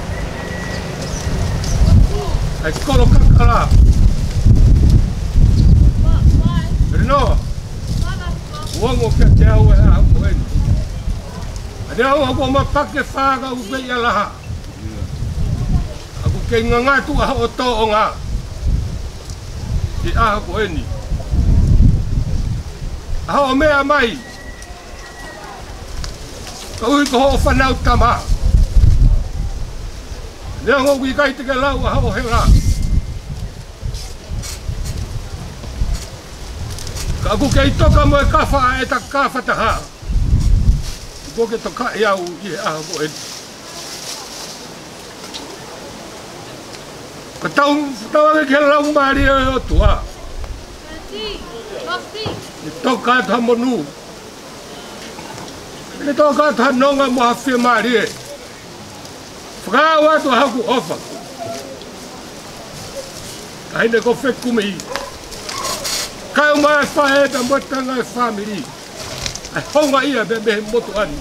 Ai kolo kakala. Rinoa. Uongo kia te au e a mo eni. A te au hako mapake whaga u pei alaha. Aku kei ngangatu a o to o ngā. Ki aha ko eni. Aho mea mai. Ka ui ko ho whanau tama. Nea ngō ki kai teke lau aho he rā. Ka aku kei toka mo e kawha e ta kawha taha. Ko ke toka i au i he aha ko eni. Ka tau tawange ke lau maari o tua. Ni toka ta monu. Ni toka ta nonga mo hawhia maari e. Whakau atu haku ofa. Ka hine ko whekumi. Kau mai whae ta motanga e whamiri. Ai honga ia be mehe motu ani.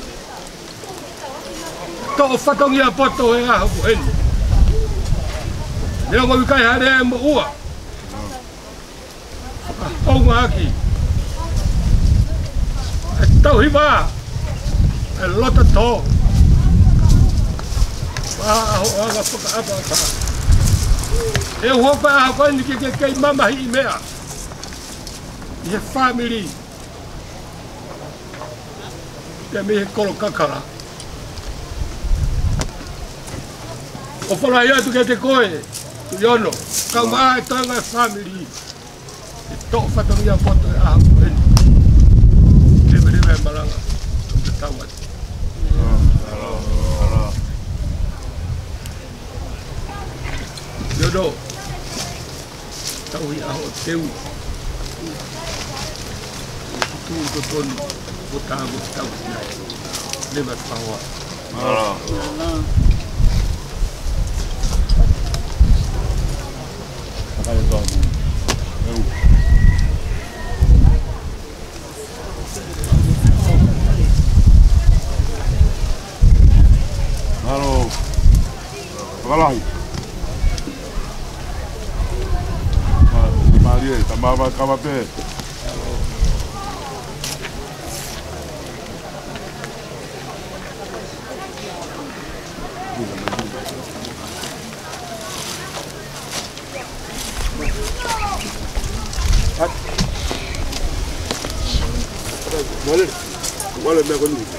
Tō whatongi a poto e aha ku eni. Nea ngoi kai hare e mo ua. Honga aki. E tau hiwa. E lota tō. Wā aho anga whaka apa ta. E hopa a koe ni ke kei mama hi mea. I he family. Te me he kolo kakara. O whala ia tu ke te koe. Tu yono. Kau maa e tanga e family. E tō whatangia poto e aha kueni. Lewe lewe e maranga. Kum te tawati. Alo, alo. Yono. Tau hi aho teu. Tu ko tonu. Ko tāgo tau sinai. Lewe pawa. Alo. Alo. Vai dormir. Eu. Alô. Vai lá. Maria, tá mal vai acabar pé. Vale, vale, me hago libre.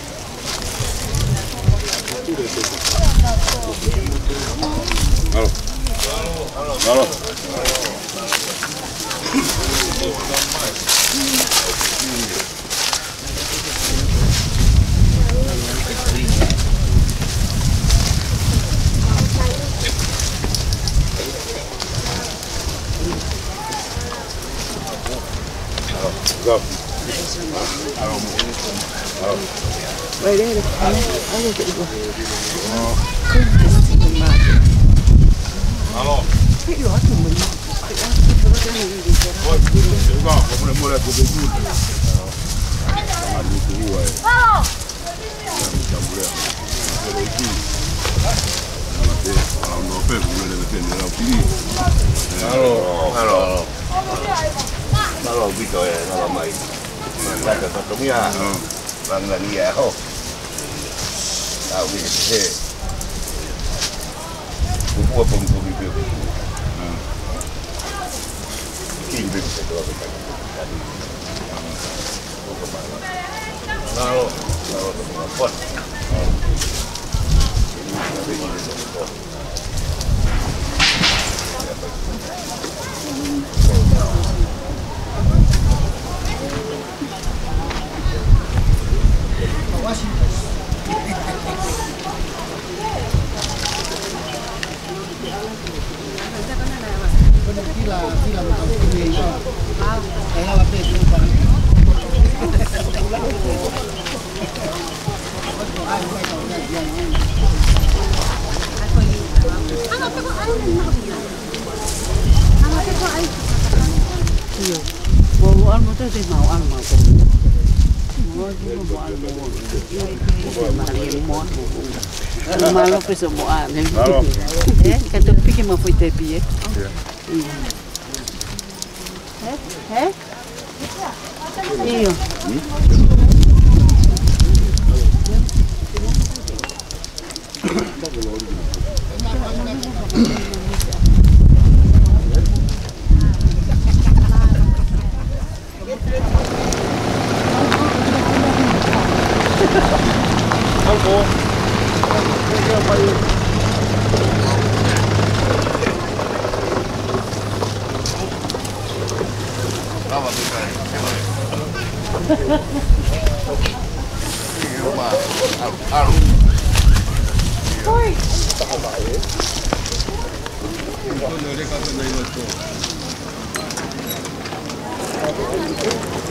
Aló. Aló. Go. Vậy đây là anh anh là chị của. Alo. Cái đó thì mình Ôi, đừng có, không được mua lại của cái gì. Mà đi cứu rồi. Alo. Chồng rồi. Cái đấy gì? Mà thế, alo nó phải cũng là cái tiền nào đi. Alo, alo. Alo, biết rồi, nó là mày. Mà ra cái đúng nha. Vâng là đi à không? Tao bị thế. Cũng mua bông của mình được. Kinh được cái đó cái cái đi. Alo, alo, nó phật. Kila kila mtu ah eh apa itu Pak Iya, bawa almu tu saya mau almu tu. Mau juga mau almu. Iya, mari mon. Malu pesok mau almu. Eh, kata pergi mau pergi tepi eh. Eh? Eh? Iyo. Oi.